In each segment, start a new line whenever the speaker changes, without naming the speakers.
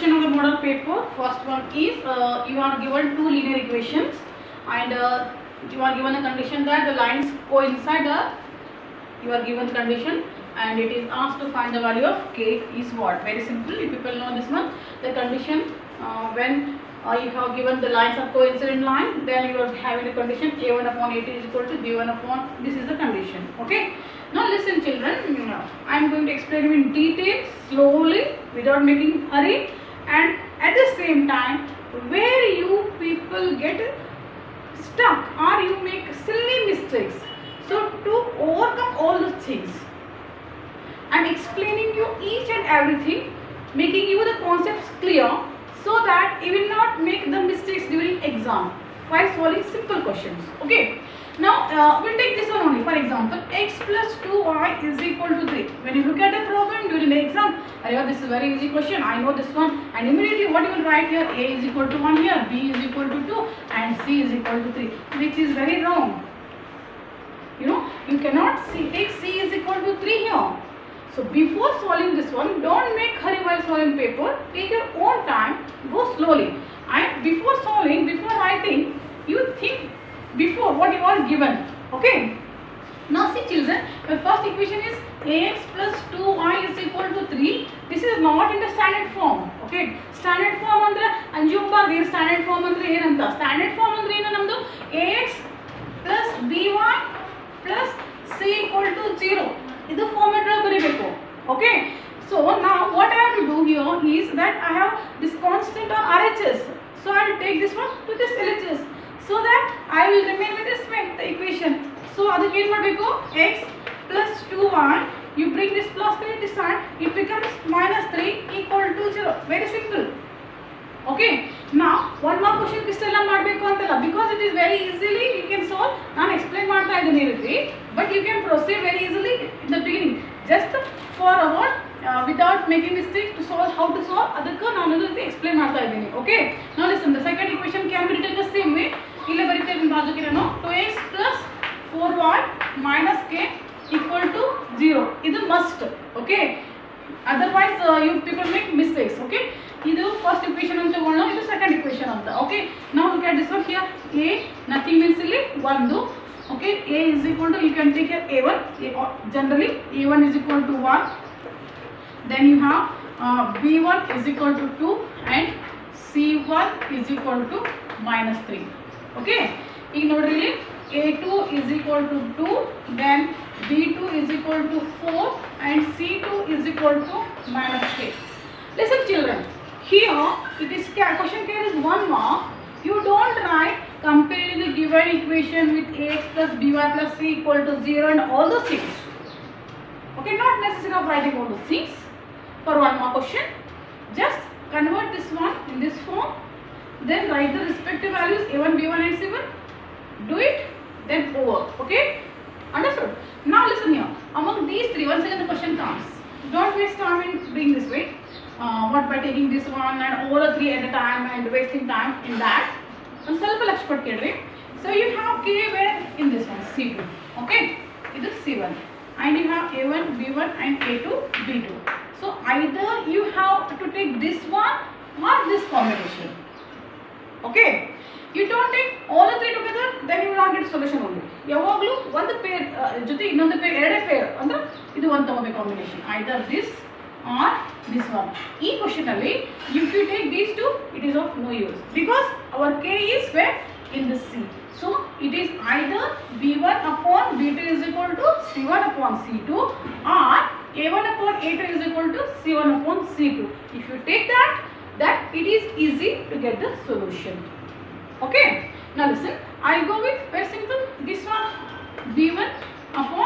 question on the model paper. First one is you are given two linear equations and you are given a condition that the lines coincide. You are given condition and it is asked to find the value of k is what. Very simple. You people know this one. The condition when you have given the lines are coincident line, then you are having a condition a1 upon a2 is equal to b1 upon. This is the condition. Okay. Now listen, children. I am going to explain you in detail, slowly, without making hurry, and at the same time, where you people get stuck or you make silly mistakes. So to overcome all those things, I am explaining you each and everything, making you the concepts clear, so that you will not make the mistakes during exam while solving simple questions. Okay. Now we'll take this one only. For example, x plus 2y is equal to 3. When you look at the problem during the exam, this is a very easy question. I know this one, and immediately what you will write here: a is equal to 1 here, b is equal to 2, and c is equal to 3, which is very wrong. You cannot take c is equal to 3 here. So before solving this one, don't make hurry while solving paper. Take your own time, go slowly. And before solving, before writing, you think before what you are given. Okay. Now see, children, the first equation is ax plus 2y is equal to 3. This is not in the standard form. Okay. Standard form andre anjumbar standard form andre ಏನಂತ standard form andre ಏನು ನಮ್ಮದು ax plus by plus c equal to 0. ಇದು format ಅಲ್ಲಿ ಬರಿಬೇಕು. Okay. So now what I have to do here is that I have this constant on RHS. So I will take this one to this LHS, so that I will remain with this way, the equation. So ಅದಕ್ಕೆ ಏನು ಮಾಡಬೇಕು? x plus 2y, you bring this plus 3 this side, it becomes minus 3 equal to 0. Very simple. Okay. Now one more question ಇಷ್ಟೆಲ್ಲ ಮಾಡಬೇಕು ಅಂತಲ್ಲ, because it is very easily you can solve. ನಾನು explain ಮಾಡ್ತಾ ಇದ್ದೀನಿ ಇರುತ್ತೆ, but you can proceed very easily in the beginning. Just for about without making mistakes to solve how to solve, ಅದಕ್ಕೆ ನಾನು ಇದಕ್ಕೆ explain ಮಾಡ್ತಾ ಇದ್ದೀನಿ. Okay. Now listen, the second equation can be written the same way. ಇಲ್ಲೇ ಬರೀತಾ ಇದ್ದೀನಿ ಬಾಜುಗೆ ನಾನು 2x plus 4y minus k equal to 0. ಇದು must. Okay. Otherwise you people make mistakes. Okay. ಇದು first equation ಅಂತ ತಗೊಳ್ಳೋಣ, ಇದು second equation ಅಂತ. Okay. Now look at this one here. A nothing means ಇಲ್ಲಿ 1. Okay. A is equal to, you can take here a1. Generally a1 is equal to 1. Then you have b1 is equal to 2 and c1 is equal to minus 3. Okay. ಈಗ ನೋಡ್ರಿ ಇಲ್ಲಿ a2 is equal to 2, then b2 is equal to 4 and c2 is equal to minus k. Listen, children, here it is question K is 1 mark. You don't write comparing the given equation with ax plus by plus c equal to 0 and all those things. Okay, not necessary of writing all those things for 1 mark question. Just convert this one in this form, then write the respective values a1, b1 and c1. Do it, then over. Okay, understood? Now listen here. Among these three, once again the question comes. Don't waste time in doing this way. What by taking this one and all the three at a time and wasting time in that. One ಸ್ವಲ್ಪ ಲಕ್ಷ ಪಟ್ಟು ಕೇಳ್ರಿ. So you have k where in this one c2. Okay, ಇದು c1 and you have a1, b1 and a2, b2. So either you have to take this one or this combination. Okay. You don't take all the three together, then you will not get solution only. ಯಾವಾಗಲೂ ಒಂದು peer ಜೊತೆ ಇನ್ನೊಂದು peer ಎರಡೇ peer ಅಂದ್ರೆ ಇದು ಒಂದು ತಗೋಬೇಕು combination, either this or this one. ಈ ಕ್ವೆಶ್ಚನ್ ಅಲ್ಲಿ if you take these two, it is of no use because our k is where in the c. So it is either b1 upon b2 is equal to c1 upon c2 or a1 upon a2 is equal to c1 upon c2. If you take that it is easy to get the solution. Okay. Now listen, I'll go with very simple. This one b1 upon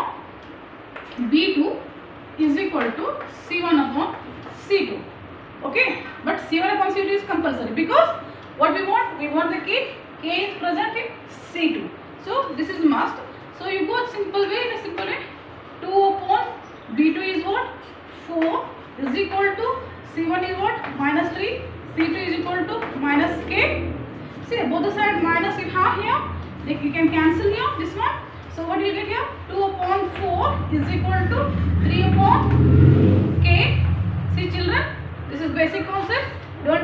b2 is equal to c1 upon c2. Okay. But c1 upon c2 is compulsory because what we want the k is present in c2. So this is must. So you go simple way, in a simple way. 2 upon b2 is what? 4 is equal to c1 is what? Minus 3. c2 is equal to minus k. See, both the side minus you have here, like you can cancel here this one. So what do you get here? 2 upon 4 is equal to 3 upon k. See, children, this is basic concept. Don't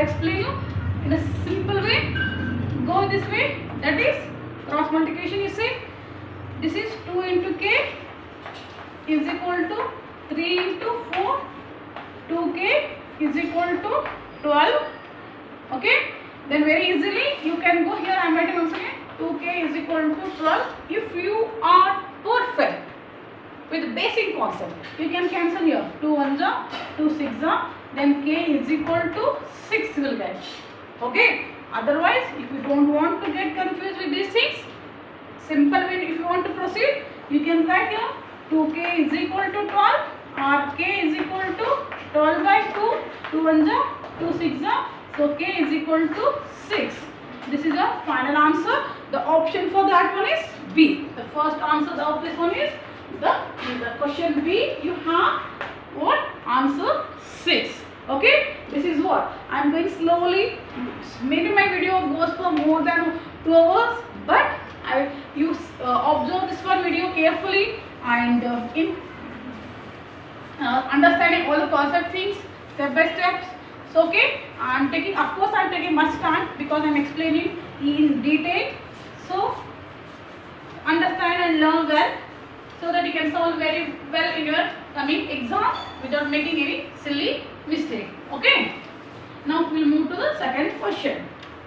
explain you in a simple way. Go this way, that is cross multiplication. You see, this is 2 into k is equal to 3 into 4, 2k is equal to 12. Okay, then very easily you can go here. I am writing once again, 2k is equal to 12. If you are perfect with basic concept, you can cancel here. 2 1 ja, 2 6 ja, then k is equal to 6 will get. Okay, otherwise if you don't want to get confused with these things, simple way if you want to proceed, you can write here 2k is equal to 12 or k is equal to 12 by 2, 2 1 ja, 2 6 ja, so k is equal to 6. This is the final answer. The option for that one is B. The first answer of this one is the question B. You have what? Answer 6. Okay, this is what I am going slowly. Maybe my video goes for more than 2 hours, but you observe this one video carefully and in understanding all the concept things step by step. So okay, I am taking, of course I am taking much time because I am explaining in detail. So understand and learn well, so that you can solve very well in your coming exam without making any silly mistake. Okay, now we will move to the second question.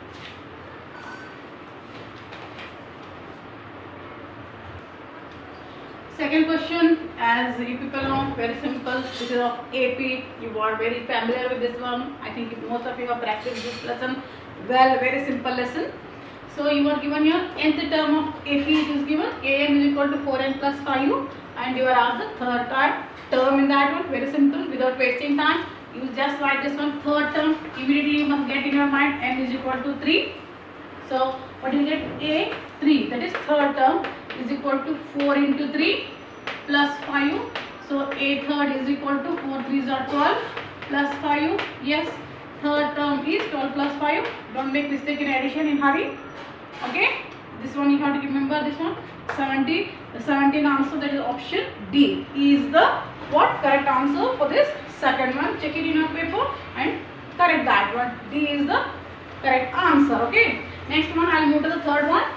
Second question, as you people know, very simple. This is of AP. You are very familiar with this one. I think most of you have practiced this lesson well. Very simple lesson. So you are given your nth term of AP. It is given Am is equal to 4n plus 5u, and you are asked the third term in that one. Very simple. Without wasting time, you just write this one third term. Immediately you must get in your mind n is equal to 3. So what do you get? A 3. That is third term is equal to 4 into 3 plus 5u. So a third is equal to 4 3s are 12 plus 5u. Yes, third term is 12 plus 5u. Don't make mistake in addition in hurry. Okay, this one you have to remember, this one 70. The 17 answer, that is option D, is the what correct answer for this second one. Check it in your paper and correct that one. D is the correct answer. Okay, next one I will move to the third one.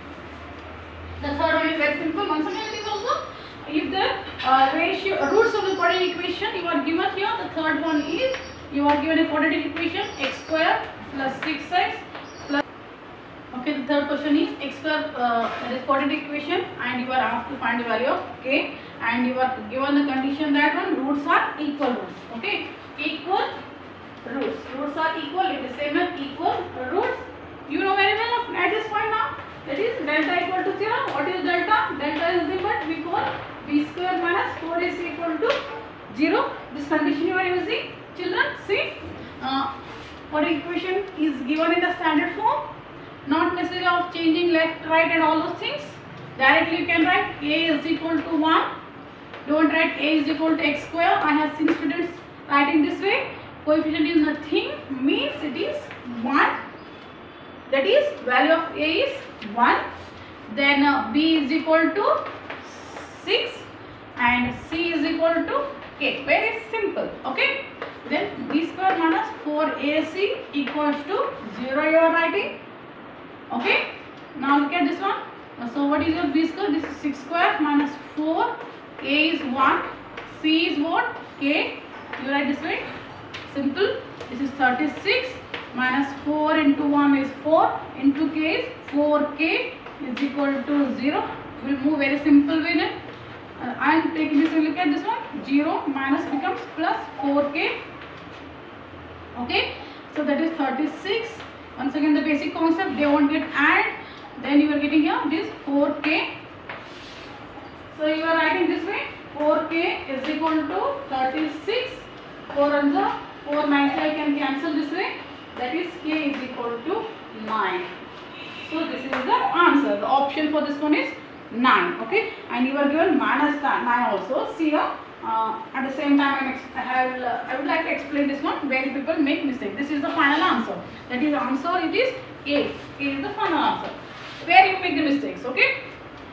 The third one is very simple. Once again it is also, if the roots of the quadratic equation you are given here, the third one is you are given a quadratic equation x square plus 6x plus. Okay, the third question is x square, that is quadratic equation, and you are asked to find the value of k, and you are given the condition that one roots are equal roots. Okay, equal roots. Roots are equal. It is same as equal roots. You know very well at this point now. That is delta equal to 0. What is delta? Delta is the what we call b square minus 4ac equal to 0. This condition you are using, children. See, what equation is given in the standard form. Not necessary of changing left, right and all those things. Directly you can write a is equal to 1. Don't write a is equal to x square. I have seen students writing this way. Coefficient is nothing, means it is 1. That is value of a is 1. Then b is equal to 6 and c is equal to k. Very simple. Okay. Then b square minus 4ac equals to 0 you are writing. Okay. Now look at this one. So what is your b square? This is 6 square minus 4. A is 1. C is what? K. You write this way. Simple. This is 36 minus 4 into 1 is 4 into k is 4k is equal to 0. We will move very simple way then. I am taking this, look at this one. 0 minus becomes plus 4k. Okay. So that is 36. Once again the basic concept, they won't get add. Then you are getting here this 4k. So you are writing this way. 4k is equal to 36. 4 on the 4 9 I can cancel this way. That is k is equal to 9. So this is the answer. The option for this one is 9. Okay, and you are given minus 9 also. See here. At the same time, I would like to explain this one where people make mistake. This is the final answer. That is answer. It is A. A is the final answer. Where you make the mistakes. Okay.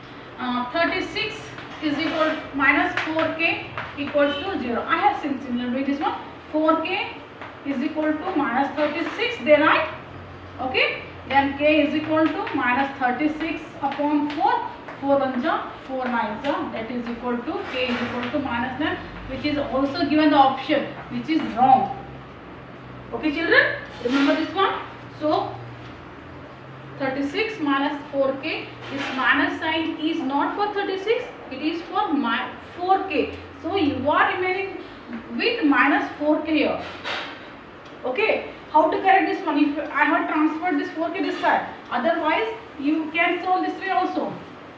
36 is equal minus 4k equals to 0. I have similarly this one. 4k is equal to minus 36, they write. Okay, then k is equal to minus 36 upon 4, 4 1 ja, 4 9 ja, that is equal to k is equal to minus 9, which is also given the option, which is wrong. Okay children, remember this one. So 36 minus 4k, this minus sign is not for 36, it is for 4k. So you are remaining with minus 4k here. Okay, how to correct this one? If I have transferred this 4k this side, otherwise you can solve this way also.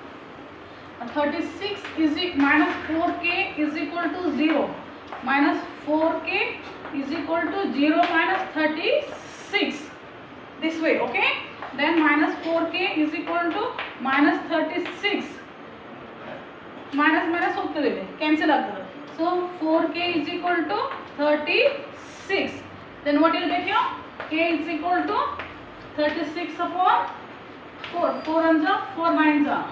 36 is minus 4k is equal to 0. Minus 4k is equal to 0 minus 36. This way, okay? Then minus 4k is equal to minus 36. Minus minus ಹೋಗ್ತದೆ, cancel ಆಗ್ತದೆ. So 4k is equal to 36. Then what you will get here? K is equal to 36 upon 4. 4 1 ja, 4 9 ja.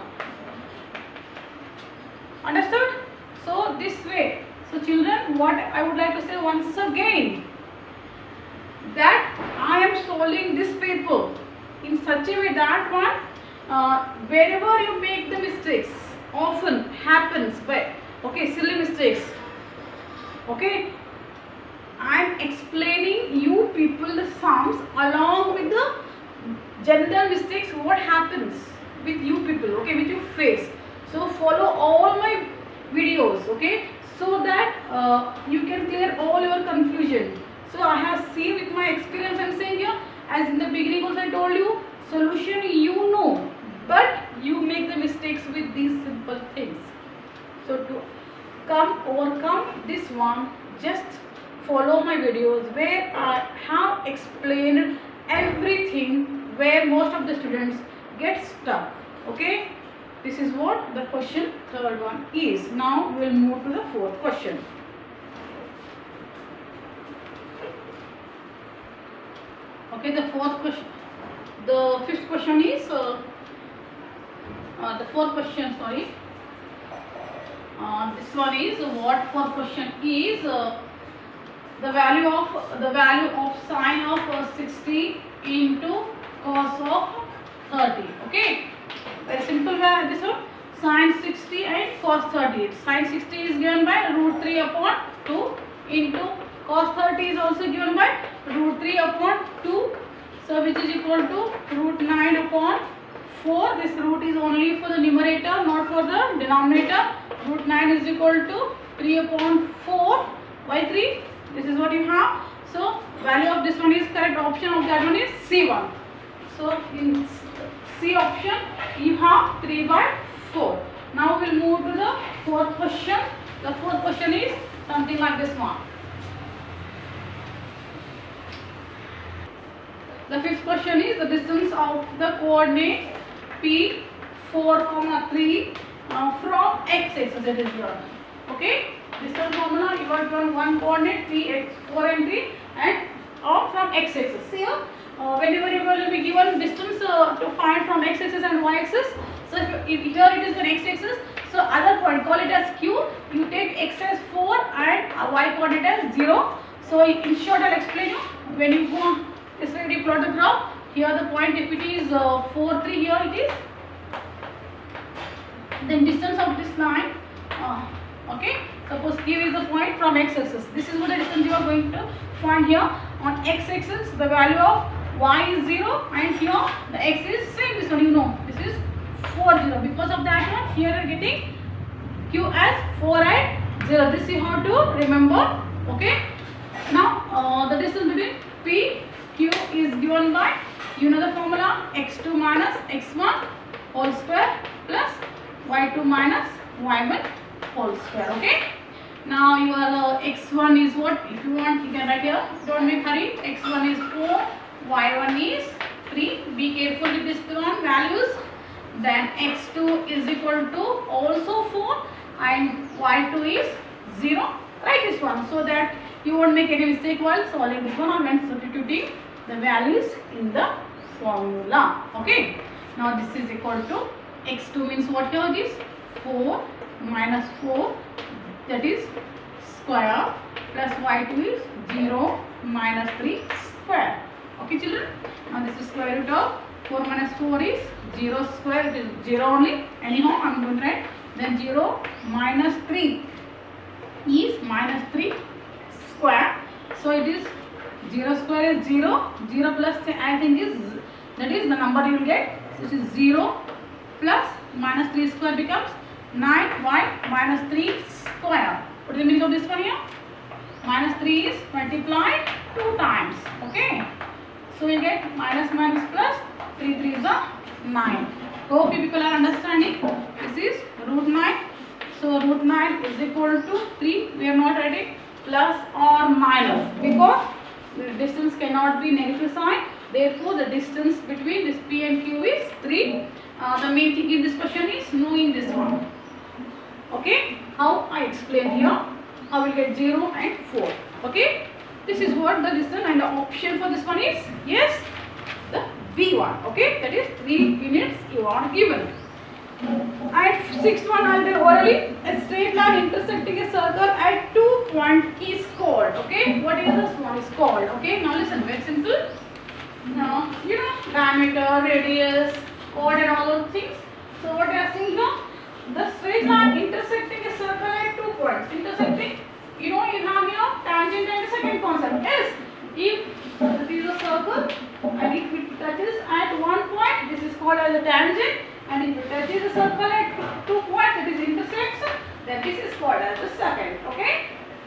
Understood? So this way. So children, what I would like to say once again, that I am solving this paper in such a way that one, wherever you make the mistakes, often happens by, okay, silly mistakes. Okay, I am explaining you people the sums along with the general mistakes, what happens with you people, okay, which you face. So follow all my videos, okay, so that you can clear all your confusion. So I have seen with my experience, I am saying here, as in the beginning also I told you, solution you know, but you make the mistakes with these simple things. So to overcome this one, just follow my videos where I have explained everything where most of the students get stuck. Okay, this is what the question third one is. Now we will move to the fourth question. Okay, the fourth question, the fifth question is the fourth question, sorry. This one is what fourth question is the value of sine of 60 into cos of 30. Okay, very simple. This one, sine 60 and cos 30. Sine 60 is given by root 3 upon 2 into cos 30 is also given by root 3 upon 2. So which is equal to root 9 upon 4. This root is only for the numerator, not for the denominator. Root 9 is equal to 3 upon 4 by 3. This is what you have. So value of this one is correct. Option of that one is C1. So in C option you have 3 by 4. Now we will move to the fourth question. The fourth question is something like this one. The fifth question is the distance of the coordinate P 4, 3 from x-axis, it is given. Okay, distance formula, you are given one coordinate P x 4 and 3 and from x-axis. Here, whenever you will be given distance to find from x-axis and y-axis. So if here it is an x-axis, so other point, call it as q. You take x as 4 and y coordinate as 0. So in short, I will explain you. When you go this way, you plot the graph. Here the point, if it is 4 3, here it is. Then distance of this line. Okay, suppose q is the point from x-axis. This is what the distance you are going to find here. On x-axis, the value of y is 0 and here the x is same. This one you know. This is 4 0. Because of that one, here you are getting q as 4 and 0. This you have to remember. Okay. Now the distance between P Q is given by, you know the formula, x2 minus x1 whole square plus y2 minus y1 whole square. Okay. Now your x1 is what? If you want, you can write here. Don't make hurry. x1 is 4, y1 is 3. Be careful with this one values. Then x2 is equal to also 4 and y2 is 0. Write this one so that you won't make any mistake while solving this one or when substituting the values in the formula. Okay. Now this is equal to x2 means what here is 4 minus 4, that is square plus y2 is 0 minus 3 square. Okay children, now this is square root of 4 minus 4 is 0 square, it is 0 only, anyhow I am going to write, then 0 minus 3 is minus 3 square, so it is 0 square is 0, 0 plus I think is, that is the number you will get, this is 0 plus minus 3 square becomes 9y minus 3 square. What is the meaning of this one here? Minus 3 is multiplied 2 times, okay. So you get minus minus plus 3 3 is 9. Hope you people are understanding. This is root 9. So root 9 is equal to 3. We are not writing plus or minus because the distance cannot be negative sign. Therefore, the distance between this P and Q is 3. The main thing in this question is knowing this one. Okay? How I explained here. I will get 0 and 4. Okay? This is what the distance and the option for this one is. Yes, the B one. Okay? That is 3 units you are given. And sixth one I will tell orally. A straight line intersecting a circle at 2 points is called. Okay? What is this one is called? Okay? Now listen, very simple. Now, you know, diameter, radius, chord and all those things. So what you are saying here? The straight line intersecting a circle at 2 points. Intersecting, you know, you have here tangent and the second concept. Yes, if this is a circle and if it touches at one point, this is called as a tangent, and if it touches the circle at 2 points, it is intersects, then this is called as the second. Okay?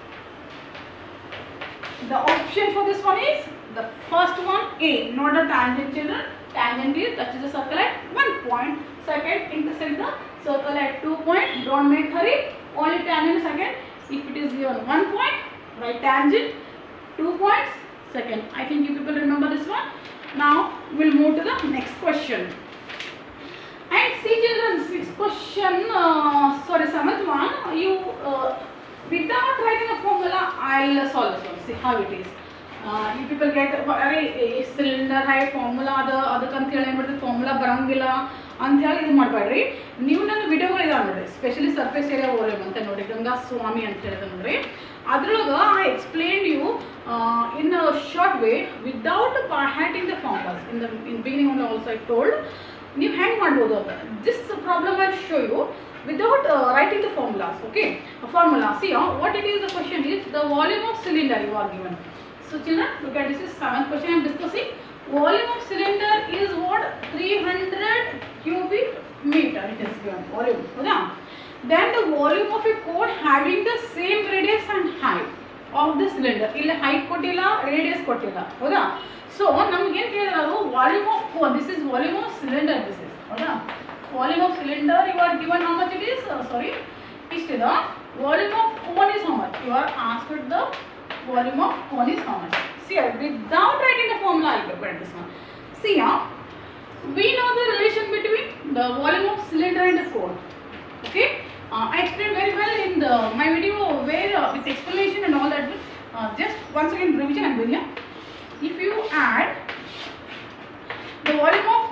The option for this one is the first one A, not a tangent children. Tangent is touches the circle at 1 point. Second, intersect the circle at 2 points. Don't make hurry. Only tangent second. If it is given 1 point, write tangent. 2 points. Second. I think you people remember this one. Now we'll move to the next question. And see children, sixth question. Sorry, seventh one. You without writing a formula, I'll solve this one. See how it is. You people get a cylinder high formula the formula barangilla anthyali idu madbadri ನೀವು ನನ್ನ ವಿಡಿಯೋಗಳು ಇದೆ ನೋಡಿ specially surface area ಓರಿಯಂ ಅಂತ ನೋಡಿ ಗಂಗಾ ಸ್ವಾಮಿ ಅಂತ ಹೇಳಿದ್ರೆ ನೋಡಿ ಅದರೊಳಗೆ I explained you in a short way without having the formulas in beginning only also I told ನೀವು ಹ್ಯಾಂಗ್ ಮಾಡಬಹುದು ಅಂತ this problem I will show you without writing the formulas. Okay, formula, see what it is, the question is the volume of cylinder you are given. So children, look at this is 7th question I am discussing. Volume of cylinder is what? 300 cubic meter it is given. Volume. Then the volume of a cone having the same radius and height of the cylinder. Illa height kottilla, radius kottilla. So namage ಏನು ಹೇಳಿದ್ರು volume of cone. This is volume of cylinder. This is. Volume of cylinder you are given how much it is? Sorry. Istida. Volume of cone is how much? You are asked the volume of cone is how much? See without writing the formula I will look at this one. See we know the relation between the volume of cylinder and the cone. Okay, I explained very well in my video where with explanation and all that. Just once again revision I am doing here. If you add the volume of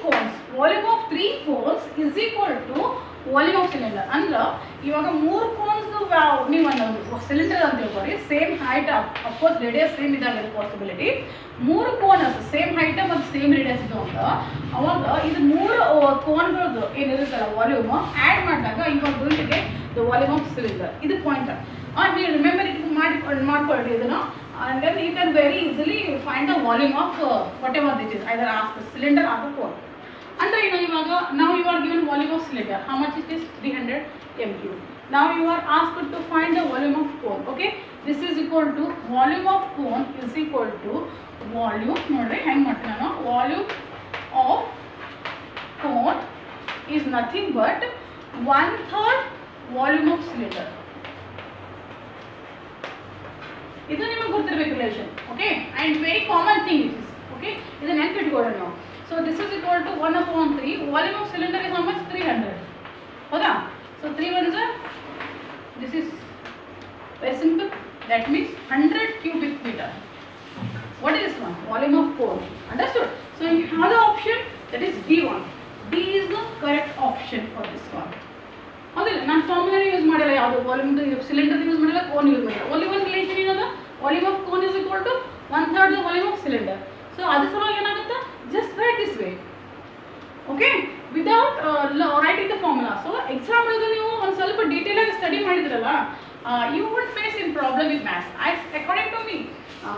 3 cones is equal to volume of cylinder. Andra ivaga 3 cones ನೀವು ಒಂದು cylinder ಅಂತ ಹೇಳ್ತಾರೆ same height of course radius same ಇದ್ದಾಗ possibility 3 cones same height ಮತ್ತು same radius ಇದು ಅಂತ ಅವಾಗ ಇದು 3 ಕೋನ್ಗಳದ್ದು ಏನಿರುತ್ತಲ್ಲ ವಾಲ್ಯೂಮ್ ಆ್ಯಡ್ ಮಾಡಿದಾಗ ಇವಾಗ going to get the volume of cylinder ಇದು ಪಾಯಿಂಟ್. ನೀವು ರಿಮೆಂಬರ್ ಇಟ್ ಮಾಡ್ಕೊಳ್ಳಿ ಇದನ್ನು and then you can very easily find the volume of whatever it is, either ask the cylinder or the cone. Andre now you are given volume of cylinder, how much it is? 300 m3. Now you are asked to find the volume of cone. Okay, this is equal to volume of cone is equal to volume nodre hang martine nanu volume of cone is nothing but 1/3 volume of cylinder. ಇದು ನಿಮಗೆ ಗೊತ್ತಿರಬೇಕು ರಿಲೇಷನ್. Okay, and very common thing it is. Okay, ಇದನ್ನು ನೆನ್ಪಿಟ್ಕೊಳ್ಳೋಣ ನಾವು. So this is equal to 1/3 volume of cylinder is how much? 300. ಹೌದಾ? So 3 1s are, this is very simple, that means 100 cubic meter. What is this one? Volume of cone. Understood? So you have the option that is D1. D is the correct option for this one. ಹೌದಿಲ್ಲ, ನಾನು ಫಾರ್ಮುಲಾನೇ use ಮಾಡಿಲ್ಲ, ಯಾವುದು volume cylinder use ಮಾಡಿಲ್ಲ, cone use ಮಾಡಿಲ್ಲ. Only one relation ಏನದ, volume of cone is equal to 1/3 the volume of cylinder. So ಅದ್ರ ಸಲುವಾಗಿ ಏನಾಗುತ್ತೆ, just write this way, okay, without writing the formula. So exam ಒಳಗೆ ನೀವು ಒಂದು ಸ್ವಲ್ಪ ಡೀಟೇಲ್ ಆಗಿ ಸ್ಟಡಿ ಮಾಡಿದ್ರಲ್ಲ, you would face in problem with maths. According to me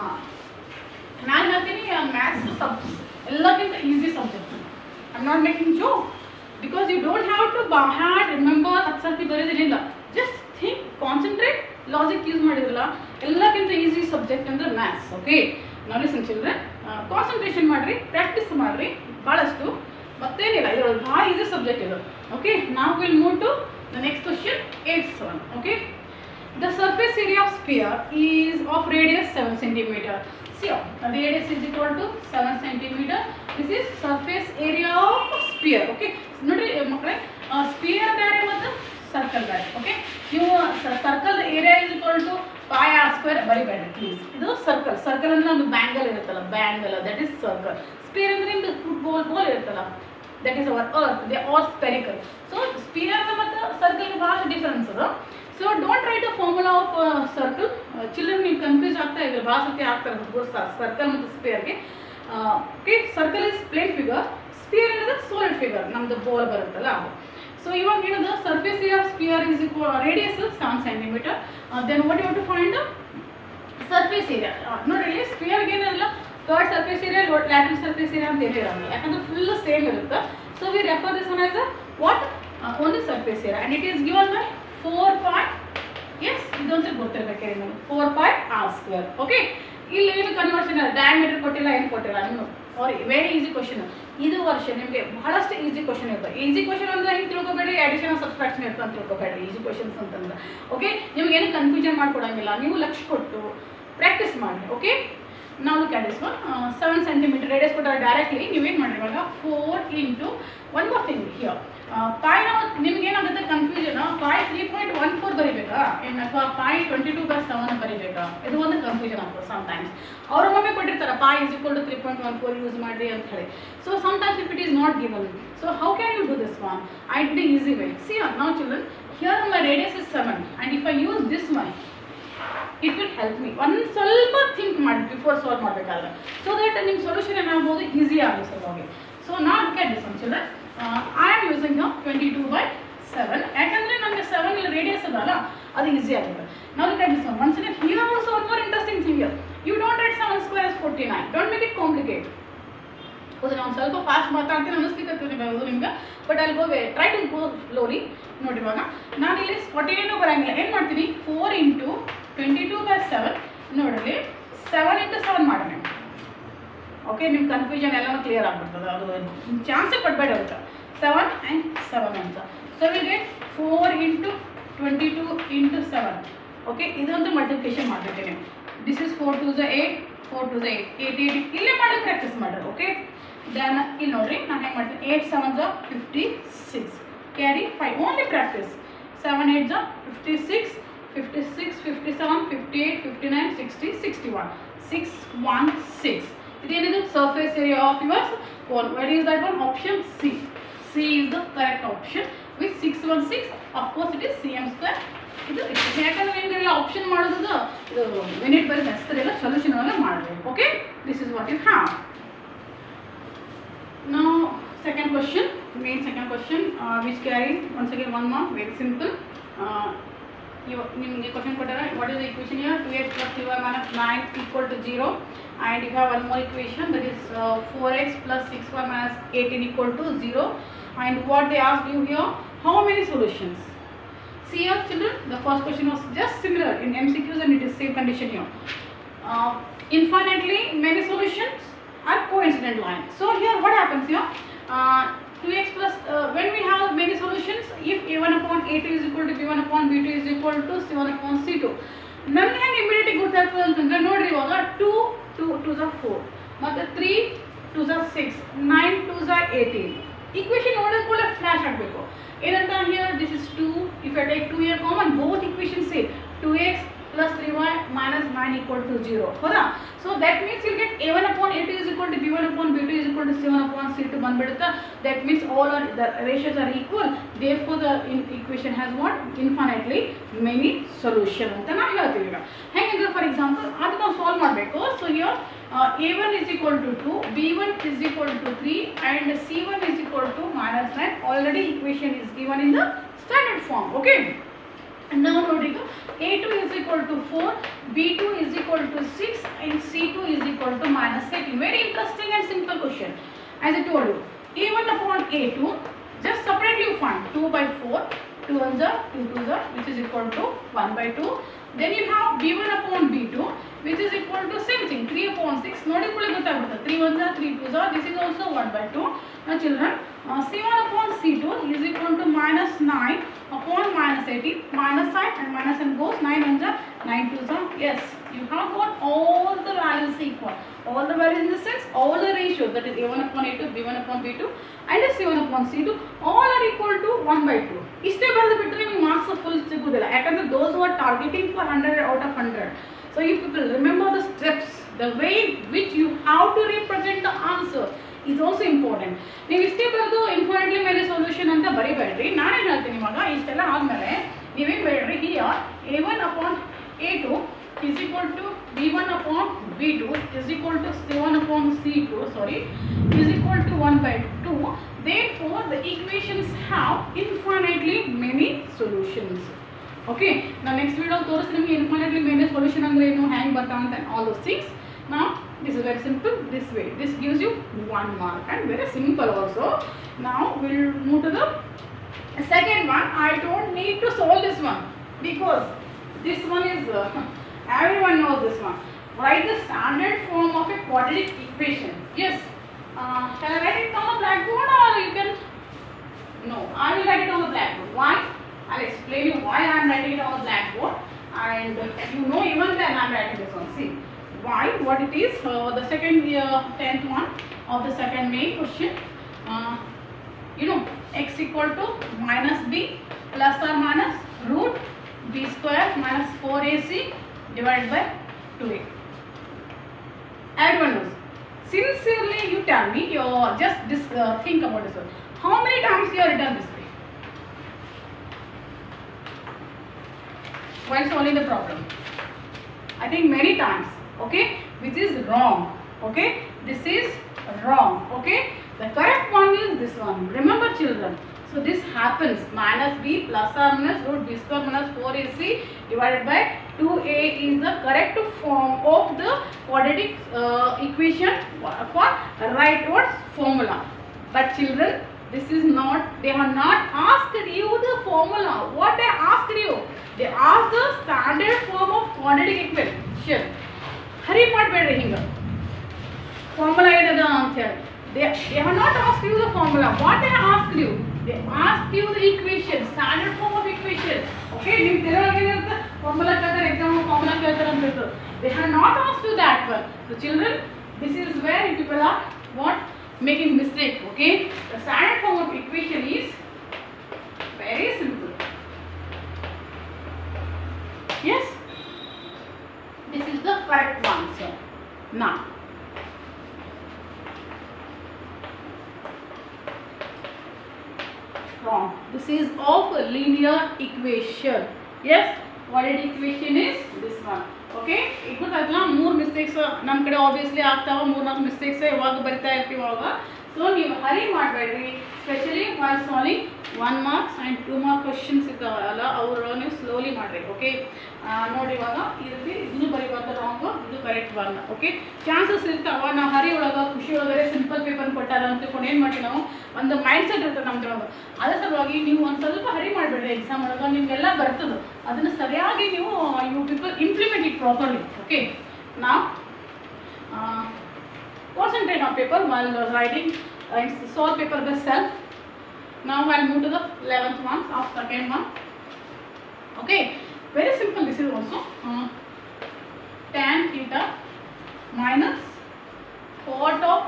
ನಾನು ಹೇಳ್ತೀನಿ ಮ್ಯಾಥ್ಸ್ ಎಲ್ಲಕ್ಕಿಂತ easy subject. I am not making joke, because you don't have to had remember ಹತ್ತು ಸರ್ತಿ ಬರೋದಿಲ್ಲ. Just think, concentrate, logic use ಮಾಡಿದ್ರಲ್ಲ, ಎಲ್ಲಕ್ಕಿಂತ easy subject ಅಂದರೆ maths. Okay, ನಾವು ಲಿಸನ್ ಚಿಲ್ಡ್ರನ್, ಕಾನ್ಸಂಟ್ರೇಷನ್ ಮಾಡಿರಿ, ಪ್ರಾಕ್ಟೀಸ್ ಮಾಡಿರಿ ಭಾಳಷ್ಟು, ಮತ್ತೇನಿಲ್ಲ, ಇದರೊಳಗೆ ಭಾಳ ಈಸಿ ಸಬ್ಜೆಕ್ಟ್ ಇದು. ಓಕೆ, ನಾವು will move to the next question 8th one. ಓಕೆ, the surface area of sphere is of radius 7 centimeter. See, the radius is equal to 7 centimeter. This is surface area of sphere. Okay, nodri makle, sphere bare ಮತ್ತು circle ಬೇರೆ. Okay, ನೀವು circle area is equal to pi r square ಬರಿಬೇಡಿ please. ಇದು circle, circle ಅಂದ್ರೆ ಒಂದು bangle ಇರುತ್ತಲ್ಲ, bangle that is circle. Sphere ಅಂದ್ರೆ ನಿಮ್ದು ಫುಟ್ಬಾಲ್ ಬಾಲ್ ಇರುತ್ತಲ್ಲ, that is our earth, they are spherical. So sphere ಮತ್ತು ಸರ್ಕಲ್ಗೆ ಭಾಳ ಡಿಫರೆನ್ಸ್ ಅದು. So don't write a formula of circle. Children ನೀವು ಕನ್ಫ್ಯೂಸ್ ಆಗ್ತಾ ಇದ್ರೆ ಭಾಳ ಸತಿ ಆಗ್ತಾರೆ ಸರ್ಕಲ್ ಮತ್ತು ಸ್ಪಿಯರ್ಗೆ. Okay, circle is plane figure, sphere ಅನ್ನೋದು ಸಾಲಿಡ್ ಫಿಗರ್, ನಮ್ಮದು ಬಾಲ್ ಬರುತ್ತಲ್ಲ ಅದು. ಸೊ ಇವಾಗ ಏನದು, surface area of sphere is radius 7 centimeter. Then what you have to find surface area. ನೋಡಿ, ಸ್ಪಿಯರ್ಗೆ ಏನಿರಲ್ಲ, third surface area, lateral surface area ಅಂತ ಹೇಳಿರಲ್ಲ, ಯಾಕಂದ್ರೆ ಫುಲ್ ಸೇಮ್ ಇರುತ್ತೆ. So we refer this one as what, only surface area, and it is given by 4 pi. Yes, ಇದೊಂದು ಗೊತ್ತಿರಬೇಕೆ ನಿಮಗೆ, 4 pi r square. ಓಕೆ, ಇಲ್ಲಿ ಏನು ಕನ್ವರ್ಷನ್ ಇಲ್ಲ, ಡಯಾಮೀಟರ್ ಕೊಟ್ಟಿಲ್ಲ, ಏನು ಕೊಟ್ಟಿಲ್ಲ ನಿಮ್ಗೆ. ಅವ್ರ ವೆರಿ ಈಸಿ ಕ್ವಶನ್ ಇದು ವರ್ಷ, ನಿಮಗೆ ಬಹಳಷ್ಟು ಈಸಿ ಕ್ವಶನ್ ಇರ್ತದೆ. ಈಸಿ ಕ್ವಶನ್ ಅಂದ್ರೆ ಹಿಂಗೆ ತಿಳ್ಕೊಬೇಡ್ರಿ, ಅಡಿಷನ್ ಸಬ್ಸ್ಟ್ರಾಕ್ಷನ್ ಇರ್ತದೆ ಅಂತ ತಿಳ್ಕೊಬೇಡ್ರಿ ಈಸಿ ಕ್ವಶನ್ಸ್ ಅಂತಂದ್ರೆ. ಓಕೆ, ನಿಮ್ಗೆ ಏನು ಕನ್ಫ್ಯೂಷನ್ ಮಾಡ್ಕೊಡಂಗಿಲ್ಲ, ನೀವು ಲಕ್ಷ ಕೊಟ್ಟು ಪ್ರಾಕ್ಟೀಸ್ ಮಾಡಿ. ಓಕೆ, ನಾವು look at this one, 7 centimeter radius ಕೊಟ್ಟಾಗ ಡೈರೆಕ್ಟ್ಲಿ ನೀವೇನು ಮಾಡಿರಿ ಇವಾಗ 4 into 1 more thing here pi. ನಾವು ನಿಮ್ಗೆ ಏನಾಗುತ್ತೆ ಕನ್ಫ್ಯೂಷನ್, pi 3.14 ಬರೀಬೇಕಾ ಏನು, ಅಥವಾ pi 22/7 ಬರೀಬೇಕಾ, ಇದು ಒಂದು ಕನ್ಫ್ಯೂಷನ್ ಆಗ್ತದೆ ಸಮ್ಟೈಮ್ಸ್. ಅವ್ರ ಒಮ್ಮೆ ಕೊಟ್ಟಿರ್ತಾರೆ pi is equal to 3.14 use ಮಾಡಿರಿ ಅಂತ ಹೇಳಿ. So sometimes if it is not given, so how can you do this one? I did easy way. See now children, here my radius is 7 and if I use this one, it will help me. ಒಂದು ಸ್ವಲ್ಪ think ಮಾಡಿ before solve ಮಾಡಬೇಕಾದ್ರೆ, so that ನಿಮ್ಮ solution ಏನಾಗ್ಬೋದು, easy ಆಗಿ solve ಆಗಿ. So ನಾವು get this one children, I am using 22/7, ಯಾಕಂದರೆ ನಮಗೆ 7 ಇಲ್ಲಿ ರೇಡಿಯಸ್ ಅದಲ್ಲ, ಅದು ಈಸಿ ಆಗುತ್ತೆ. ನಾವು get this one once again. Here also one more interesting thing here, you don't write 7 square as 49, don't make it complicate. ಹೌದು, ನಾವು ಸ್ವಲ್ಪ ಫಾಸ್ಟ್ ಮಾತಾಡ್ತೀನಿ ಅನ್ನಿಸ್ಲಿಕ್ಕೆ ನಿಮ್ಗೆ, ಬಟ್ ಅಲ್ಲಿ go try to go slowly. ನೋಡಿ ಇವಾಗ ನಾನು ಇಲ್ಲಿ 49 ಬರೋಂಗಿಲ್ಲ, ಏನು ಮಾಡ್ತೀನಿ, 4 into 22/7 ನೋಡಿರಿ, 7 into 7 ಮಾಡೋಣ. ಓಕೆ, ನಿಮ್ಮ ಕನ್ಫ್ಯೂಷನ್ ಎಲ್ಲನೂ ಕ್ಲಿಯರ್ ಆಗಿಬಿಡ್ತದೆ, ಅದು ಚಾನ್ಸೇ ಕೊಡಬೇಡಿ ಅದಕ್ಕೆ. 7 and 7 ಅಂತ. So we get 4 into 22 into 7. Okay, ಇದೊಂದು ಮಲ್ಟಿಪ್ಲಿಕೇಶನ್ ಮಾಡಿಬಿಟ್ಟಿನಿ. ದಿಸ್ ಇಸ್ 4 2s 8, 4 2s 8, 8 8 ಇಲ್ಲೇ ಮಾಡಿ ಪ್ರಾಕ್ಟೀಸ್ ಮಾಡಿರಿ. ಓಕೆ, ದೆನ್ ಇಲ್ಲಿ ನೋಡಿರಿ ನಾನು ಹೆಂಗೆ ಮಾಡ್ತೀನಿ, 8 7s 56, carry 5, only practice. 7 8s 56, 56 57 58 59 60 61 616. ಇದೇನಿದು, surface area of yours cone. Where is that one? Option C. C is the correct option with 616. Of course it is cm square. ಇದು ಯಾಕಂದ್ರೆ ನಿಮಗೆಲ್ಲ ಆಪ್ಷನ್ ಮಾಡೋದು ಇದು ಮಿನಿಟ್ ಬರೀ ಹೆಸರಿಲ್ಲ, ಸೊಲ್ಯೂಷನ್ ಒಳಗೆ ಮಾಡಬೇಕು. Okay, this is what you have. Now second question, main second question, which carry once again 1 mark. Very simple. ನಿಮಗೆ question ಕೊಟ್ಟಾರೆ, what is the equation here, 2x plus 3y minus 9 equal to 0, and you have one more equation, that is 4x plus 6y minus 18 equal to 0. And what they asked you here, how many solutions? See here children, the first question was just similar in MCQs and it is same condition here. Infinitely many solutions are coincident lines. So here what happens here, 2x plus when we have many solutions, if a1 upon a2 is equal to b1 upon b2 is equal to c1 upon c2, ನಮಗೆ ಹೆಂಗೆ immediately ಗೊತ್ತಾಗ್ತದೆ ಅಂತಂದರೆ ನೋಡ್ರಿ, ಇವಾಗ 2 2s 4 ಮತ್ತು 3 2s 6 9 2s 18. Equation ನೋಡಿದ ಕೂಡ flash ಆಗಬೇಕು. ಏನಂತ here this is 2, if I take 2 here common, both equations say 2x plus 3y minus 9 equal to 0. So that means you get a1 upon a2 is equal to b1 upon b2 is equal to c1 upon c2 banbidutta. That means all are the ratios are equal. Therefore the equation has what? Infinitely many solution anta ನಾವು ಹೇಳ್ತೀವಿ. ಈಗ ಹೇಗೆಂದ್ರೆ for example ಅದು ನಾವು solve ಮಾಡಬೇಕು. So here a1 is equal to 2, b1 is equal to 3 and c1 is equal to minus 9. Already equation is given in the standard form. Okay. And now nodi a2 is equal to 4, b2 is equal to 6 and c2 is equal to minus 18. Very interesting and simple question. As I told you, a1 upon a2, just separately you find 2 by 4, 2 1s are 2 2s are, which is equal to 1 by 2. Then you have b1 upon b2, which is equal to same thing, 3 upon 6. Nodi kule gottagutte 3 1s are 3 2s are. This is also 1 by 2. Now children, c1 upon c2 is equal to minus 9 upon minus 18, minus sign and minus and goes 9 1s are 9 2s are. Yes, you have got all the values equal. All the values in the sense, all the ratios, that is a1 upon a2, b1 upon b2 and c1 upon c2, all are equal to 1 by 2. Ishte baradu bittರೆ ನಿಮಗೆ marks full ಸಿಗುವುದಿಲ್ಲ. ಯಾಕಂದ್ರೆ those who are targeting for 100 out of 100. So you people remember the steps, the way which you have to represent the answer is also important. ನೀವು ಇಷ್ಟೇ ಬರೆದು infinitely ಮೇಲೆ solution ಅಂತ ಬರಿಬೇಡ್ರಿ. ನಾನೇನು ಹೇಳ್ತೀನಿ ಇವಾಗ ಇಷ್ಟೆಲ್ಲ ಆದಮೇಲೆ ನೀವೇನು ಬೇಡ್ರಿ, here a1 upon a2 is equal to b1 upon b2 is equal to c1 upon c2 is equal to 1 by 2. Therefore the equations have infinitely many solutions. Okay, now next video ತೋರಿಸಿ ನಿಮಗೆ infinitely many solution ಅಂದ್ರೆ ಏನು, ಹ್ಯಾಂಗ್ ಬರ್ತಾವ ಅಂತ all those things. Now this is very simple this way. This gives you 1 mark and very simple also. Now we'll move to the second one. I don't need to solve this one because this one is everyone knows this one. Write the standard form of a quadratic equation. Yes, shall I write it on the blackboard or you can? No, I will write it on the blackboard. Why? I'll explain you why I am writing it on the blackboard, and you know even then I am writing this one. See why, what it is. The second 10th one of the second main question. You know, x equal to minus b plus or minus root b square minus 4ac divided by 2a. Everyone knows. Sincerely you tell me, you just think about this one. How many times you have written this way while solving the problem? I think many times. Okay, which is wrong. Okay, this is wrong. Okay, the correct one is this one. Remember children, so this happens minus b plus or minus root b square minus 4ac divided by 2a is the correct form of the quadratic equation for rightwards formula. But children, this is not, they have not asked you the formula. What they asked you? They asked the standard form of quadratic equation. ಹರಿ ಮಾಡಬೇಡ್ರಿ, ಹಿಂಗೆ formula ಏನದ ಅಂತ ಹೇಳಿ. they have not asked you the formula. What they asked you? They asked you the equation, standard form of equation. Okay, ನೀವು ತಿರುವಾಗಿ ಏನಿರುತ್ತೆ, formula ಕೇಳ್ತಾರೆ, exam formula ಕೇಳ್ತಾರೆ ಅಂತ ಹೇಳ್ತಾರೆ. They have not asked you that one. So children, this is where you people are what making mistake. Okay, the standard form of equation is very simple. Yes, this is the correct answer. Now wrong. This is of a linear equation. Yes, what equation is this one. Okay, ಈಗ ಗೊತ್ತಾಯ್ತಲ್ಲ, 3 mistakes ನಮ್ಮ ಕಡೆ obviously ಆಗ್ತಾವ, 3-4 mistakes ಯಾವಾಗ ಬರಿತಾ ಇರ್ತೀವಿ ಅವಾಗ. So ನೀವು ಹರಿ ಮಾಡಬೇಡ್ರಿ, specially while solving 1 marks and 2 mark questions ಇದ್ದಾವಲ್ಲ ಅವರು ನೀವು ಸ್ಲೋಲಿ ಮಾಡ್ರಿ. ಓಕೆ, ನೋಡಿ ಇವಾಗ ಇದಕ್ಕೆ ಇದನ್ನು ಬರೀಬಾರ್ದು ರಾಂಗ್, ಇದು ಕರೆಕ್ಟ್ ಒನ್. ಓಕೆ, ಚಾನ್ಸಸ್ ಇರ್ತಾವ ನಾವು ಹರಿ ಒಳಗೆ ಖುಷಿ ಒಳಗಡೆ ಸಿಂಪಲ್ ಪೇಪರ್ ಕೊಟ್ಟಾರ ಅಂತ ತಿಳ್ಕೊಂಡು ಏನು ಮಾಡ್ತೀವಿ ನಾವು, ಒಂದು ಮೈಂಡ್ ಸೆಟ್ ಇರ್ತದೆ ನಮ್ದ್ರೊಳಗೆ. ಅದ್ರ ಸಲುವಾಗಿ ನೀವು ಒಂದು ಸ್ವಲ್ಪ ಹರಿ ಮಾಡಬೇಡ್ರಿ. ಎಕ್ಸಾಮ್ ಒಳಗೆ ನಿಮಗೆಲ್ಲ ಬರ್ತದೆ, ಅದನ್ನು ಸರಿಯಾಗಿ ನೀವು you people implement it properly. Okay, ನಾವು concentrate on paper while writing and solve paper by self. Now I'll move to the 11th one of second one. Okay, very simple. This is also tan theta minus cot of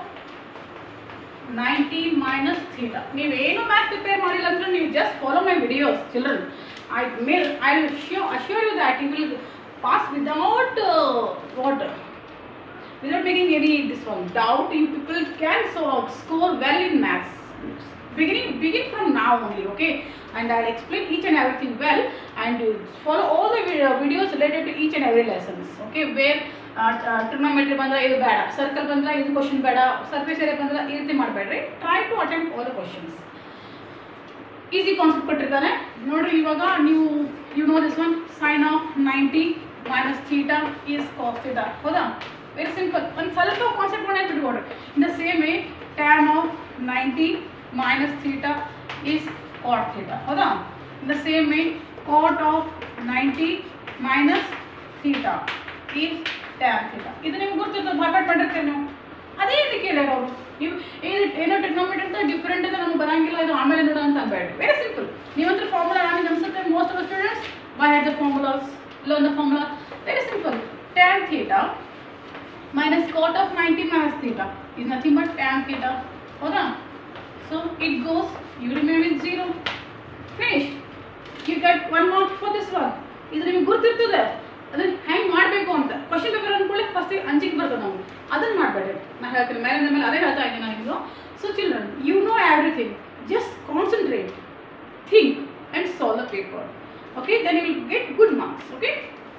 90 minus theta. ನೀವು ಏನು math prepare ಮಾಡಿಲ್ಲ ಅಂದ್ರೆ ನೀವು just follow my videos children. I will assure you that you will pass without what? Without making any this one doubt. You people can score well in maths. Begin from now only, okay? And I'll explain each and everything well, and you follow all the videos related to each and every lessons, okay? Where trigonometry bandra idu beda, circle bandra idu question beda, surface area bandra ee riti ಮಾಡಬೇಡ್ರಿ. Try to attempt all the questions. Easy concept ಕೊಟ್ಟಿರ್ತಾನೆ ನೋಡ್ರಿ. ಇವಾಗ ನೀವು you know this one, sin of 90 minus theta is cos theta, ಹೌದಾ? Very simple. ಒಂದು ಸ್ವಲ್ಪ concept ಮಾಡಿ ಬಿಟ್ಕೊಡ್ರಿ. In the same way, tan of 90 minus theta is cot theta, ಹೌದಾ? In the same way, cot of 90 minus theta is tan theta. ಇದು ನಿಮ್ಗೆ ಗೊತ್ತಿರ್ತದೆ, ಬಾಯ್ಪಾಟ್ ಮಾಡಿರ್ತೀವಿ ನಾವು. ಅದೇ ರೀತಿ ಕೇಳ್ಯಾರ ಅವರು. ನೀವು ಏನೋ ಟ್ರಿಗ್ನೋಮೆಟ್ರಿ ಅಂತ ಡಿಫ್ರೆಂಟ್ ಇದೆ ನಮ್ಗೆ ಬರಂಗಿಲ್ಲ, ಇದು ಆಮೇಲೆ ನೋಡೋ ಅಂತ ಅನ್ಬೇಡಿ. Very simple. ನೀವಂತರ ಫಾರ್ಮುಲಾ ನಾನು ಅನ್ಸುತ್ತೆ most of the students by head the formulas, learn the formula. Very simple. Tan theta minus cot of 90 minus theta is nothing but tan theta. Hoda? So it goes, you remain with 0. Finished. You get 1 mark for this one. Idu nimage ಗೊತ್ತಿರ್ತದೆ ಅದನ್ನ ಹೆಂಗ್ ಮಾಡಬೇಕು ಅಂತ. Question paper ಅನ್ಕೊಳ್ಳಿ first ಅಂಜಿಕೆ ಬರ್ತದೆ ನಮಗೆ. ಅದನ್ನ ಮಾಡಬೇಡಿ. ನಾನು ಹೇಳ್ತೀನಿ ಮೇಲೆ ಅದೇ ಹೇಳ್ತಾ ಇದ್ದೀನಿ ನಾನು ನಿಮಗೆ. So children, you know everything. Just concentrate, think and solve the paper. Okay, then you will get good marks. Okay.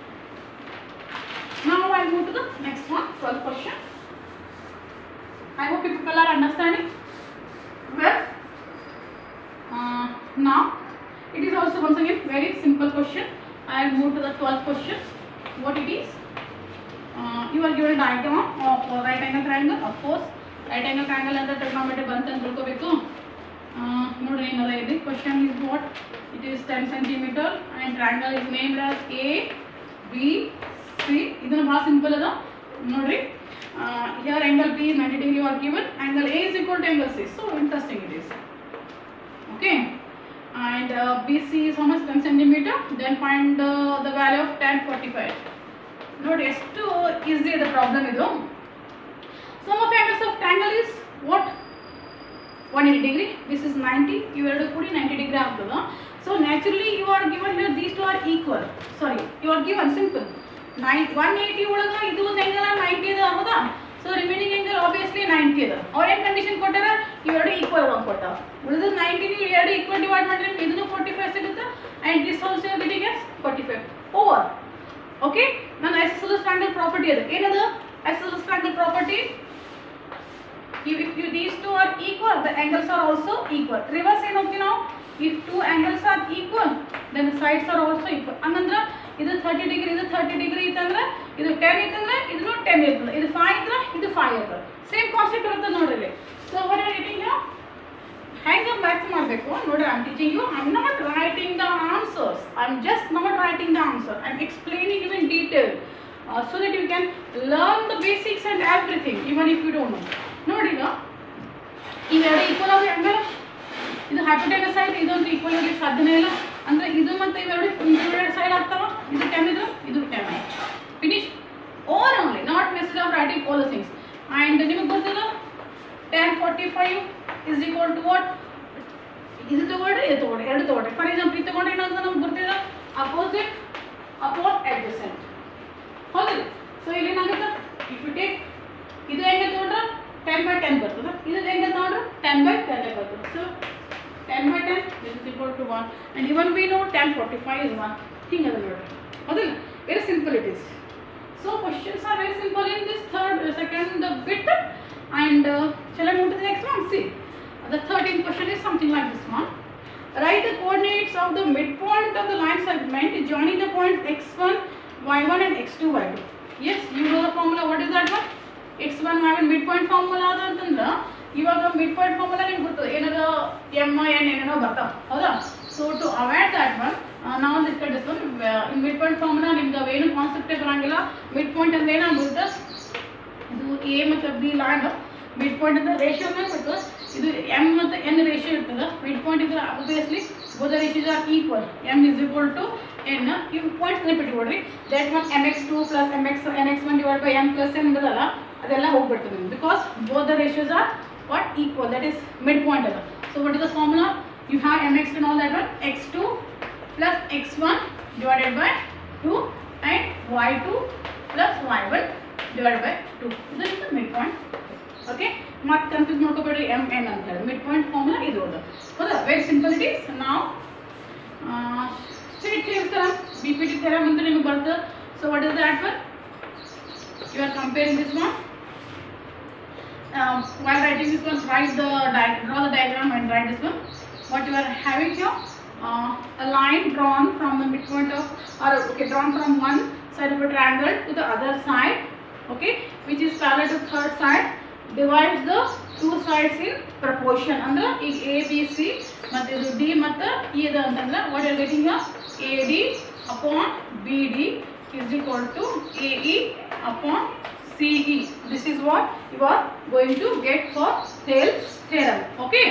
Now I move to the next one, 12th question. I hope you people are understanding well. Now it is also once again very simple question. I will move to the 12th question. What it is? You are given a diagram of right angle triangle. Of course, right angle triangle and the trigonometry ಬಂತು ಅಂತ ತಿಳ್ಕೋಬೇಕು. ನೋಡ್ರಿ ಏನದ ಇದೆ. Question is what? It is 10 centimeter and triangle is named as A, B, C. ಇದನ್ನ ಬಹಳ simple ಅದ ನೋಡ್ರಿ. Here angle B is 90 degree are given. Angle A is equal to angle C. So interesting it is. Okay. And BC is how much? 10 centimeter. Then find the value of tan 45. ನೋಡಿ ಎಷ್ಟು easy ಇದೆ problem ಇದು. Sum of angles of triangle is what? 180 degree. This is 90. ಇವೆರಡು ಕೂಡಿ 90 degree ಆಗ್ತದ. So naturally you are given here these two are equal. Sorry, you are given simple. 180 ಒಳಗ ಇದು ಒಂದು angle 90 ಇದೆ ಹೌದಾ? So remaining angle obviously 90 ಇದೆ. ಅವ್ರ ಏನು ಕಂಡೀಷನ್ ಕೊಟ್ಟಾರ? ಇವೆರಡು ಈಕ್ವಲ್ ಆಗಿ ಕೊಟ್ಟಾರ. ಉಳಿದ 90 ಗೆ ಇವೆರಡು ಈಕ್ವಲ್ ಡಿವೈಡ್ ಮಾಡಿದ್ರೆ ಇದನ್ನು 45 ಸಿಗುತ್ತೆ and this also you are getting as 45 over. Okay? ನಾನು isosceles triangle property ಇದೆ. ಏನದು? Isosceles triangle property. If these two are equal, the angles are also equal. Reverse ಏನು ಹೋಗ್ತೀವಿ ನಾವು? If two angles are equal, then the sides are also equal. ಅಂದ್ರ ಇದು 30 degree, ಇದು 30 degree ಇತ್ತಂದ್ರೆ ಇದು 10 ಇತ್ತಂದ್ರೆ ಇದು 10 ಇರ್ತದೆ. ಇದು 5 ಇದ್ರೆ ಇದು 5 ಇರ್ತದೆ. ಸೇಮ್ ಕಾನ್ಸೆಪ್ಟ್ ಇರ್ತದೆ ನೋಡ್ರಿ ಇಲ್ಲಿ. So what are you getting here? ಹೆಂಗೆ ಮ್ಯಾಥ್ಸ್ ಮಾಡಬೇಕು ನೋಡ್ರಿ. I am teaching you. I am not writing the answers. I am just not writing the answer. I am explaining you in detail so that you can learn the basics and everything even if you don't know. ನೋಡಿ ಈಗ ಇವೆರಡು equal ಆಗಿ ಹಂಗಲ್ಲ. ಇದು hypotenuse side ಇದೊಂದು equal ಆಗಿ ಸಾಧ್ಯನೇ ಇಲ್ಲ. ಅಂದ್ರೆ ಇದು ಮತ್ತೆ ಇವೆರಡು ಇನ್ಕ್ಲೂಡೆಡ್ ಸೈಡ್ ಆಗ್ತಾವ. ಇದು 10 ಇದ್ರೆ ಇದು 10. Finish. Or only not message of writing all the things. And ನಿಮಗೆ ಗೊತ್ತಿಲ್ಲ tan 45 is equal to what? ಇದು ತಗೊಂಡ್ರೆ ಇದು ತಗೊಂಡ್ರೆ ಎರಡು ತಗೊಂಡ್ರೆ. ಫಾರ್ ಎಕ್ಸಾಂಪಲ್ ಇದು ತಗೊಂಡ್ರೆ ಏನಾಗುತ್ತೆ ನಮ್ಗೆ ಗೊತ್ತಿಲ್ಲ ಅಪೋಸಿಟ್ ಅಪೋನ್ ಅಡ್ಜಸೆಂಟ್ ಹೌದು. ಸೊ ಇಲ್ಲಿ ಏನಾಗುತ್ತೆ ಇಫ್ ಯು ಟೇಕ್ ಇದು ಹೆಂಗೆ ತಗೊಂಡ್ರೆ 10/10 ಬರ್ತದೆ. ಇದು ಹೆಂಗೆ ತಗೊಂಡ್ರೆ 10/10 ಬರ್ತದೆ. So 10/10 this is equal to 1 and even we know tan 45 is 1. ಹಿಂಗೆ ಅದ ನೋಡ್ರಿ ಹೌದಿಲ್ಲ. Very simple it is. So questions are very simple in this second bit and shall I move to the next one? See, the 13th question is something like this one. Write the coordinates of the midpoint of the line segment joining the points x1, y1 and x2, y2. Yes, you know the formula. What is that one? x1, y1 midpoint formula ಅದ ಅಂತಂದ್ರೆ ಇವಾಗ midpoint formula ನಿಮಗೆ ಗೊತ್ತು ಏನದ m n ಏನೇನೋ ಬರ್ತಾವ ಹೌದಾ. So to avoid that one ನಾವು discuss this one in midpoint formula ನಿಮ್ಗೆ ಏನು ಕಾನ್ಸೆಪ್ಟೇ ಬರಂಗಿಲ್ಲ. midpoint ಅಂದ್ರೆ ಏನಾಗುತ್ತೆ ಇದು a ಮತ್ತು b ಲೈನ್ ಮಿಡ್ ಪಾಯಿಂಟ್ ಅಂತ ರೇಷಿಯೋ ಮೇಲೆ ಬರ್ತದೆ. ಇದು m ಮತ್ತು n ರೇಷಿಯೋ ಇರ್ತದೆ. ಮಿಡ್ ಪಾಯಿಂಟ್ ಇದ್ರೆ obviously both the ratios are equal. m is equal to n. ಇವು ಪಾಯಿಂಟ್ಸ್ ನೆನಪಿಟ್ಕೊಡ್ರಿ. that one mx2 plus nx1 divided by m plus n ಬದಲ್ಲ ಅದೆಲ್ಲ ಹೋಗ್ಬಿಡ್ತದೆ because both the ratios are what equal. that is mid point ಅದ. so what is the formula? you have mx and all that one x2 plus x1 divided by 2 and y2 plus y1 divided by 2. This is the midpoint. Okay, mat confuse ಮಾಡ್ಕೋಬೇಡಿ mn ಅಂತ ಹೇಳಿ midpoint formula ಇದು ಅದು ಹೌದಾ. Very simple it is. ನಾವು straight change theorem BPT theorem ಅಂತ ನಿಮಗೆ ಬರುತ್ತೆ. So what is that one? You are comparing this one. While writing this one, draw the diagram and write this one. What you are having here, a line drawn from the midpoint of, or okay, drawn from one side of a triangle to the other side, okay, which is parallel to third side, divides the two sides in proportion. Andre ee ABC matte idu D matte E ida antandre what you are getting here, AD upon BD is equal to AE upon CE. This is what you are going to get for Thales theorem. Okay.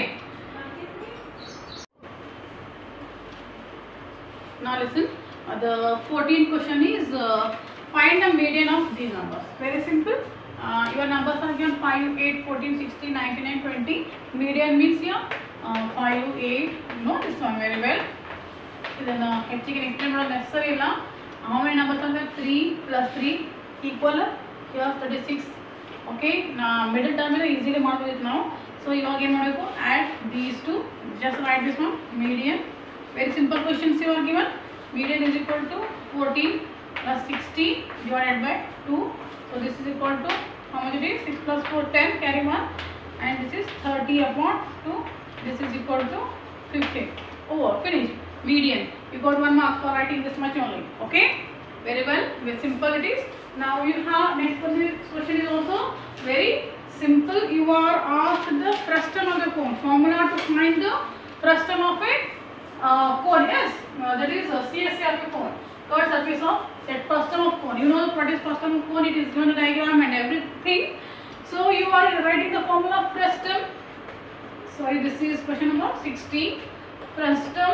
Now listen. The 14th question is find the median of these numbers. Very simple. Your numbers are given 5, 8, 14, 16, 19 and 20. Median means here 5, 8. You know this one very well. Then ಹೆಚ್ಚಿಗೆ explain ಮಾಡೋ necessary ಇಲ್ಲ. How many numbers are there? 3 plus 3 equal here 36. Okay. Now middle term easily ಮಾಡಬಹುದು now. So ಇವಾಗ ಏನು ಮಾಡಬೇಕು? Add these two. Just write this one. Median. Very simple questions you are given. Median is equal to 14 plus 60 divided by 2. So this is equal to how much it is? 6 plus 4 10, carry 1, and this is 30 upon 2. This is equal to 15. Over. Finish. Median. You got 1 mark for writing this much only. Okay. Very well. Very simple it is. Now you have next question is also very simple. You are asked the frustum of the cone. Formula to find the frustum of a cone. Yes. That is CSA of a cone. Curved surface of that frustum of cone. You know what is frustum of cone? It is given a diagram and everything. So you are writing the formula of frustum. Sorry, this is question number 60. Frustum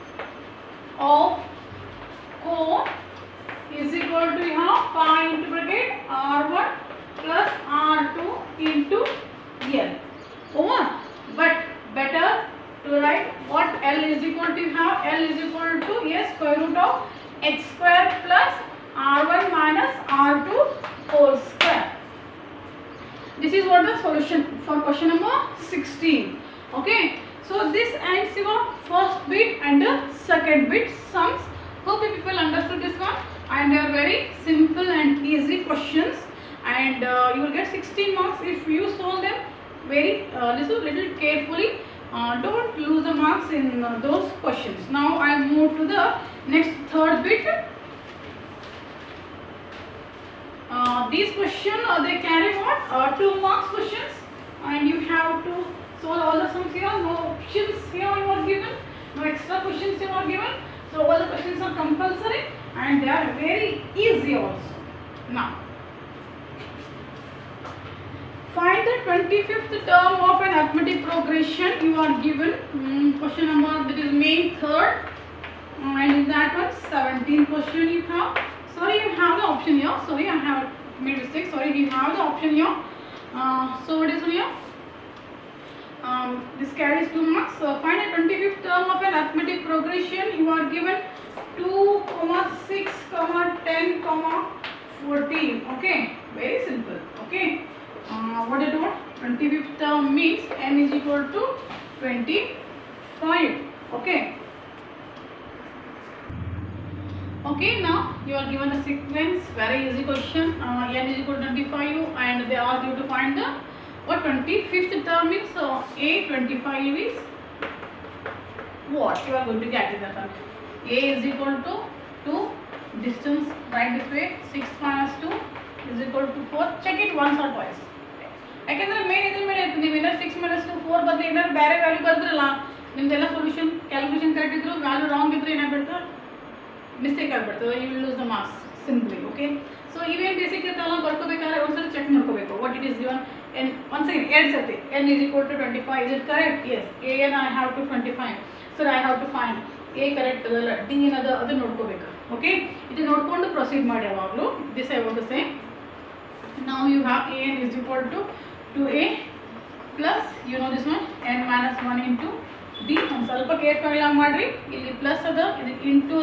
of cone is equal to pi into bracket R1 plus R2 into L. Over. But better to write what L is equal to L is equal to square root of x square plus R1 minus R2 whole square. This is what the solution for question number 16. Okay. So this ends your first bit and the second bit sums. Hope you people understood this one, and they are very simple and easy questions, and you will get 16 marks if you solve them very little carefully. Don't lose the marks in those questions. Now I move to the next third bit. These questions they carry what? 2 marks questions, and you have to solve all the sums here. No options here you are given. No extra questions you are given. So all the questions are compulsory and they are very easy also. Now find the 25th term of an arithmetic progression. You are given question number that is main third, and in that one 17 question you have. Sorry, you have the option here. Sorry, I have made mistake. Sorry, you have the option here. So what is here? This carries 2 marks. So find a 25th term of an arithmetic progression. You are given 2, 6, 10, 14. Okay, very simple. Okay, what is what? 25th term means n is equal to 25. Okay. Okay, now you are given a sequence. Very easy question. N is equal to 25, and they ask you to find the what 25th term is. So A 25 is what? You are going to get it that one. A is equal to 2. Distance right this way. 6 minus 2 is equal to 4. Check it once or twice. ಯಾಕೆಂದ್ರೆ main ಇದ್ರ ಮೇಲೆ ಇರ್ತದೆ. ನೀವು ಏನಾದ್ರು 6 minus 2 4 ಬದಲು ಏನಾದ್ರು ಬೇರೆ value ಬರೆದ್ರಲ್ಲ, ನಿಮ್ದೆಲ್ಲ ಸೊಲ್ಯೂಷನ್ ಕ್ಯಾಲ್ಕುಲೇಷನ್ ಕರೆಕ್ಟ್ ಇದ್ರು ವ್ಯಾಲ್ಯೂ ರಾಂಗ್ ಇದ್ರೆ ಏನಾಗ್ಬಿಡ್ತದೆ, ಮಿಸ್ಟೇಕ್ ಆಗಿಬಿಡ್ತದೆ. You will lose the marks simply. Okay. So ಇವೇನು ಬೇಸಿಕ್ ಇರ್ತಲ್ಲ ಬರ್ಕೋಬೇಕಾದ್ರೆ ಒಂದ್ಸಲ ಚೆಕ್ ಮಾಡ್ಕೋಬೇಕು. What it is given n once again 8 ಸರ್ತಿ n is equal to 25. is it correct? Yes. A n I have to 25. So I have to find A correct ಅದಲ್ಲ, D ಏನದ ಅದು ನೋಡ್ಕೋಬೇಕು. ಓಕೆ, ಇದು ನೋಡ್ಕೊಂಡು ಪ್ರೊಸೀಡ್ ಮಾಡಿ ಯಾವಾಗಲೂ. This I want to say. Now you have A n is equal to 2A plus you know this one n minus 1 into D. ಒಂದು ಸ್ವಲ್ಪ ಕೇರ್ಫುಲ್ ಆಗಿ ಮಾಡ್ರಿ. ಇಲ್ಲಿ ಪ್ಲಸ್ ಅದ, ಇದು ಇಂಟು ಅದ,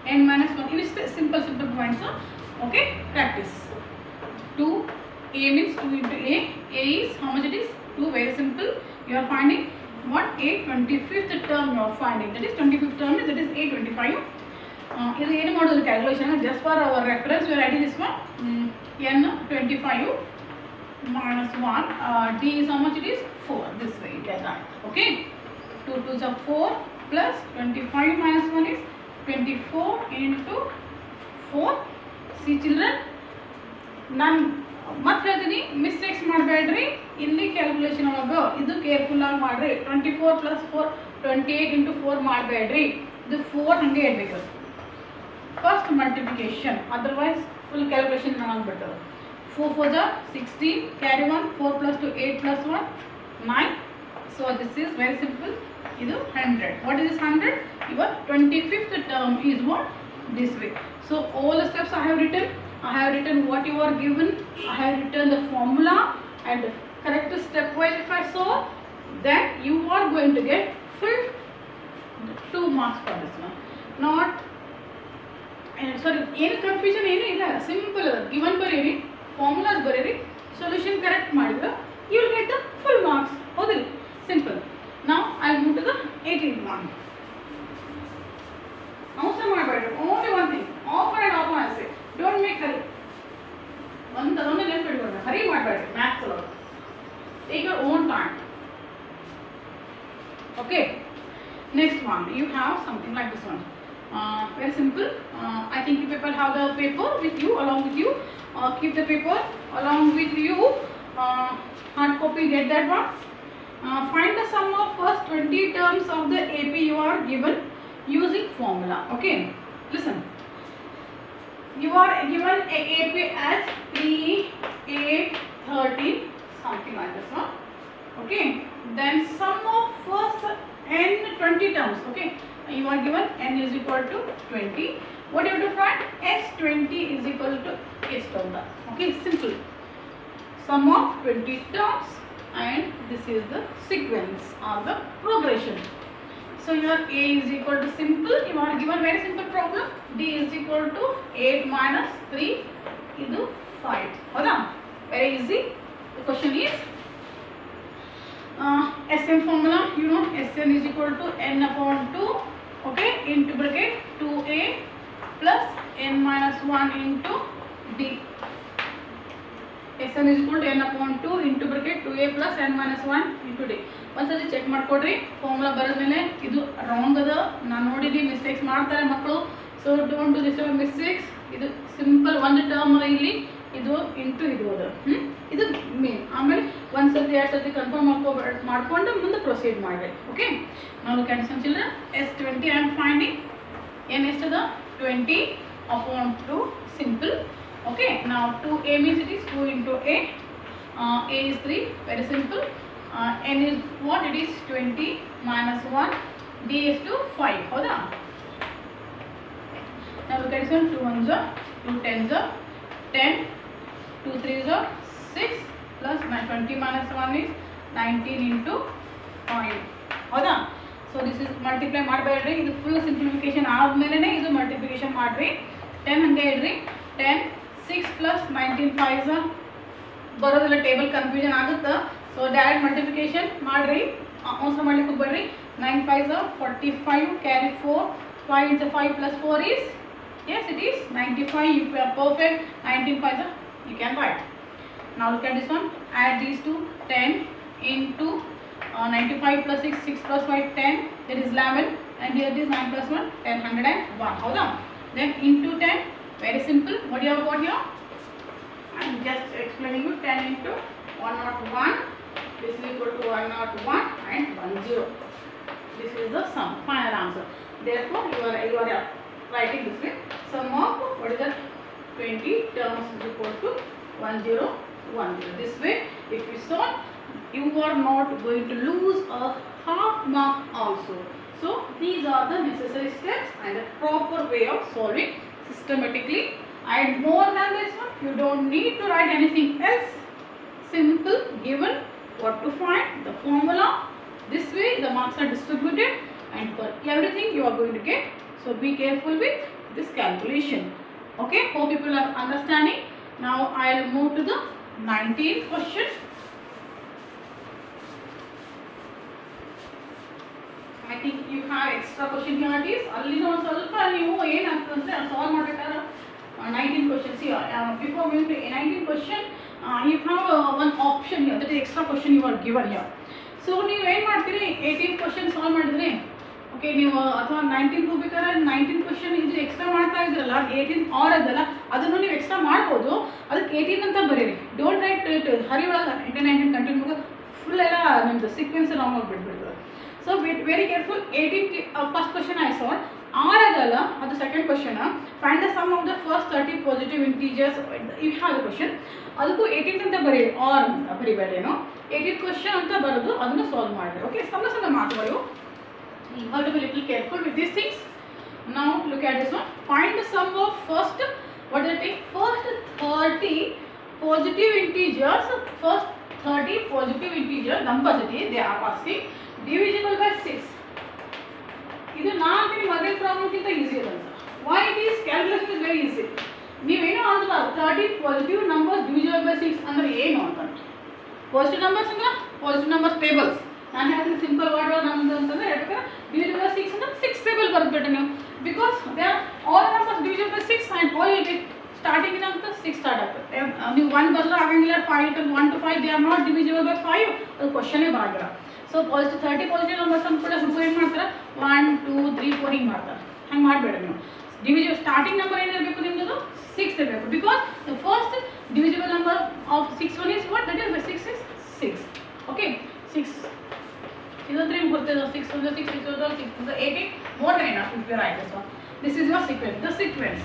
n minus 1. It is simple points. Okay, practice. 2 a means 2 into a. A is how much it is? 2. Very simple. You are finding what? A 25th term you are finding. That is 25th term. That is a 25. This is any model calculation. Just for our reference, we are writing this one. N 25 minus 1. D is how much it is? 4. This way you can write. Okay. 2 2s are 4 plus 25 minus 1 is 24 into 4. See children, none ಮತ್ತೆ ಹೇಳ್ತೀನಿ mistakes ಮಾಡಬೇಡ್ರಿ. ಇಲ್ಲಿ calculation ಒಳಗೆ ಇದು careful ಆಗಿ ಮಾಡ್ರಿ. 24 plus 4 28 into 4 ಮಾಡಬೇಡ್ರಿ. ಇದು 4 ಹಂಗೆ ಇರಬೇಕು. First multiplication, otherwise full calculation ಮಾಡಾಗ್ಬಿಡ್ತದೆ. 4 4 are 16, carry 1, 4 plus 2 8 plus 1 9. So this is very simple. Idu 100. What is this 100? Your 25th term is what? This way. So all the steps I have written what you are given. I have written the formula and correct stepwise. If I saw, then you are going to get full 2 marks for this one. Not sorry, any confusion ಏನು ಇಲ್ಲ. Simple given ಬರೀರಿ, formulas ಬರೀರಿ, solution correct ಮಾಡಿದ್ರೆ you will get the full marks. ಹೌದಿಲ್ಲ? Simple. Now I will move to the 18th one. ಅವಸರ ಮಾಡಬೇಡಿ. Only one thing, offer and offer answer. Don't make hurry. ಒಂದೊಂದು ನೆನಪಿಟ್ಕೊಳ್ಳಿ, ಹರಿ ಮಾಡಬೇಡಿ ಮ್ಯಾಥ್ಸ್ ಒಳಗೆ. Take your own time. Okay. Next one, you have something like this one. Very simple. I think you people have the paper with you, along with you. Keep the paper along with you. Hard copy, get that one. Find the sum of first 20 terms of the AP you are given using formula. Okay, listen. You are given a AP as 3, 8, 13, something like this one. Okay, then sum of first n 20 terms. Okay, you are given n is equal to 20. What you have to find? S20 is equal to S term. Okay, simple. Sum of 20 terms, and this is the sequence or the progression. So your A is equal to simple. You are given very simple problem. D is equal to 8 minus 3 into 5. Hoda? Very easy. The question is Sn formula. You know Sn is equal to n upon 2. Okay, into bracket 2a plus n minus 1 into d. Sn is equal to n upon 2 into bracket 2a plus n minus 1 into d. ಒಂದ್ಸತಿ check ಮಾಡ್ಕೊಡ್ರಿ. Formula ಬರೆದ್ಮೇಲೆ ಇದು wrong ಅದ, ನಾನು ನೋಡಿದ್ದೀನಿ mistakes ಮಾಡ್ತಾರೆ ಮಕ್ಕಳು. So don't do this mistakes. ಇದು ಸಿಂಪಲ್ ಒಂದು ಟರ್ಮ್ ಇಲ್ಲಿ, ಇದು ಇಂಟು ಇದು ಅದ. ಇದು ಮೇನ್. ಆಮೇಲೆ ಒಂದ್ಸತಿ 2 ಸರ್ತಿ ಕನ್ಫರ್ಮ್ ಮಾಡ್ಕೊಂಡು ಮುಂದೆ ಪ್ರೊಸೀಡ್ ಮಾಡಿರಿ. ಓಕೆ, ನಾವು look at some children. S20 I am finding. n ಎಷ್ಟದ? 20 upon 2. Simple. Okay, now 2a means it is 2 into a. A is 3. Very simple. N is what? It is 20 minus 1. D is to 5. Hoda? Now look at this one. 2 1s are 2 10s are 10. 2 3s are 6 plus 20 minus 1 is 19 into 5. Hoda? So this is multiply ಮಾಡಬೇಡ್ರಿ. ಇದು full simplification ಆದ್ಮೇಲೆ ಇದು multiplication ಮಾಡ್ರಿ. 10 ಹಂಗೆ ಇಡ್ರಿ. 10 6 plus 19 5s ಬರೋದಿಲ್ಲ, table confusion ಆಗುತ್ತೆ. So direct multiplication ಮಾಡ್ರಿ, ಅವಸರ ಮಾಡ್ಲಿಕ್ಕೆ ಹೋಗ್ಬೇಡ್ರಿ. 9 5s are 45, carry 4, 5 into 5 plus 4 is, yes it is 95. If you are perfect, 19 5s are, you can write. Now look at this one. Add these two. 10 into 95 plus 6, 6 plus 5 10, that is 11, and here it is 9 plus 1 10, 101. Hold on. Then into 10, very simple. What do you have got here? I am just explaining you. 10 into 101. This is equal to 101 and 10. This is the sum, final answer. Therefore, you are writing this way. Sum of what is that? 20 terms is equal to 1010. This way, if you solve, you are not going to lose a half mark also. So these are the necessary steps and the proper way of solving systematically. And more than this one, you don't need to write anything else. Simple, given what to find, the formula. This way the marks are distributed, and for everything you are going to get. So be careful with this calculation. Okay, hope people are understanding. Now I'll move to the 19th question. I think you have extra question here. It is already on solve and you solve 19 questions here. Before going to 19 question, you have one option here, that is extra question you are given here. So ನೀವು ಏನು ಮಾಡ್ತೀರಿ 18 question solve ಮಾಡಿದ್ರಿ okay ನೀವು ಅಥವಾ 19 ಹೋಗ್ಬೇಕಾದ್ರೆ 19 question ಇದು extra ಮಾಡ್ತಾ ಇದ್ರಲ್ಲ 18 ಆರ್ ಅದಲ್ಲ ಅದನ್ನು ನೀವು ಎಕ್ಸ್ಟ್ರಾ ಮಾಡ್ಬೋದು ಅದಕ್ಕೆ 18 ಅಂತ ಬರೀರಿ ಡೋಂಟ್ ರೈಟ್ ಹರಿ ಒಳಗೆ 18 19 ಕಂಟಿನ್ಯೂ ಫುಲ್ ಎಲ್ಲ ನಿಮ್ಮದು ಸೀಕ್ವೆನ್ಸ್ ರಾಂಗ್ ಆಗಿಬಿಟ್ಬಿಡ್ತದೆ so very careful 18 first question I solve are ಅದಲ್ಲ ಅದು second question find the sum of the first 30 positive integers if have the question ಅದಕ್ಕೂ 18 ಅಂತ ಬರೀ ಆರ್ ಅಂತ ಬರಿಬೇಡಿ ಏನು 18 ಕ್ವೆಶ್ಚನ್ ಅಂತ ಬರೋದು ಅದನ್ನು ಸಾಲ್ವ್ ಮಾಡಿರಿ ಓಕೆ ಸಣ್ಣ ಸಣ್ಣ ಮಾತುಗಳು you have to be little careful with these things. Now look at this one. Find the sum of first, what is it? First 30 positive integers. First 30 positive integer numbers it is. They are asking divisible by 6. This is not any other problem kinta easy anta. Why it is calculation is very easy. ನೀವು ಏನು ಅಂತ 30 positive numbers divisible by 6 ಅಂದ್ರೆ ಏನು ಅಂತ positive numbers ಅಂದ್ರೆ positive numbers tables ನಾನು ಹೇಳ್ತೀನಿ simple word ನಮ್ದು ಅಂತಂದ್ರೆ ಹೇಳ್ಬೇಕಾದ್ರೆ divisible by 6 ಅಂದ್ರೆ 6 ಟೇಬಲ್ ಬರೆದ್ಬಿಟ್ಟು ನೀವು because they are all numbers divisible by 6 and all you get starting in ಅಂತ 6 ಸ್ಟಾರ್ಟ್ ಆಗ್ತದೆ ನೀವು 1 ಬರೆದ್ರೆ ಆಗಂಗಿಲ್ಲ 5 1 to 5 they are not divisible by 5 ಅದು ಕ್ವೆಶ್ಚನ್ ಬರಂಗಿಲ್ಲ ಸೊ ಪಾಸಿಟಿವ್ 30 ಪಾಸಿಟಿವ್ ನಂಬರ್ಸ್ ಅಂತ ಕೂಡ ಹುಡುಗರು ಏನು ಮಾಡ್ತಾರೆ 1 2 3 4 ಹಿಂಗೆ ಮಾಡ್ತಾರೆ ಹಂಗೆ ಮಾಡಬೇಡ ನೀವು divisible starting number ಏನಿರಬೇಕು ನಿಮ್ಮದು 6 ಇರಬೇಕು because the first divisible number of 6 one is what that is 6 is 6 okay 6 ಇದೊಂದ್ರೆ ನಿಮಗೆ ಗೊತ್ತಿದೆ 6 1 6 6 1 6 18 more than enough if you write this one this is your sequence the sequence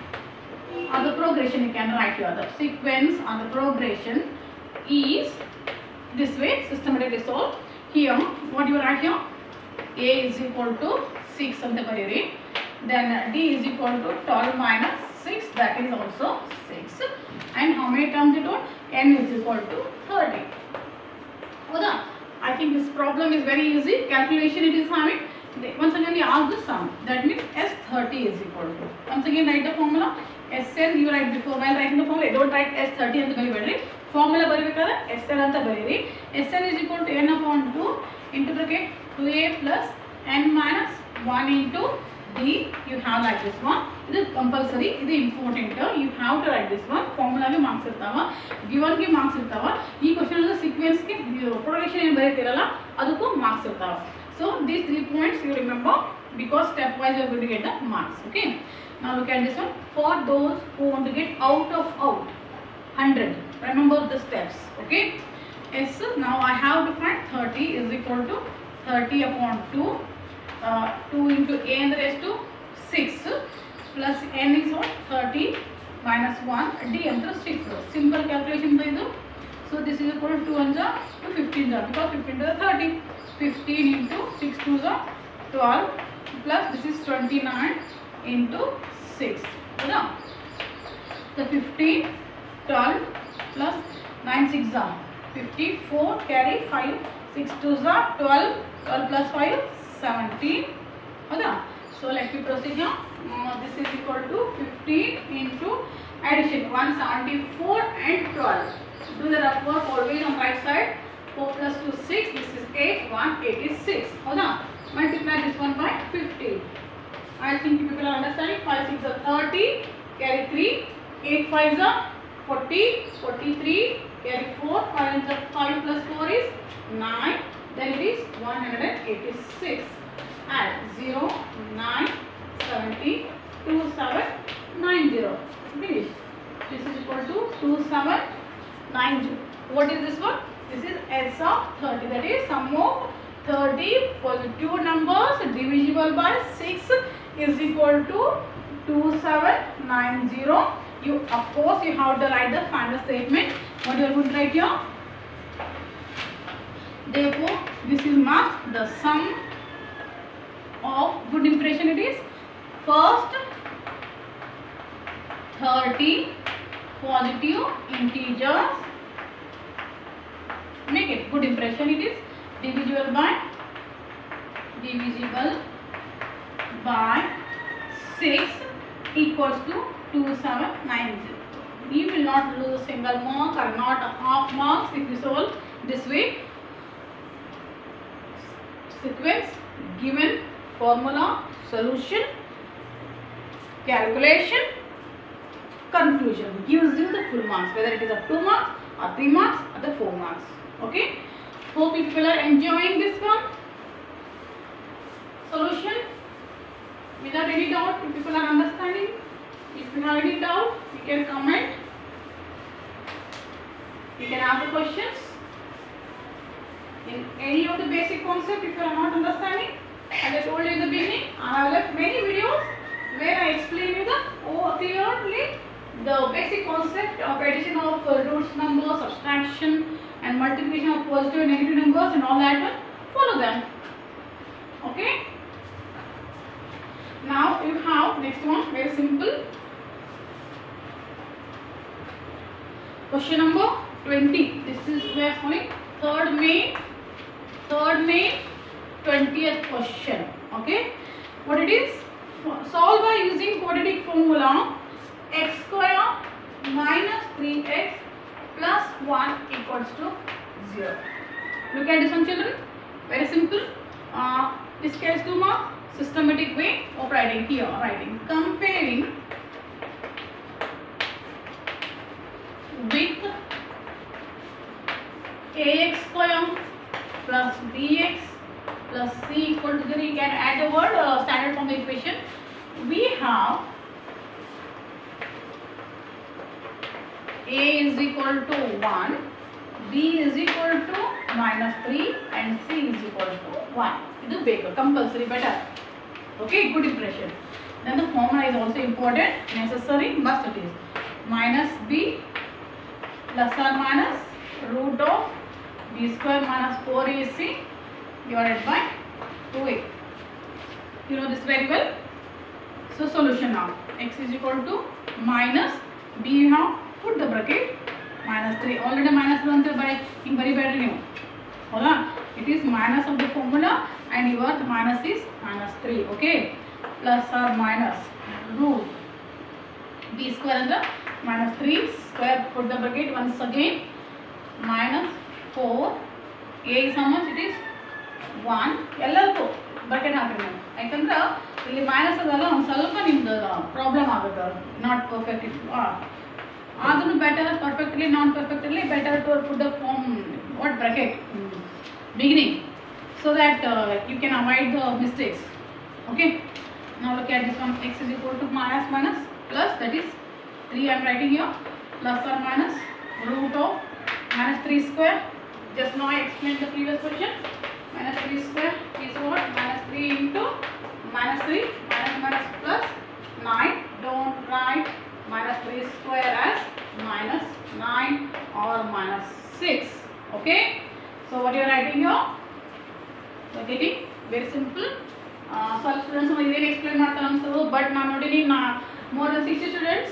or the progression you can write here the sequence or the progression is this way systematically solved here what you write here a is equal to 6 anta bariri then d is equal to 12 minus 6 that is also 6 and how many terms it got n is equal to 30 houda I think this problem is very easy calculation it is having once again we ask the sum that means s30 is equal to once again write the formula sn you write before while writing the formula don't write s30 anta baribedri formula baribekadre sn anta bariri sn is equal to n upon 2 into bracket 2a plus n minus 1 into d you have like this one this is compulsory this is important you have to write this one formula ge marks irtava given ge marks irtava ee question the sequence ge progression ಏನು ಬರೀತಿರಲ್ಲ ಅದಕ್ಕೂ marks irtava so these 3 points you remember because step wise you are going to get the marks okay now look at this one for those who want to get out of out 100 remember the steps okay yes now I have to find 30 is equal to 30 upon 2 2 into a and the rest to 6 plus n is what 30 minus 1 d and 6 simple calculation by the so this is equal to 2 and to 15 because 15 to the 30 15 into 6 to the 12 plus this is 29 into 6 now the 15 12 plus 9 6 are 54 carry 5 6 to the 12 12 plus 5 17 houda so let me proceed here this is equal to 15 into addition 174 and 12 do the rough work always on right side 4 plus 2 6 this is 8 186 houda multiply this one by 15 I think people are understanding 5 6 are 30 carry 3 8 5 are 40 43 carry 4 5 is 5 plus 4 is 9 then it is 186 add 0 9 70 2790 finish this is equal to 2790 what is this one this is s of 30 that is sum of 30 positive numbers divisible by 6 is equal to 2790 you of course you have to write the final statement what you are going to write here therefore this is marked the sum of good impression it is first 30 positive integers make it good impression it is divisible by 6 equals to 2790. You will not lose a single mark or not a half marks if you solve this way. Sequence, given, formula, solution, calculation, conclusion gives you the full marks, whether it is of 2 marks or 3 marks or the 4 marks. Okay. Hope people are enjoying this one. Solution. Without any doubt, if people are understanding, if you have any doubt, you can comment. You can ask the questions. In any of the basic concept, if you are not understanding, as I told you in the beginning, I have left many videos where I explain you the clearly the basic concept of addition of roots numbers, subtraction and multiplication of positive and negative numbers and all that one. Follow them. Okay. Now you have next one, very simple. Question number 20. This is where only third main 20th question. Okay. What it is? Solve by using quadratic formula x square minus 3x plus 1 equals to 0. Look at this one, children. Very simple. This case 2 mark. Systematic way of writing here. Comparing with ax square plus bx plus c equal to 0. You can add the word standard form equation. We have a is equal to 1, b is equal to minus 3 and c is equal to 1. This is basic, compulsory, better. Okay, good impression. Then the formula is also important, necessary, must it is. Minus b plus or minus root of b square minus 4ac divided by 2a. You know this very well. So solution now. X is equal to minus b, you have put the bracket minus 3. Already minus 1 by in very bad new. Hold on. It is minus of the formula and your minus is minus 3. Okay. Plus or minus root b square and the minus 3 square, put the bracket once again, minus 4. A is how much? It is 1. ಎಲ್ಲರಿಗೂ bracket ಹಾಕಿರಿ. ಯಾಕಂದ್ರೆ ಇಲ್ಲಿ minus ಅದಲ್ಲ ಒಂದು ಸ್ವಲ್ಪ ನಿಮ್ದು problem ಆಗುತ್ತೆ. Not perfect if ಆದ್ರೂ better perfectly non perfectly better to put the form what bracket beginning so that you can avoid the mistakes. Okay. Now look at this one. X is equal to minus minus plus, that is 3 I am writing here, plus or minus root of minus 3 square. Just now I explained the previous question. Minus 3 square is what? Minus 3 into minus 3 minus minus plus 9. Don't write minus 3 square as minus 9 or minus 6. Okay. So what you are writing here? So getting very simple. Some students will even explain ಮಾಡ್ತಾರೆ but ನಾನು ನೋಡಿನಿ more than 60 students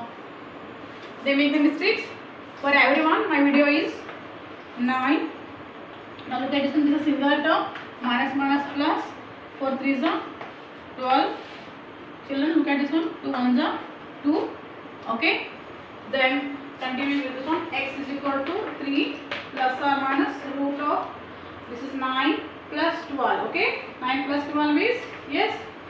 they make the mistakes. For everyone my video is 9. Now look at this one. This is a single term. Minus minus plus 4 3s are 12. Children look at this one. 2 1s are 2. Okay. Then continue with this one. X is equal to 3 plus or minus root of, this is 9 plus 12. Okay. 9 plus 12 is, yes,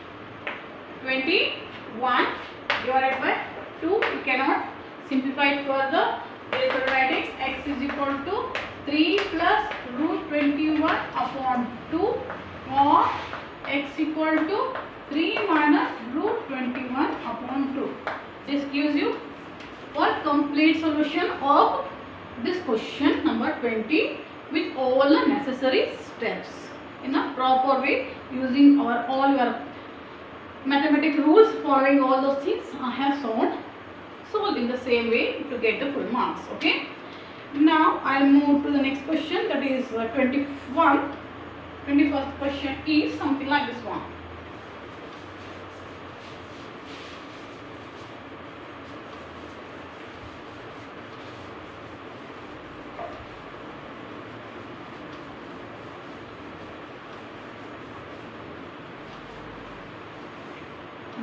21 divided by 2. You cannot simplify it further. There is a writing x is equal to 3 plus root 21 upon 2 or x equal to 3 minus root 21 upon 2. This gives you a complete solution of this question number 20 with all the necessary steps in a proper way, using all your mathematical rules, following all those things I have solved in the same way to get the full marks. Okay. Now I'll move to the next question, that is 21st question is something like this one.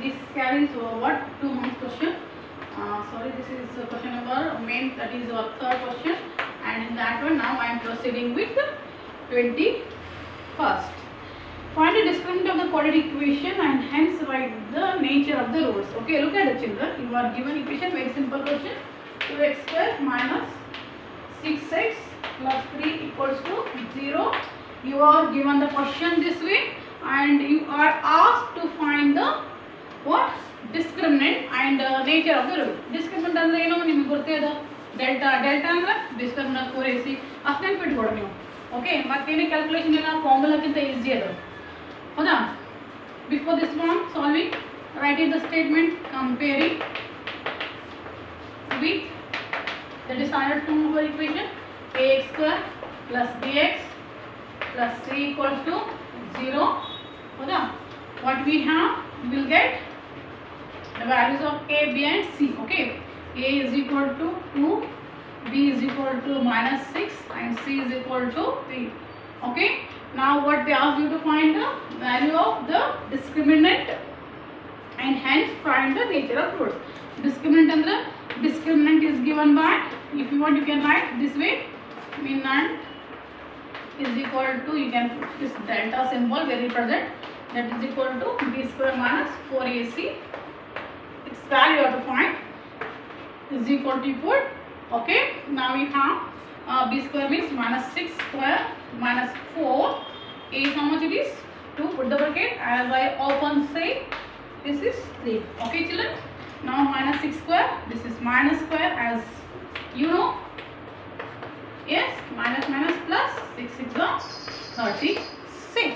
this carries what 2 marks question. Sorry, this is question number main, that is our third question, and in that one now I am proceeding with 21st. Find the discriminant of the quadratic equation and hence write the nature of the roots. Okay, look at the children. You are given equation, very simple question. 2x square minus 6x plus 3 equals to 0. You are given the question this way, and you are asked to find the what discriminant and nature of the root. Discriminant ಅಂದ್ರೆ ಏನು ನಿಮಗೆ ಗೊತ್ತಿದೆ, delta. Delta ಅಂದ್ರೆ discriminant 4ac ಅಷ್ಟೇ ಬಿಟ್ಕೊಡು ನೀವು. Okay, ಮತ್ತೇನೇ calculation ಇಲ್ಲ, ಫಾರ್ಮುಲಾಕ್ಕಿಂತ easy ಅದು, ಹೌದಾ? Before this one solving, write in the statement comparing with the desired two equation ax square plus bx plus c equals to 0. What we have, we will get the values of a, b and c. Okay, a is equal to 2, b is equal to minus 6 and c is equal to 3. Okay, now what they ask you to find the value of the discriminant and hence find the nature of roots. Discriminant andre discriminant is given by, if you want you can write this way, minant is equal to, you can put this delta symbol very present, that is equal to b square minus 4ac. Its value you have to find is equal to put. Okay, now we have b square means minus 6 square minus 4. A is how much it is? 2. Put the bracket. As I often say, this is 3. Okay children. Now minus 6 square. This is minus square, as you know. Yes, minus minus plus 6 6 is 36.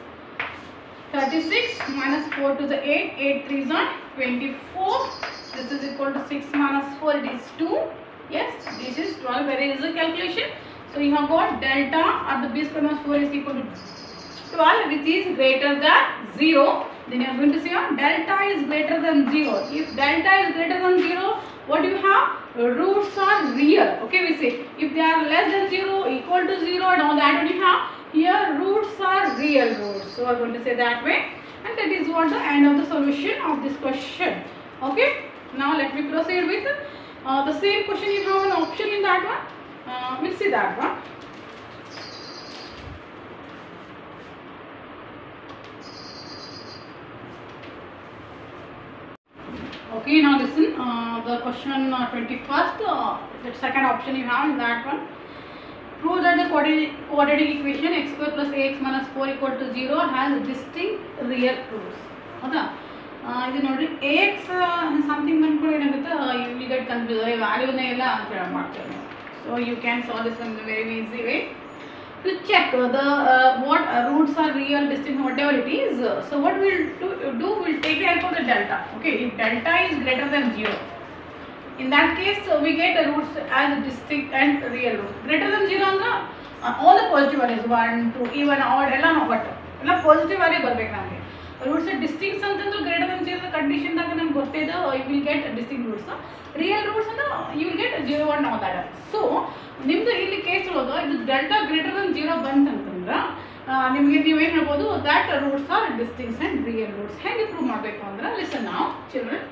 36 minus 4 to the 8. 8 3 is 24. This is equal to 6 minus 4. It is 2. Yes, this is 12. Very easy calculation. So you have got delta of the b square minus 4 is equal to 12, which is greater than 0. Then you are going to say delta is greater than 0. If delta is greater than 0, what do you have? Roots are real. Okay, we say if they are less than 0, equal to 0 and all that, what do you have? Here roots are real roots. So we are going to say that way, and that is what the end of the solution of this question. Okay, now let me proceed with the same question. You have an option in that one. We'll see that one. Okay, now listen, the question 21st, the second option you have in that one. Prove that the quadratic equation x square plus ax minus 4 equal to 0 has distinct real roots. ಹೌದಾ? ಇದು ನೋಡಿ ax something ಬಂದ್ಕೊಂಡು ಏನಾಗುತ್ತೆ, you will get confused, ವ್ಯಾಲ್ಯೂನೇ ಇಲ್ಲ ಅಂತ ಹೇಳಿ ಮಾಡ್ತಾರೆ. So you can solve this in a very easy way. To check the what roots are real, distinct, whatever it is. So what we'll do, we'll take the help of the delta. Okay, if delta is greater than 0, in that case we get the roots as distinct and real roots. Greater than 0 andra all the positive values 1 2 even odd ella no, but ella positive value barbeku namage. Roots distinct antandre greater than 0 condition daga namage gottide you will get distinct roots. Real roots andra you will get 0 1 all that. So ನಿಮ್ಮದು ಇಲ್ಲಿ case ಒಳಗೆ ಇದು delta greater than 0 ಬಂತಂತಂದ್ರೆ ನಿಮಗೆ ನೀವೇನು ಹೇಳ್ಬೋದು, that roots are distincts and real roots. ಹೇಗೆ prove ಮಾಡಬೇಕು ಅಂದ್ರೆ, listen now children.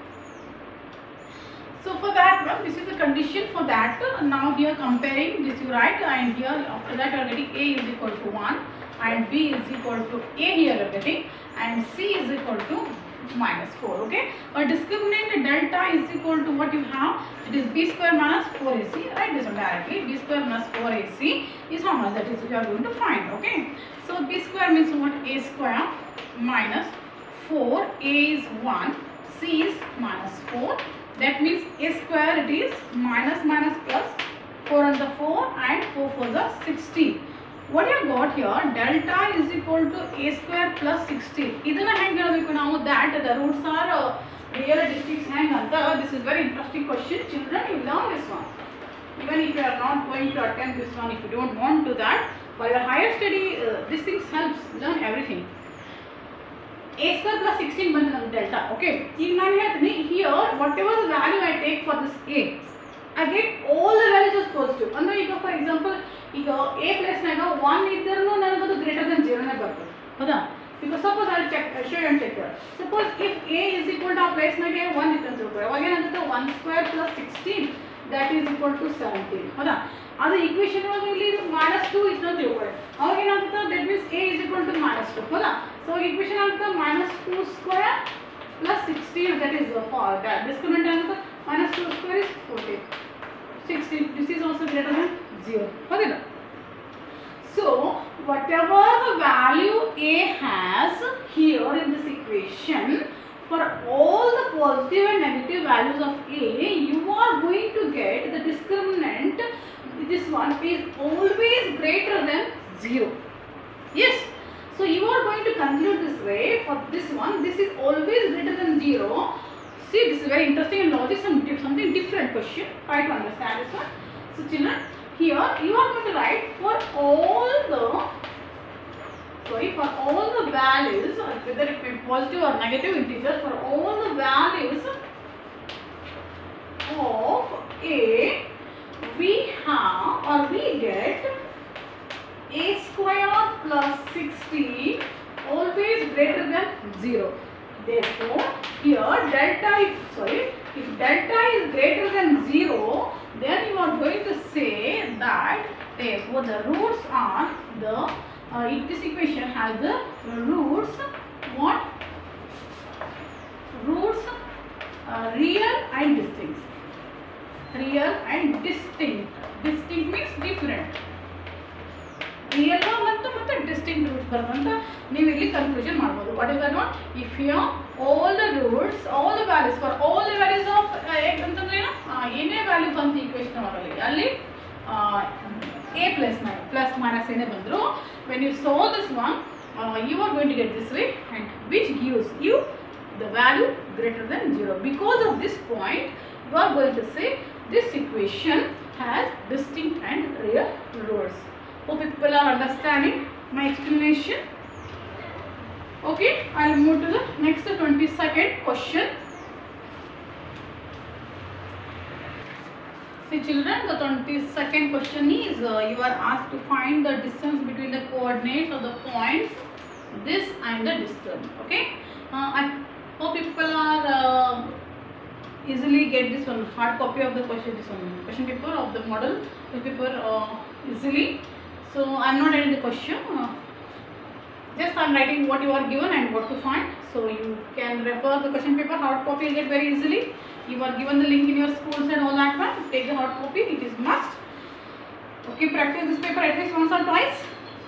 So for that one, this is the condition for that. Now here comparing this you write, and here after that you are getting a is equal to 1 and b is equal to a here you are getting, and c is equal to minus 4. Okay, a discriminant delta is equal to what you have, it is b square minus 4ac. Write this one directly. B square minus 4ac is how much? That is you are going to find. Okay, so b square means what? A square minus 4, a is 1, c is minus 4. That means a square it is minus minus plus 4 on the 4 and 4 for the 16. What you got here, delta is equal to a square plus 16. ಇದನ್ನ ಹೆಂಗೆ ಹೇಳಬೇಕು ನಾವು, that the roots are real distinct ಹೆಂಗೆ ಅಂತ. This is very interesting question. Children, you learn this one. Even if you are not going to attempt this one, if you don't want to that, by your higher study, these things helps learn everything. A square plus 16 ಬಂತು ನಮ್ಮ delta. Okay, ಈಗ ನಾನು ಹೇಳ್ತೀನಿ, here whatever the value I take for this a, I get all the values as positive. ಅಂದ್ರೆ ಈಗ for example, ಈಗ a place ನಾಗ 1 ಇದ್ದರೂ ನನಗೆ ಅದು ಗ್ರೇಟರ್ ದನ್ 0 ನೇ ಬರ್ತದೆ. ಹೌದಾ? Because suppose I'll show you and check here. Suppose if a is equal to place nage 1 ಇತ್ತು ಅಂತ ತಿಳ್ಕೊಳ್ಳಿ. ಅವಾಗ ಏನಾಗುತ್ತೆ 1 square plus 16 that is equal to 17. ಹೌದಾ? ಅದು ಈಕ್ವೇಷನ್ ಒಳಗೆ ಇಲ್ಲಿ -2 ಇತ್ತು ಅಂತ ತಿಳ್ಕೊಳ್ಳಿ. ಅವಾಗ ಏನಾಗುತ್ತೆ that means a is equal to -2. ಹೌದಾ? So ಈಕ್ವೇಷನ್ ಆಗುತ್ತೆ -2 square plus 16 that is that discriminant ಆಗುತ್ತೆ -2 square is 14. 16 this is also greater than 0. ಹೌದಾ? So whatever the value a has here in this equation, for all the positive and negative values of a, you are going to get the discriminant. This one is always greater than 0. Yes. So you are going to conclude this way. For this one, this is always greater than 0. See, this is very interesting and logic, something different question. Try to understand this one. So children, here you are going to write for all the values, whether it be positive or negative integers, for all the values of a, we have or we get a square plus 16 always greater than 0. Therefore, here if delta is greater than 0, then you are going to say that therefore the roots are if this equation has the roots real and distinct. Real and distinct. Distinct means different. Real ಮತ್ತು distinct roots ಬರುವಂತ ನೀವು ಇಲ್ಲಿ conclusion ಮಾಡಬಹುದು. What is that one? If here all the values for all the values of ಅಂತಂದ್ರೆ ಏನು ಏನೇ value ಬಂತು equation ಒಳಗಡೆ ಅಲ್ಲಿ a plus minus ಏನೇ ಬಂದ್ರು, when you solve this one you are going to get this way, and which gives you the value greater than 0. Because of this point you are going to say this equation has distinct and real roots. Hope people are understanding my explanation. Okay, I will move to the next 22nd question. See children, the 22nd question is you are asked to find the distance between the coordinates of the points this and the distance. Okay, I hope people are easily get this one hard copy of the question paper of the model paper easily. So I am not writing the question, just I am writing what you are given and what to find. So you can refer the question paper hard copy, you get very easily. You are given the link in your schools and all that one. Take the hard copy, it is must. Okay, practice this paper at least once or twice.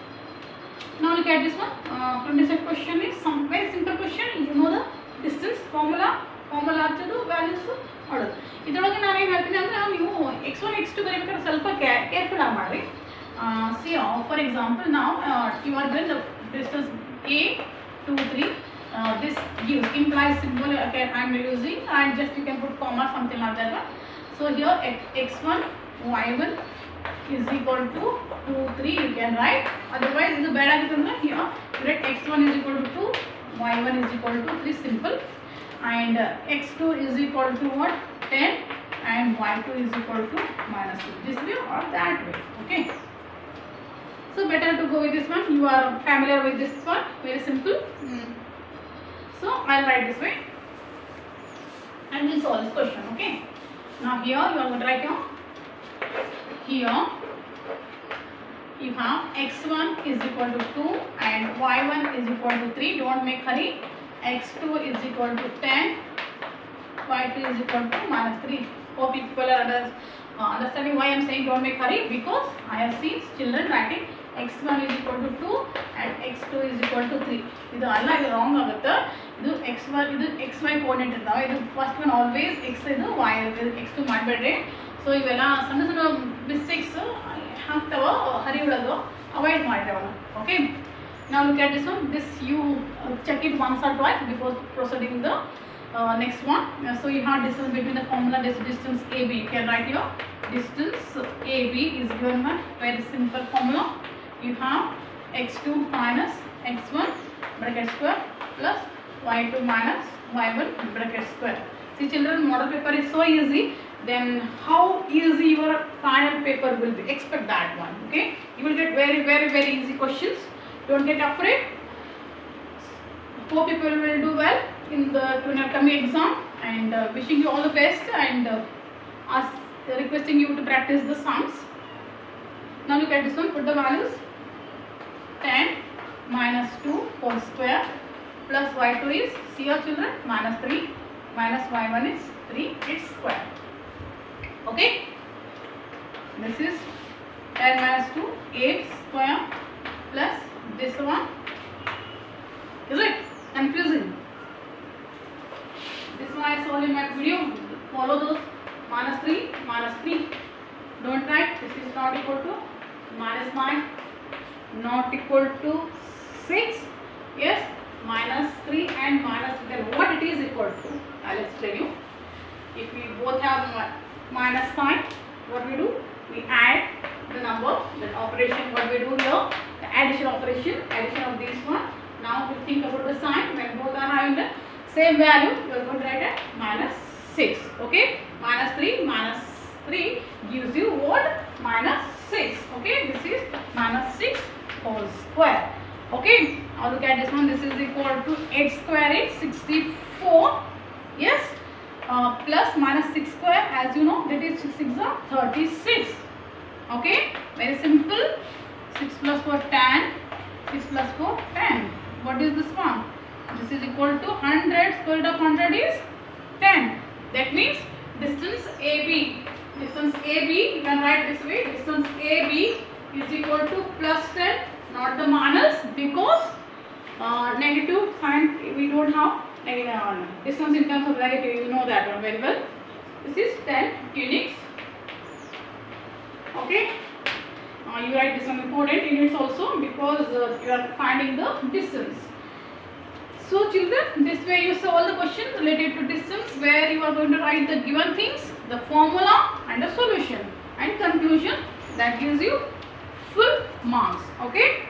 Now look at this one. 22nd question is some very simple question. You know the distance formula ಹಚ್ಚೋದು values ಮಾಡೋದು. ಇದರೊಳಗೆ ನಾನು ಏನು ಹೇಳ್ತೀನಿ ಅಂದರೆ ನೀವು x1 x2 ಬರೀಬೇಕಾದ್ರೆ ಸ್ವಲ್ಪ careful ಆಗಿ ಮಾಡಿರಿ. See, for example, now you are given the distance a 2 3. This implies symbol I am using, and just you can put comma something like that. So here x1 y1 is equal to 2 3 you can write. Otherwise ಇದು ಬೇಡ ಆಗಿತ್ತು ಅಂದ್ರೆ here you write x1 is equal to 2, y1 is equal to 3, simple, and x2 is equal to what 10 and y2 is equal to -2. This way or that way. Okay. So better to go with this one. You are familiar with this one. Very simple. So I'll write this way and we'll solve this question. Okay. Now here you are going to write down. Here you have x1 is equal to 2 and y1 is equal to 3. Don't make hurry. x2 is equal to 10. y2 is equal to -3. Hope people are understanding why I am saying don't make hurry, because I have seen children writing x1 is equal to 2 and x2 is equal to 3. ಇದು ಅಲ್ಲ, ಇದು wrong ಆಗುತ್ತೆ. ಇದು x1 ಇದು xy coordinate ಇರ್ತಾವೆ. ಇದು first one always x ಇದು y x2 ಮಾಡಬೇಡ್ರಿ. ಸೊ ಇವೆಲ್ಲ ಸಣ್ಣ ಸಣ್ಣ ಮಿಸ್ಟೇಕ್ಸ್ ಆಗ್ತಾವ, ಹರಿ ಬಿಡೋದು ಅವಾಯ್ಡ್ ಮಾಡಿರಿ ಅವನ್ನ. Okay, now look at this one. This you check it once or twice before proceeding the next one. So you have distance between the formula distance AB. You can write your distance AB is given by very simple formula. You have x2 minus x1 bracket square plus y2 minus y1 bracket square. See children, model paper is so easy. Then how easy your final paper will be, expect that one. Okay, you will get very easy questions. Don't get afraid. Hope people will do well in the coming exam, and wishing you all the best, and requesting you to practice the sums. Now look at this one. Put the values. 10 minus 2 whole square plus y2 is, see your children, minus 3 minus y1 is 3 its square. Okay. This is 10 minus 2 8 square plus this one. Is it confusing? This one I saw in my video. Follow those. Minus 3 minus 3. Don't write. This is not equal to minus 9. Not equal to 6. Yes. Minus 3 and minus, then what it is equal to? I'll explain you. If we both have minus sign, what we do? We add the number, the operation, what we do here, the addition operation, addition of this one. Now we think about the sign. When both are having the same value, we are going to write at minus 6. Okay. Minus 3 gives you what? Minus 6. Okay. This is minus 6 whole square. Okay. Now look at this one. This is equal to 8 square is 64. Yes. Plus minus 6 square, as you know, that is 6 are 36. Okay. Very simple. 6 plus 4 10. 6 plus 4 10. What is this one? This is equal to 100. Square root of 100 is 10. That means distance AB. Distance AB, you can write this way. Distance AB is equal to plus 10, not the minus, because negative sign we don't have negative distance in terms of negative. You know that one very well. This is 10 units. Okay. You write this one important units also, because you are finding the distance. So children, this way you solve the question related to distance, where you are going to write the given things, the formula and the solution and conclusion. That gives you full marks. Okay.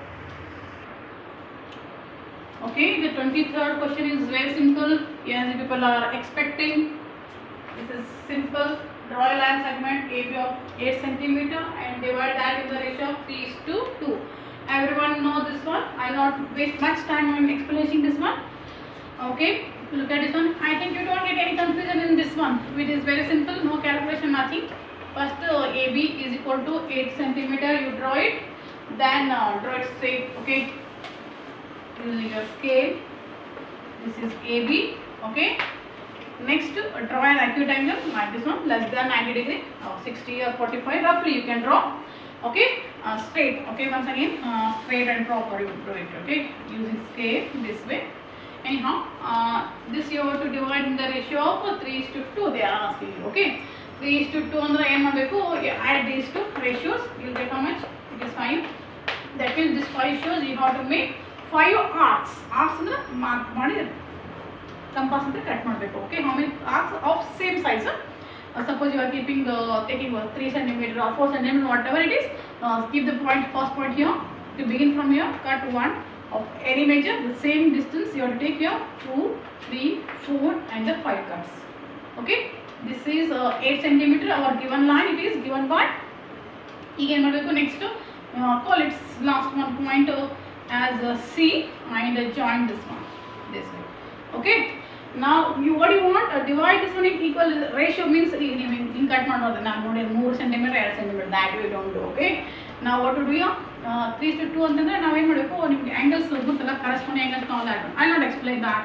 Okay, the 23rd question is very simple. Yes, people are expecting. This is simple. Draw a line segment AB of 8 cm and divide that in the ratio of 3:2. Everyone know this one. I will not waste much time on explaining this one. Okay, look at this one. I think you don't get any confusion in this one. It is very simple. No calculation, nothing. First, AB is equal to 8 cm. You draw it. Then draw it straight. Okay. Using your scale. This is AB. Okay. Next, draw an acute angle like this one, less than 90 degree, 60 or 45, roughly you can draw. Okay, straight. Okay, once again, straight and proper you draw it. Okay, using scale this way. Anyhow, this you have to divide in the ratio of 3:2. They are asking you. Okay, 3:2 andre em mabeku. Add these two ratios, you will get how much? It is 5. That means this 5 shows you have to make 5 arcs. Arcs andre mark ಮಾಡಿ compass ante cut ಮಾಡಬೇಕು. Okay, how many arcs of same size? Suppose you are taking 3 cm or 4 cm, whatever it is, keep the point, first point here. To begin from here, cut one of any measure, the same distance you have to take here, 2, 3, 4 and the 5 cuts. Okay, this is 8 cm. Our given line, it is given by, again next call its last one point as C and join this one this way. Okay. Now you what you want, divide this one in equal ratio, means in cut ಮಾಡೋದು ನಾನು ನೋಡಿ 3 cm 2 cm, that we don't do. Okay, now what to do here, 3:2 ಅಂತಂದ್ರೆ ನಾವು ಏನು ಮಾಡಬೇಕು, ನಿಮಗೆ angles ಗೊತ್ತಲ್ಲ, corresponding angles ನಾವು that one. I will not explain that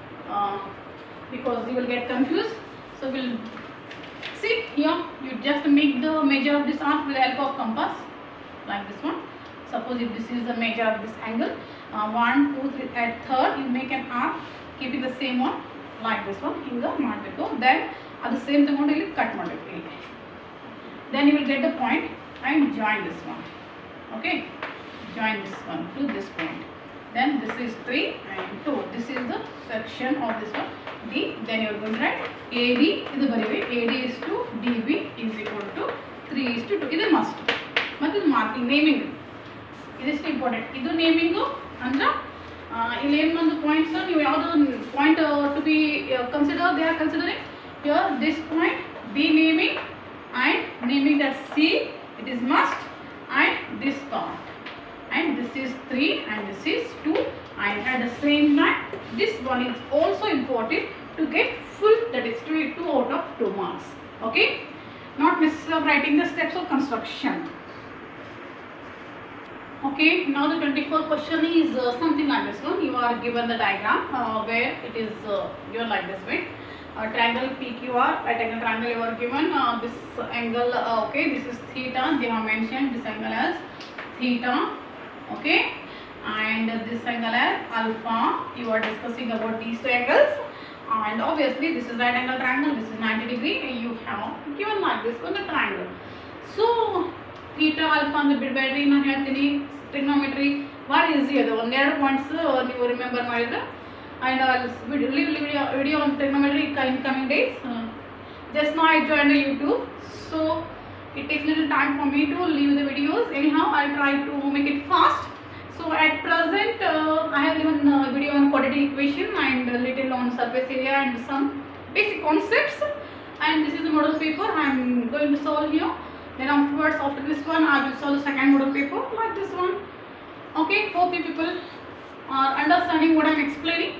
because you will get confused. So we'll see here, you just make the measure of this arc with the help of compass like this one. Suppose if this is the measure of this angle, 1, 2, 3, at third you make an arc keeping the same one like this one. Hinga ಮಾಡಬೇಕು. Then at the same ತಗೊಂಡು ಇಲ್ಲಿ cut ಮಾಡಬೇಕು ಇಲ್ಲಿ. Then you will get the point and join this one. Okay, join this one to this point. Then this is 3 and 2. This is the section of this one D. Then you are going to write AD. ಇದು ಬರೀಬೇಕು. AD is to DB is equal to 3 is to 2. ಇದು must. ಮತ್ತು ಇದು marking, naming ಇದಿಷ್ಟು important. ಇದು ನೇಮಿಂಗು ಅಂದ್ರೆ ಇಲ್ಲಿ ಏನು ಒಂದು ಪಾಯಿಂಟ್ಸ್ ನೀವು ಯಾವುದು point to be consider, they are considering here this point, be naming and naming that C, it is must, and this part, and this is 3 and this is 2. I had the same line this one is also important to get full, that is 2 out of 2 marks. Okay, not necessary writing the steps of construction. Okay, now the 24th question is something like this one. You are given the diagram where it is given like this way. Triangle PQR, right angle triangle you are given. This angle, okay, this is theta. They have mentioned this angle as theta. Okay, and this angle as alpha. You are discussing about these two angles. And obviously this is right angle triangle. This is 90 degree. You have given like this one the triangle. So theta alpha and the bit battery na ಹೇಳ್ತೀನಿ trigonometry what easy ಅದು ಒಂದೆರಡು points ನೀವು remember ಮಾಡಿದ್ರೆ and I'll leave video on trigonometry in coming days. Just now I joined the YouTube, so it takes little time for me to leave the videos. Anyhow, I'll try to make it fast. So at present I have given video on quadratic equation and a little on surface area and some basic concepts, and this is the model paper I am going to solve here. Then afterwards, after this one, I will solve the second model paper like this one. Okay, hope you people are understanding what I am explaining.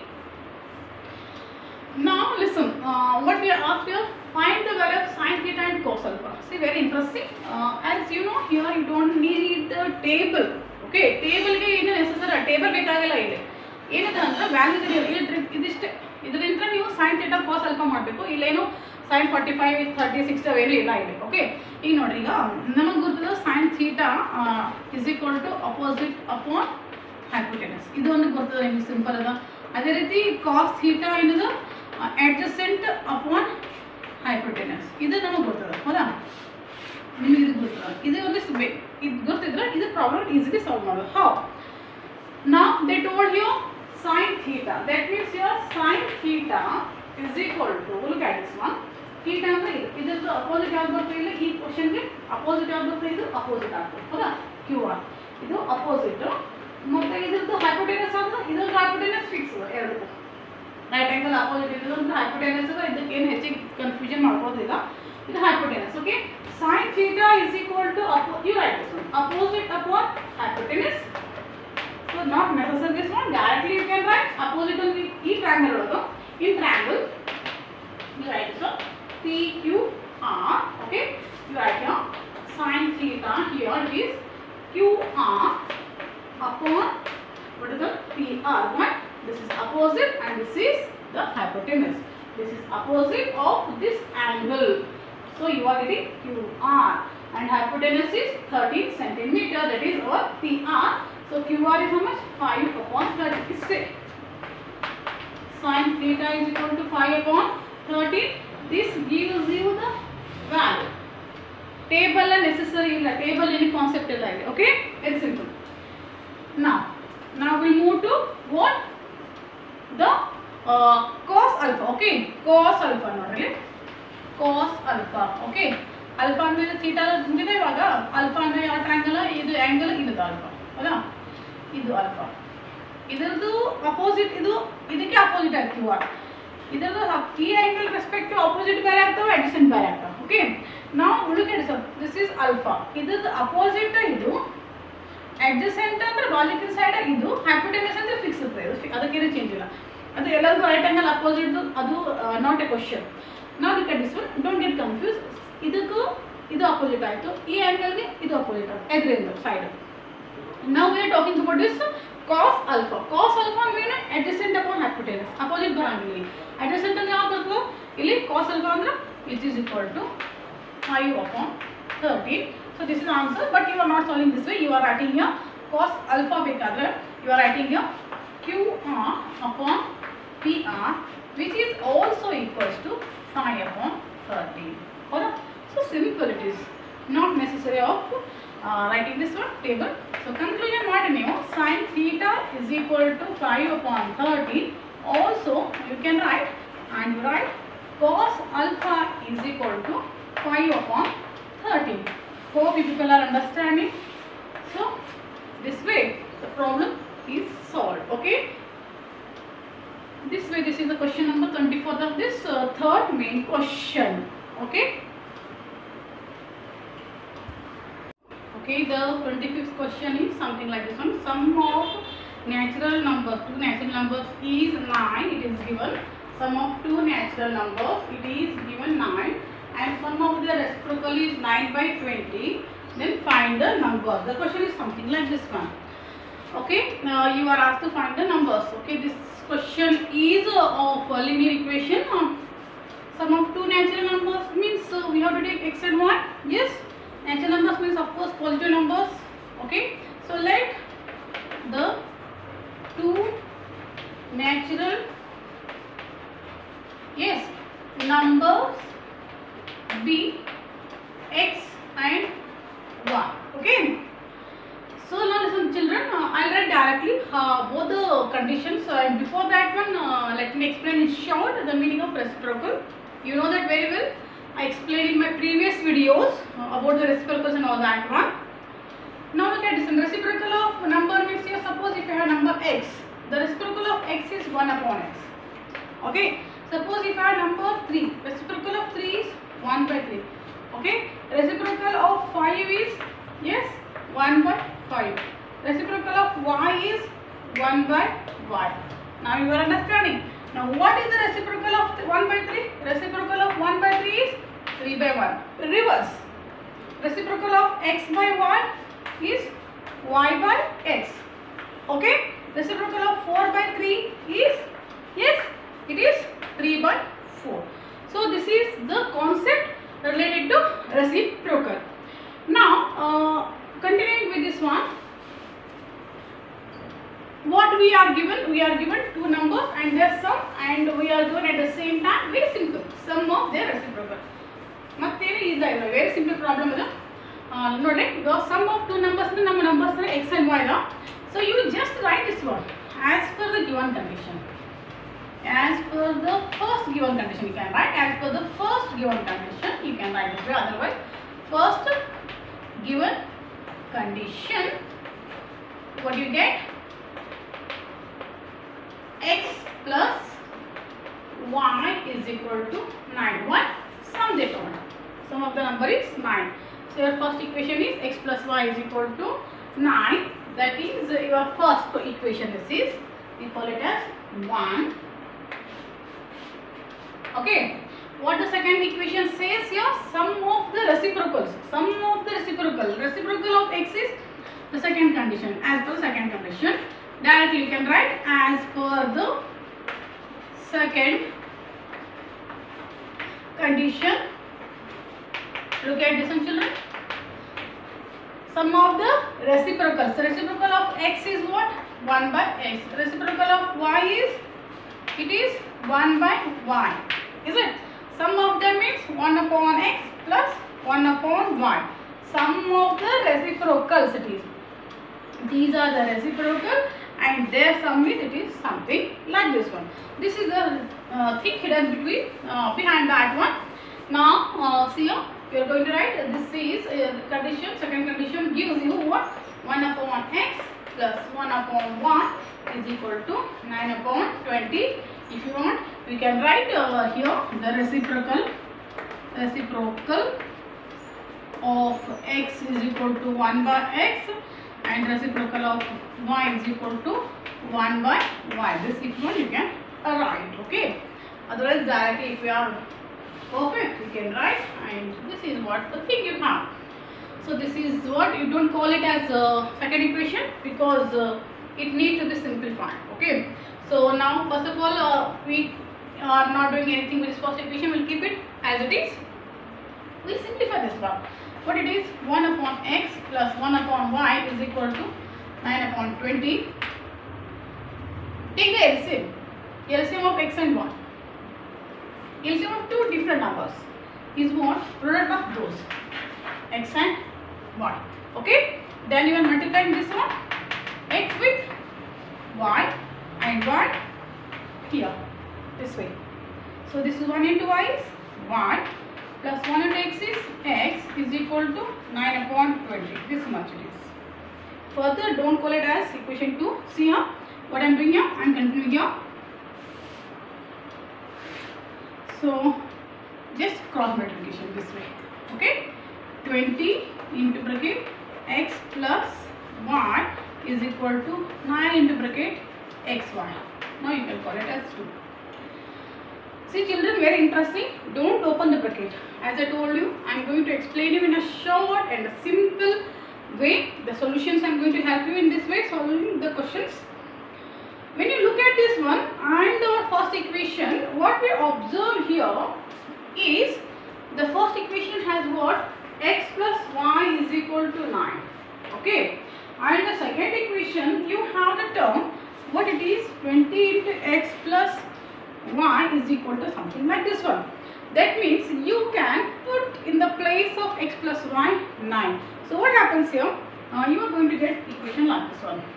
Now listen, what we are asked here, find the value of sin theta and cos alpha. See, very interesting. As you know, here you don't need the table. Okay, table ge ಏನು necessary, table ಬೇಕಾಗಿಲ್ಲ ಇಲ್ಲಿ. ಏನಿದೆ ಅಂದ್ರೆ value ಇದಿಷ್ಟೇ, ಇದರಿಂದ ನೀವು sin theta cos alpha ಮಾಡಬೇಕು. ಇಲ್ಲೇನು sin 45 30 60 ಅವೇನು ಇಲ್ಲ ಇಲ್ಲಿ. ಓಕೆ, ಈಗ ನೋಡ್ರಿ, ಈಗ ನಮಗೆ ಗೊತ್ತಿದೆ sin theta is equal to opposite upon hypotenuse. ಇದು ಒಂದು ಗೊತ್ತಿದೆ ನಿಮಗೆ, ಸಿಂಪಲ್ ಅದ. ಅದೇ ರೀತಿ cos theta ಏನಿದೆ adjacent upon hypotenuse. ಇದು ನಮಗೆ ಗೊತ್ತಿದೆ, ಹೌದಾ? ನಿಮಗೆ ಇದು ಗೊತ್ತಿದೆ, ಇದು ಒಂದಿಷ್ಟು ಇದು ಗೊತ್ತಿದ್ರೆ ಇದು ಪ್ರಾಬ್ಲಮ್ ಈಸಿಲಿ ಸಾಲ್ವ್ ಮಾಡೋದು. ಹೌ? Now they told you sin theta, that means your sin theta is equal to, look at this one, theta ಅಂದ್ರೆ ಇದರದ್ದು ಅಪೋಸಿಟ್ ಯಾವ್ದು ಬರ್ತದೆ ಇಲ್ಲಿ, ಈ ಕ್ವಶನ್ಗೆ ಅಪೋಸಿಟ್ ಯಾವ್ದು ಬರ್ತದೆ, ಇದು ಅಪೋಸಿಟ್ ಆಗ್ತದೆ, ಹೌದಾ? QR ಇದು ಅಪೋಸಿಟ್, ಮತ್ತೆ ಇದರದ್ದು ಹೈಪೋಟೆನಸ್ ಅಂದ್ರೆ ಇದರದ್ದು ಹೈಪೋಟೆನಸ್ ಫಿಕ್ಸ್, ಎರಡು ರೈಟ್ ಆಂಗಲ್ ಅಪೋಸಿಟ್ ಇದರದ್ದು ಹೈಪೋಟೆನಸ್, ಇದಕ್ಕೆ ಏನು ಹೆಚ್ಚಿಗೆ ಕನ್ಫ್ಯೂಷನ್ ಮಾಡ್ಕೋದಿಲ್ಲ, ಇದು hypotenuse. Okay, sin theta is equal to, you write this one, opposite upon hypotenuse. So not necessary this one, directly you can write opposite on the triangle also. In triangle you write so PQR. Okay, you write here sin theta, here it is QR upon what is the PR one. This is opposite and this is the hypotenuse. This is opposite of this angle. So you are getting QR and hypotenuse is 13 centimeter, that is our PR. So QR is how much? 5 upon 30. Sin theta is equal to 5 upon 13. This gives you the value. Table is necessary illa, table any concept illa. Okay, it's simple. Now we move to what? The cos alpha. Okay, cos alpha nodri, cos alpha. Okay, alpha ಅಂದ್ರೆ theta ಇದೆ, ಇವಾಗ alpha ಅಂದ್ರೆ ಯಾವ triangle, ಇದು angle, ಇದು alpha, ಹೌದಾ? ಇದು alpha, ಇದರದ್ದು ಅಪೋಸಿಟ್, ಇದು ಇದಕ್ಕೆ ಅಪೋಸಿಟ್ ಆಗ್ತೀವಿ. ಇದರದ್ದು ಈ ಆಂಗಲ್ ರೆಸ್ಪೆಕ್ಟ್ ಅಪೋಸಿಟ್ ಬೇರೆ ಆಗ್ತವೆ, ಅಡ್ಜಸೆಂಟ್ ಬೇರೆ ಆಗ್ತವೆ. ಓಕೆ, ನಾವು look at sir, this is alpha, ಇದರದ್ದು ಅಪೋಸಿಟ್ ಇದು, ಅಡ್ಜಸೆಂಟ್ ಅಂದ್ರೆ ಲಾಜಿಕಲ್ ಸೈಡ್ ಇದು, ಹೈಪೋಟೆನಸ್ ಅಂದ್ರೆ ಫಿಕ್ಸ್ ಇರ್ತದೆ, ಅದಕ್ಕೇನು ಚೇಂಜ್ ಇಲ್ಲ. ಅದು ಎಲ್ಲರಿಗೂ ರೈಟ್ ಆಂಗಲ್ ಅಪೋಸಿಟ್, ಅದು ನಾಟ್ ಎ ಕ್ವಶನ್. ನಾವು look at this one, don't get confuse. ಇದಕ್ಕೂ ಇದು ಅಪೋಸಿಟ್ ಆಯಿತು, ಈ ಆಂಗಲ್ಗೆ ಇದು ಅಪೋಸಿಟ್ ಆಯಿತು, ಎದುರಿಂದ side. Now we are talking about this cos alpha. Cos alpha means adjacent upon hypotenuse. Opposite ಬರಂಗಿಲ್ಲ. Adjacent ಅಂದ್ರೆ ಯಾವುದು ಬರ್ತದೆ ಇಲ್ಲಿ? cos alpha ಅಂದ್ರೆ which is equal to 5 upon 13. So this is the answer, but you are not solving this way. You are writing here cos alpha ಬೇಕಾದ್ರೆ you are writing here QR upon PR, which is also equals to 5 upon 13. ಹೌದಾ? So simple it is. Not necessary of writing this one table. So conclusion what ನೀವು sin theta is equal to 5 upon 13. Also you can write, and you write cos alpha is equal to 5 upon 13. Hope you people are understanding. So this way the problem is solved. Okay, this way, this is the question number 24 of this third main question. Okay. Okay, the 25th question is something like this one. Sum of natural numbers, two natural numbers is 9. It is given. Sum of two natural numbers, it is given 9, and sum of the reciprocal is 9 by 20. Then find the numbers. The question is something like this one. Okay, you are asked to find the numbers. Okay, this question is of a linear equation. Sum of two natural numbers means we have to take x and y. Yes, natural numbers means of course positive numbers. Okay, so let the two natural numbers be x and y. Okay. So now listen children, I'll write directly both the conditions, and before that one let me explain in short the meaning of reciprocal. You know that very well. I explained in my previous videos about the reciprocals and all that one. Now look at this. Reciprocal of number means here, suppose if you have number x, the reciprocal of x is 1 upon x. Okay. Suppose if I have number 3, reciprocal of 3 is 1 by 3. Okay. Reciprocal of 5 is, yes, 1 by 5. Reciprocal of y is 1 by y. Now you are understanding. Now what is the reciprocal of 1 by 3? Reciprocal of 1 by 3 is 3 by 1. Reverse. Reciprocal of x by y is y by x. Okay. Reciprocal of 4 by 3 is, yes, it is 3 by 4. So this is the concept related to reciprocal. Now continuing with this one, what we are given? We are given two numbers and their sum, and we are given at the same time very simple sum of their reciprocal. Very simple problem. Note the sum of two numbers, the numbers are x and y. So you just write this one as per the given condition. As per the first given condition you can write. As per the first given condition you can write this way. Otherwise, first given condition, what you get? X plus y is equal to 9. What? Sum they told. Sum of the number is 9. So your first equation is x plus y is equal to 9. That is your first equation. This is, we call it as 1. Okay. What the second equation says here? Sum of the reciprocals. Sum of the reciprocal. Reciprocal of x is the second condition. As per the second condition, directly you can write as per the second condition. Look at this one children. Sum of the reciprocals. The reciprocal of x is what? 1 by x. Reciprocal of y is, it is 1 by y. Is it? Sum of them is 1 upon x plus 1 upon y. Sum of the reciprocals it is. These are the reciprocal and their sum is, it is something like this one. This is the thing hidden between behind that one. Now see here, you are going to write this is condition, second condition gives you what? 1 upon x plus 1 upon y is equal to 9 upon 20. If you want, we can write here the reciprocal of x is equal to 1 by x and reciprocal of y is equal to 1 by y. This if you can write. Okay. Otherwise directly if you are perfect you can write, and this is what the thing you have. So this is what you don't call it as second equation because it needs to be simplified. Okay. So now first of all we are not doing anything with this first equation. We'll keep it as it is. We simplify this part. What it is? 1 upon x plus 1 upon y is equal to 9 upon 20. Take the LCM. LCM of x and y. LCM of two different numbers is what? Product of those x and y. Okay. Then you are multiplying this one, x with y and y here this way. So this is 1 into y is y plus 1 into x is equal to 9 upon 20. This much it is. Further, don't call it as equation 2. See here what I am doing here. I am continuing here. So just cross multiplication this way. Okay. 20 into bracket x plus y is equal to 9 into bracket xy. Now you can call it as 2. See children, very interesting. Don't open the bracket. As I told you, I am going to explain you in a short and a simple way. The solutions I am going to help you in this way, solving the questions. When you look at this one and our first equation, what we observe here is the first equation has what? X plus y is equal to 9. Okay. And the second equation, you have the term, what it is? 20 into x plus y is equal to something like this one. That means you can put in the place of x plus y 9. So what happens here? You are going to get equation like this one.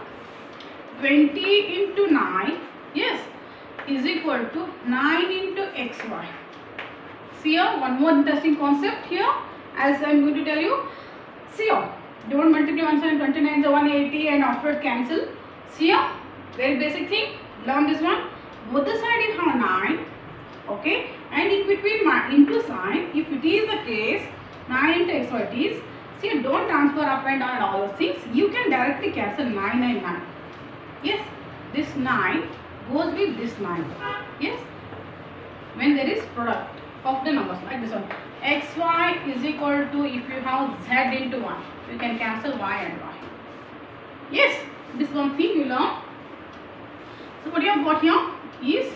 20 into 9, yes, is equal to 9 into xy. See here, one more interesting concept here, as I am going to tell you. See here, don't multiply 1 side, 29 is 180 and afterward cancel. See here, very basic thing, learn this one. Both the side you have 9, okay, and in between into sign, if it is the case, 9 into xy it is. See, don't transfer up and down and all those things. You can directly cancel 9 and 9. Yes, this 9 goes with this 9. Yes, when there is product of the numbers like this one. Xy is equal to, if you have z into 1, you can cancel y and y. Yes, this one thing you learn. So what you have got here is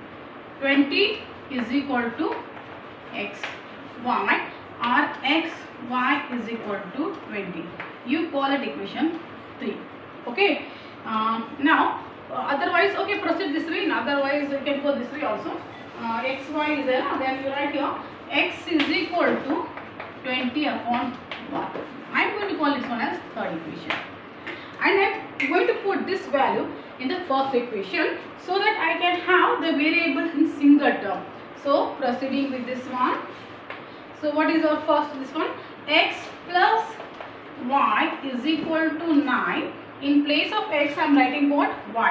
20 is equal to x y, or x y is equal to 20. You call it equation 3. Okay. Now otherwise, okay, proceed this way. Otherwise you can go this way also. X y is there. Then you write here x is equal to 20 upon 1. I am going to call this one as third equation. And I am going to put this value in the first equation so that I can have the variable in single term. So proceeding with this one. So what is our first this one? X plus y is equal to 9. In place of x I am writing what?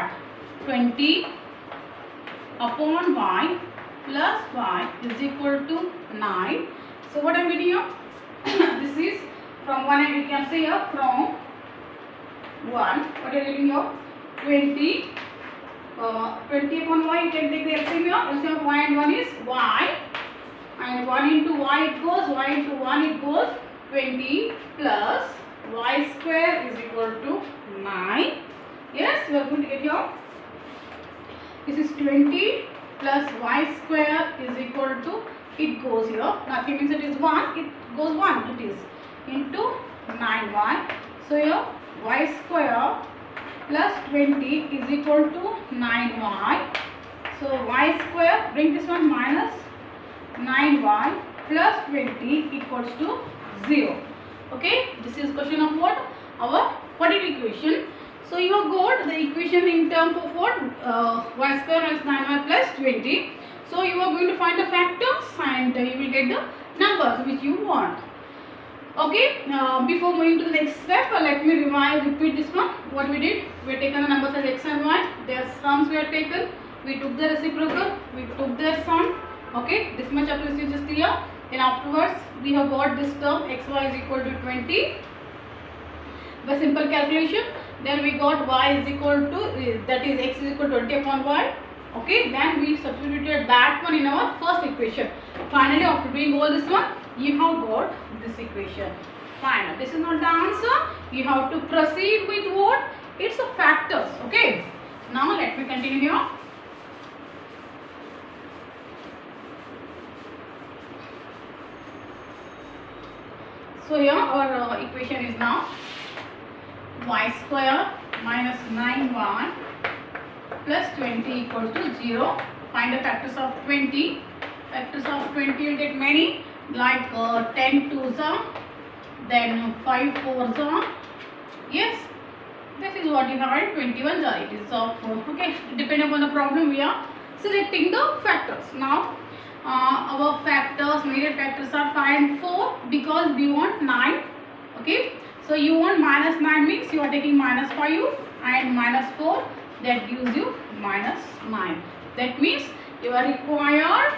20 upon y plus y is equal to 9. So what I am getting here? This is from 1 and you can say here from 1. What are you getting here? 20. 20 upon y, you can take the LCM here. LCM of y and 1 is y. And 1 into y it goes, y into 1 it goes. 20 plus y square is equal to 9. Yes, we are going to get here. This is 20 plus y square is equal to, it goes here. Nothing means it is 1, it goes 1, it is into 9y. So here y square plus 20 is equal to 9y. So y square, bring this one minus 9y plus 20 equals to 0. Okay, this is question of what? Our quadratic equation. So you have got the equation in terms of what? Y square minus 9y plus 20. So you are going to find the factors and you will get the numbers which you want. Okay, before moving to the next step, let me repeat this one. What we did, we have taken the numbers as x and y, their sums were taken, we took the reciprocal, we took their sum. Okay, this much up to this is clear. Then afterwards, we have got this term xy is equal to 20 by simple calculation. Then we got y is equal to, that is x is equal to 20 upon y. Okay, then we substituted that one in our first equation. Finally, after doing all this one, you have got this equation. Fine. This is not the answer. You have to proceed with what? It's a factors. Okay. Now let me continue here. So here our equation is now y square minus 9y plus 20 equals to 0. Find the factors of 20. Factors of 20 will get many, like 10 2s are, then 5 4s are. Yes, this is what you have. 21s are. It is of okay. Depending upon the problem, we are selecting the factors. Now our factors, needed factors are 5 and 4 because we want 9. Okay, so you want minus 9 means you are taking minus 5 and minus 4, that gives you minus 9. That means your required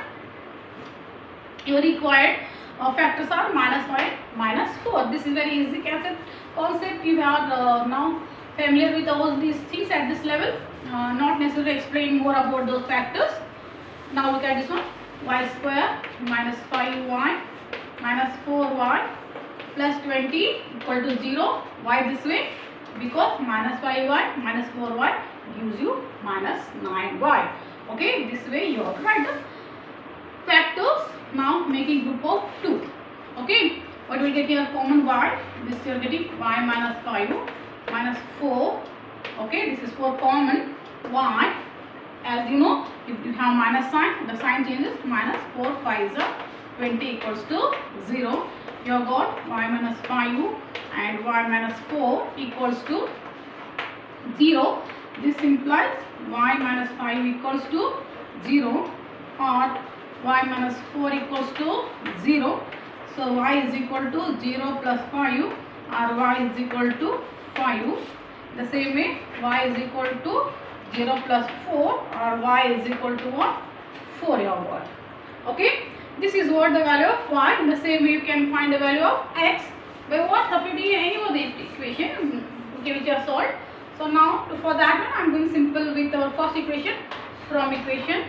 factors are minus 5, minus 4. This is very easy concept. You have now familiar with all these things at this level. Not necessary to explain more about those factors. Now look at this one. Y square minus 5y minus 4y plus 20 equal to 0. Why this way? Because minus 5y minus 4y gives you minus 9y. Okay, this way you have to write the factors. Now making group of 2. Okay, what will get here? Common y. This you are getting y minus 5 minus 4. Okay, this is for common y. As you know, if you have minus sign, the sign changes. Minus 4 5 is 20 equals to 0. You have got y minus 5 and y minus 4 equals to 0. This implies y minus 5 equals to 0 or y minus 4 equals to 0. So y is equal to 0 plus 5 or y is equal to 5. The same way y is equal to 0 plus 4 or y is equal to what? 4 you have got. Okay. This is what the value of y. In the same way you can find the value of x by what? Substituting any of the equation which you have solved. So now for that one I am going simple with our first equation. From equation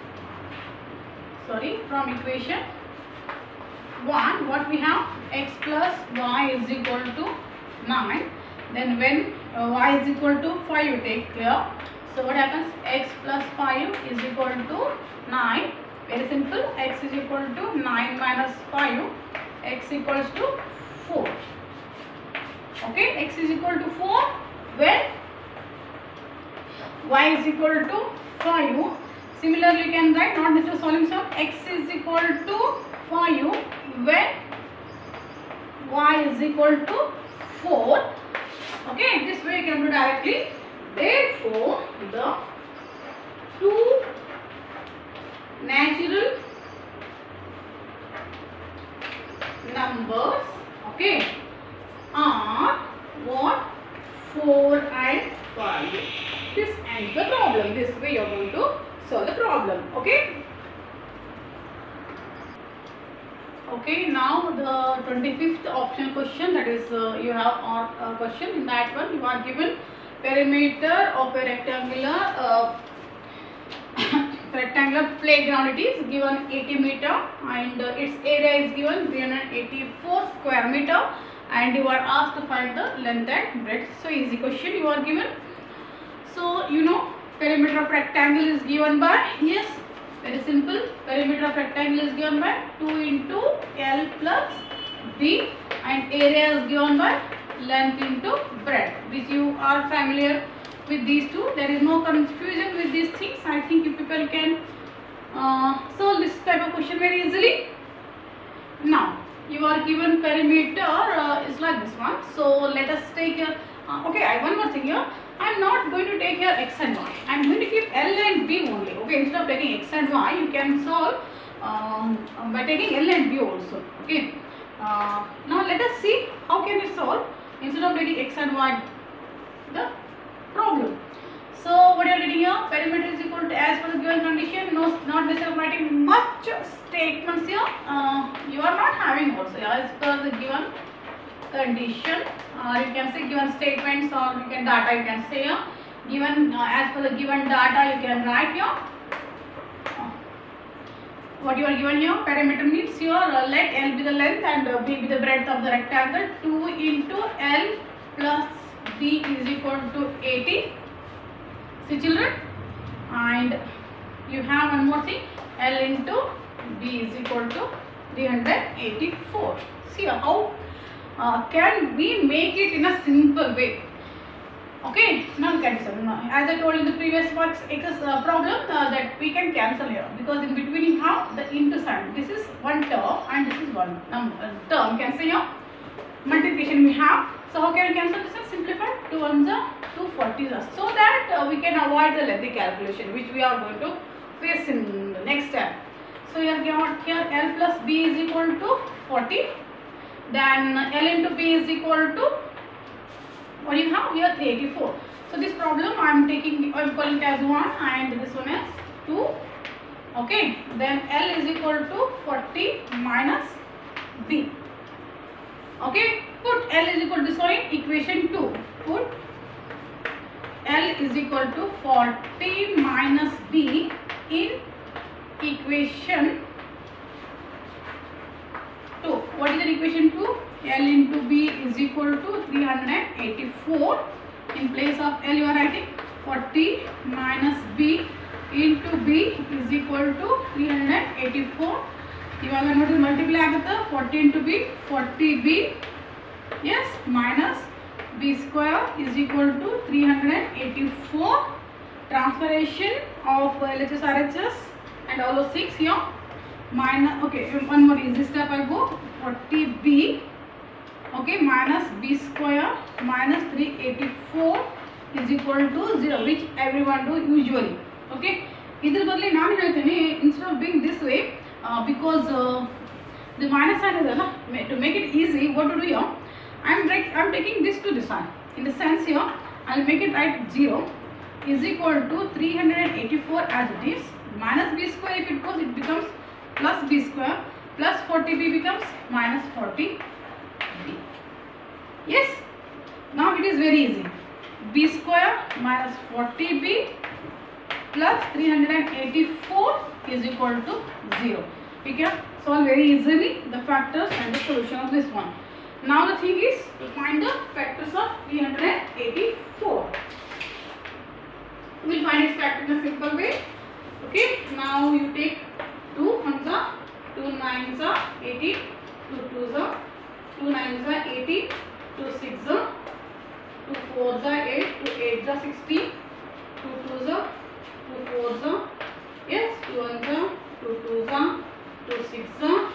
1 what we have? X plus y is equal to 9. Then when y is equal to 5 you take here. So what happens? X plus 5 is equal to 9. Very simple. X is equal to 9 minus 5. X equals to 4. Okay. X is equal to 4 when y is equal to 5. Similarly, you can write not necessarily solving sum. X is equal to 5 when y is equal to 4. Okay. This way you can do directly. Therefore, the two natural numbers, okay, are what? 4 and 5. This ends the problem. This way you are going to solve the problem. Okay. Okay. Now the 25th option question, that is you have a question. In that one you are given perimeter of a rectangular playground. It is given 80 meter and its area is given 384 square meter and you are asked to find the length and breadth. So easy question you are given. So you know perimeter of rectangle is given by, yes, very simple, perimeter of rectangle is given by 2 into L plus B and area is given by length into breadth, which you are familiar with these two. There is no confusion with these things. I think you people can solve this type of question very easily. Now you are given perimeter is like this one. So let us take okay, one more thing here. I am not going to take here x and y. I am going to keep L and B only. Okay, instead of taking x and y, you can solve by taking L and B also. Okay. Now let us see how can we solve instead of taking x and y the problem. So what you are getting here? Perimeter is equal to, as per the given condition. No, not necessarily writing much statements here. You are not having also as per the given condition. You can say given statements or you can data. You can say here given as per the given data. You can write here. What you are given here? Perimeter means here let L be the length and B be the breadth of the rectangle. 2 into L plus B is equal to 80. See children, and you have one more thing, L into B is equal to 384. See how can we make it in a simple way? Okay, now look at this. As I told in the previous works problem that we can cancel here because in between you have the into sign. This is one term and this is one term. You can say here multiplication we have. So how can we cancel this? Simplify 2 ones are 240 so that we can avoid the lengthy calculation which we are going to face in the next step. So you have got here L plus B is equal to 40. Then L into B is equal to what do you have here? 384. So this problem I am taking, I am calling it as 1 and this one is 2. Okay. Then L is equal to 40 minus B. Okay. Put L is equal to, sorry, equation 2. Put is equal to 40 minus B in equation 2. What is the equation 2? L into B is equal to 384. In place of L you are writing 40 minus B into B is equal to 384. ಇವಾಗ ನೋಡಿ multiply ಆಗುತ್ತೆ 40 into B 40B yes minus B square is equal to 384. Transformation of LHS RHS and all those 6 here minus okay one more easy step I go 40B okay minus B square minus 384 is equal to 0 which everyone do usually okay. ಇದರ ಬದಲು ನಾನು ಹೇಳ್ತೀನಿ instead of being this way because the minus sign is to make it easy what to do here I'm taking this to this side in the sense here I'll make it right 0 is equal to 384 as it is minus B square if it goes it becomes plus B square plus 40B becomes minus 40B. Yes, now it is very easy. B square minus 40B plus 384 is equal to 0. We can solve very easily the factors and the solution of this one. Now the thing is to find the factors of 384. We will find its factor in a simple way. Okay, now you take 2 ones are 2 nines are 18, 2 twos are 2 nines are 18, 2 six are 2 fours are 8, 2 eights are 16, 2 twos are 2 fours are yes 2 ones are 2 twos are 2 six are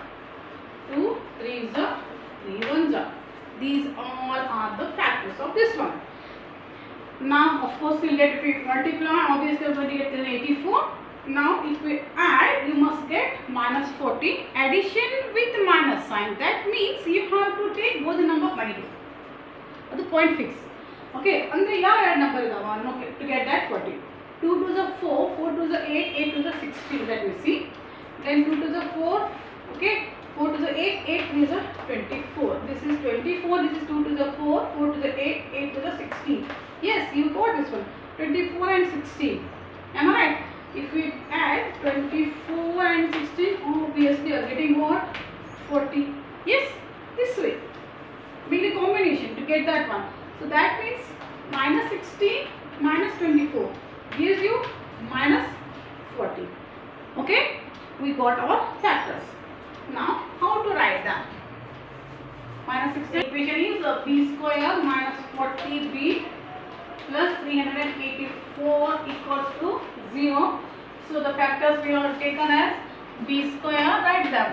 2 threes are 3 ones are. These all are the factors of this one. Now of course we'll get if we multiply obviously we're going to get 84. Now if we add you must get minus 40. Addition with minus sign that means you have to take both the number by it. The point fix. Okay, andre yav ಎರಡು number idava okay to get that 40. 2 to the 4, 4 to the 8, 8 to the 16 let me see. Then 2 to the 4 okay 4 to the 8, 8 to the 24. This is 24, this is 2 to the 4, 4 to the 8, 8 to the 16. Yes, you got this one. 24 and 16. Am I right? If we add 24 and 16, obviously you are getting what? 40. Yes, this way. Make the combination to get that one. So that means minus 16 minus 24 gives you minus 40. Okay, we got our factors. Now how to write that? Minus 16 equation is B square minus 40B plus 384 equals to 0. So the factors we have taken as B square, write them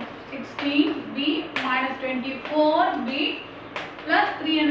16B minus 24B plus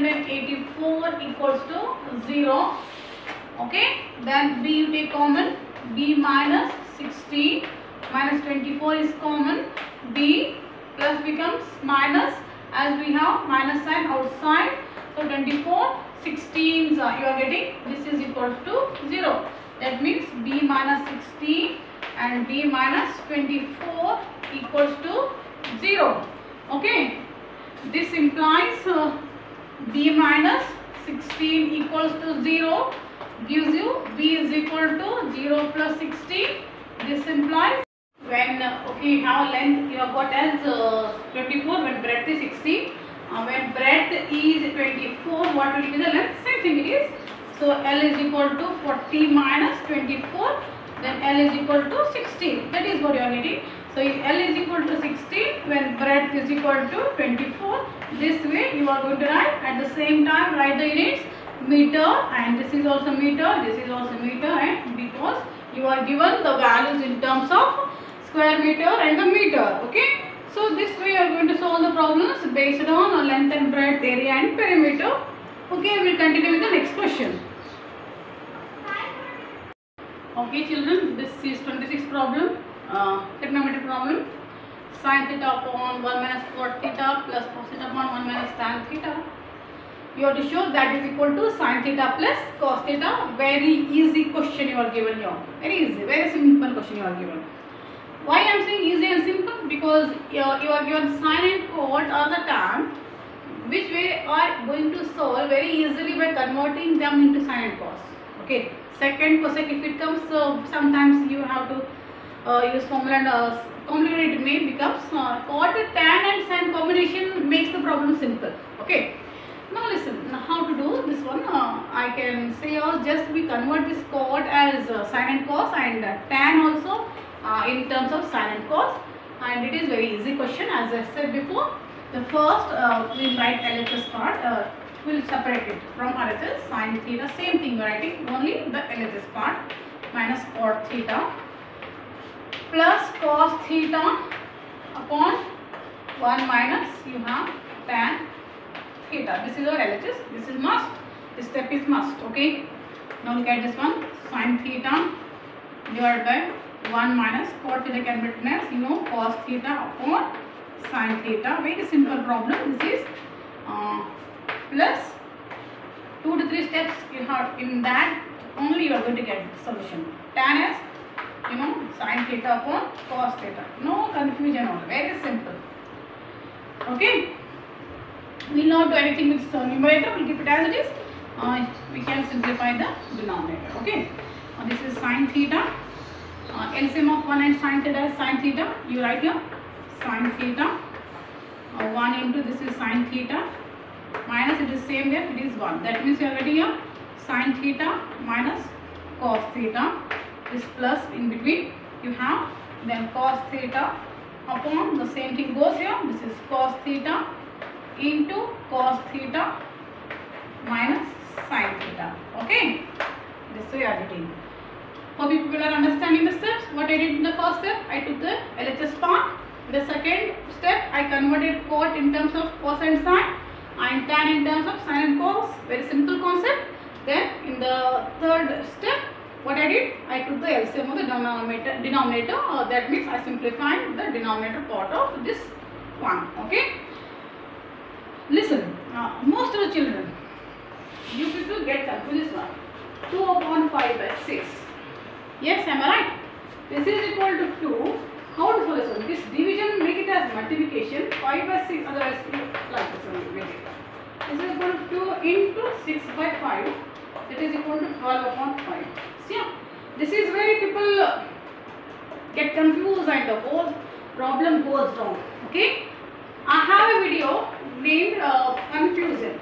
384 equals to 0. Okay, then B you take common, B minus 16 minus 24 is common, B plus becomes minus as we have minus sign outside. So 24 16s you are getting this is equal to 0. That means B minus 16 and B minus 24 equals to 0. Okay, this implies B minus 16 equals to 0 gives you B is equal to 0 plus 16. This implies when okay now length you have got as 24 when breadth is 16. When breadth is 24 what will be the length? Same thing it is. So L is equal to 40 minus 24 then L is equal to 16. That is what you are getting. So if L is equal to 16 when breadth is equal to 24 this way you are going to write at the same time write the units meter and this is also meter, this is also meter and because you are given the values in terms of square meter and the meter. Okay, so this way you are going to solve the problems based on length and breadth, area and perimeter. Okay, we will continue with the next question. Okay children, this is 26th problem, trigonometric problem. Sin theta upon 1 minus cot theta plus cos theta upon 1 minus tan theta. You have to show that is equal to sin theta plus cos theta. Very easy question you are given here. Very easy, very simple question you are given. Why I am saying easy and simple? Because you are given sin and cot or the tan, which we are going to solve very easily by converting them into sin and cos. Okay. Second cosec, if it comes, sometimes you have to use formula and complicated, it may becomes cot, tan and sin combination makes the problem simple. Okay. Now listen, how to do this one. I can say just we convert this cot as sin and cos, and tan also in terms of sin and cos, and it is very easy question. As I said before, the first we write LHS part. We'll separate it from RHS. Sin theta, same thing we are writing, only the LHS part, minus cot theta plus cos theta upon 1 minus you have tan theta. This is our LHS. This is must. This step is must. Okay. Now look at this one. Sin theta divided by 1 minus cot theta can be written as cos theta upon sin theta. Very simple problem. This is plus 2 to 3 steps you have. In that only you are going to get the solution. Tan is sin theta upon cos theta. No confusion all. Very simple. Okay. We will not do anything with numerator. We will keep it as it is. We can simplify the denominator. Okay. This is sin theta. LCM of 1 and sin theta is sin theta. You write here sin theta. 1 into this is sin theta. Minus it is same there. It is 1. That means you are getting here sin theta minus cos theta. This plus in between you have, then cos theta upon the same thing goes here. This is cos theta into cos theta minus sin theta. Okay. This way you are getting. Hope people are understanding the steps. What I did in the first step, I took the LHS part. In the second step, I converted cot in terms of cos and sin, and tan in terms of sin and cos. Very simple concept. Then in the third step, what I did, I took the LCM of the denominator. That means I simplified the denominator part of this one. Okay. Listen, most of the children, you people get confused this one. 2 upon 5 by 6. Yes, am I right? This is equal to 2. How to solve this one? This division make it as multiplication. 5 by 6, otherwise like this one make it. This is equal to 2 into 6 by 5. That is equal to 12 upon 5. See, this is where people get confused and the whole problem goes down. Okay. I have a video named confusion.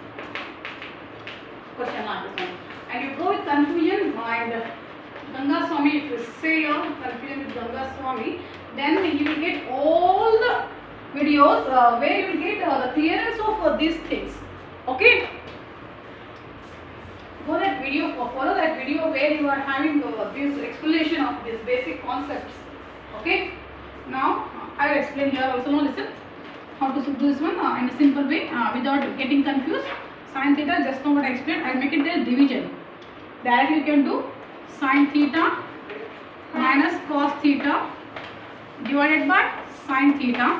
Question like this one. And you go with confusion and Ganga Swami, if you say your confusion with Ganga Swami, then you will get all the videos where you will get the theorems of these things. Okay. Go that video, follow that video where you are having this explanation of these basic concepts. Okay. Now I will explain here also. Now listen how to do this one in a simple way without getting confused. Sin theta, just now what I explained, I will make it the division. Directly you can do sin theta minus cos theta divided by sin theta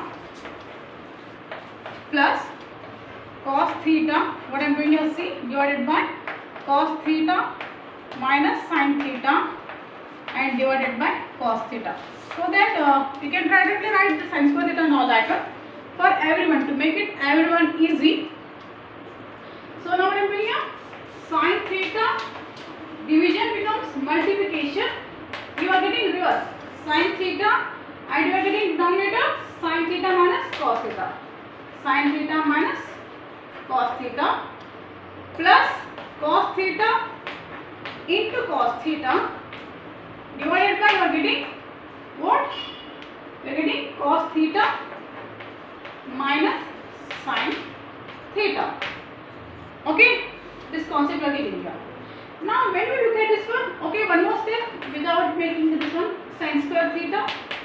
plus cos theta, what I am doing here, see, divided by cos theta minus sin theta and divided by cos theta. So that you can directly write the sin square theta and all that for everyone, to make it everyone easy. So now what I am doing here, sin theta division becomes multiplication. You are getting reverse. Sin theta and you are getting denominator sin theta minus cos theta. Sin theta minus cos theta plus cos theta into cos theta divided by, you are getting what? You are getting cos theta minus sin theta. Okay. This concept you are getting here. Now when we look at this one, okay, one more step without making this one, sin square theta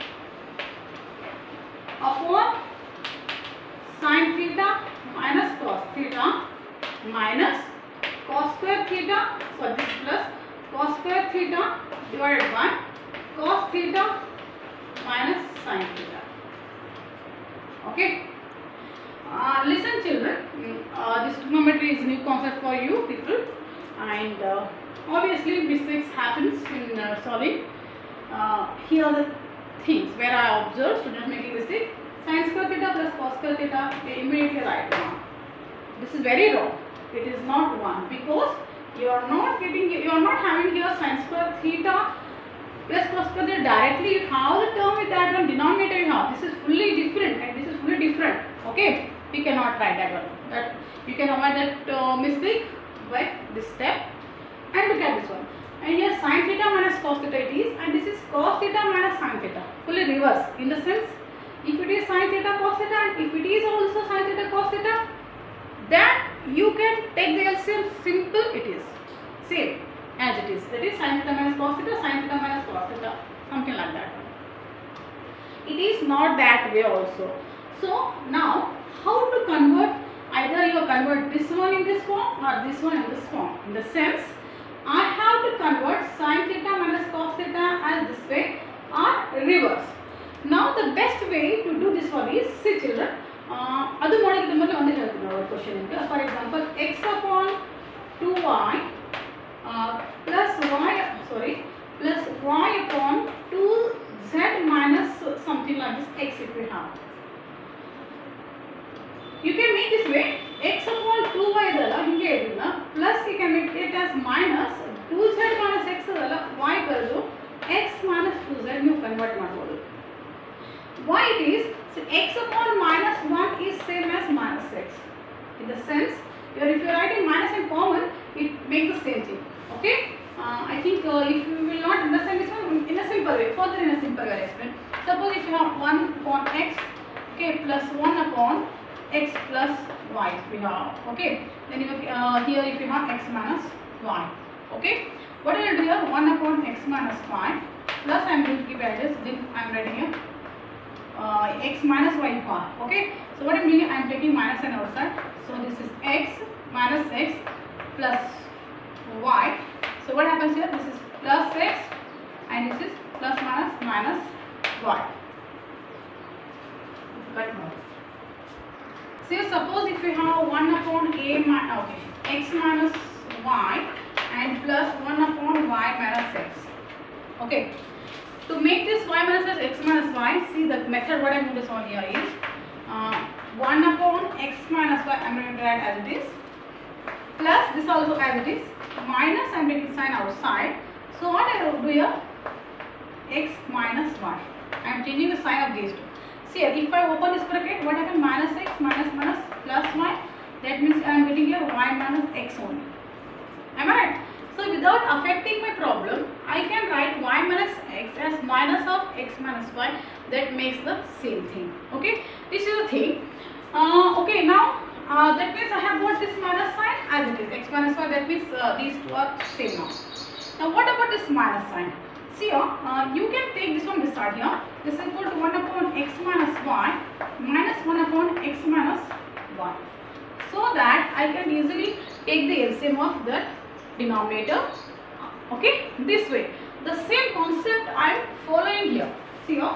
upon sin theta minus cos theta minus cos square theta, so this plus cos square theta divided by cos theta minus sin theta. Okay. Listen children, this trigonometry is a new concept for you people, and obviously mistakes happens in solving. Here are the things where I observe students making mistake. Sin square theta plus cos square theta, they immediately write 1. This is very wrong. It is not 1 because You are not getting, you are not having here sin square theta plus cos square theta directly. You have the term with that one denominator you have. This is fully different and this is fully different. Okay, we cannot write that one. That you can avoid that mistake by this step. And look at this one. And here sin theta minus cos theta it is, and this is cos theta minus sin theta. Fully reverse in the sense, if it is sin theta cos theta and if it is also sin theta cos theta, then you can take the LCM. Simple it is. Same as it is. That is sin theta minus cos theta, sin theta minus cos theta, something like that. It is not that way also. So now how to convert? Either you convert this one in this form or this one in this form. In the sense, I have to convert sin theta minus cos theta as this way or reverse. Now the best way to do this one is, see children, ಅದು ಮಾಡೋದಕ್ಕೆ ಮೊದಲು ಒಂದು ಹೇಳ್ತೀನಿ ನಾವು question ಅಂತ. For example x upon 2y plus y upon 2z minus something like this x if we have. You can make this way, x upon 2y ಇದಲ್ಲ ಹಿಂಗೆ ಇರಲಿಲ್ಲ, plus you can make it as minus 2z minus x ಇದಲ್ಲ y ಬರೆದು x minus 2z ನೀವು convert ಮಾಡ್ಬೋದು. Why it is? So x upon minus 1 is same as minus x. In the sense, if you are writing minus in common, it makes the same thing. Okay? I think if you will not understand this one in a simple way, further in a simple way, I explain. Suppose if you have 1 upon x, okay, plus 1 upon x plus y, we have, okay. Then you here if you have x minus y, okay. What I will do here? 1 upon x minus y plus I am going to keep address. Then I am writing here. X minus y part. Okay, so what I am doing, I am taking minus and outside. So this is x minus x plus y. So what happens here? This is plus x and this is plus minus minus y. So suppose if we have 1 upon x minus y and plus 1 upon y minus x. Okay. To make this y minus x minus y, see the method what I am going to solve here is 1 upon x minus y I am going to write as it is, plus this also as it is, minus I am taking sign outside. So what I will do here, x minus y, I am changing the sign of these two. See if I open this bracket, what happens? Minus x minus minus plus y, that means I am getting here y minus x only. Am I right? So without affecting my problem, I can write y minus x as minus of x minus y. That makes the same thing. Okay, this is the thing. Okay, now that means I have got this minus sign as it is, x minus y. That means these two are same now. Now what about this minus sign? See here, you can take this one this side here. This is equal to 1 upon x minus y minus 1 upon x minus y. So that I can easily take the LCM of that denominator. Okay, this way. The same concept I am following here. See here.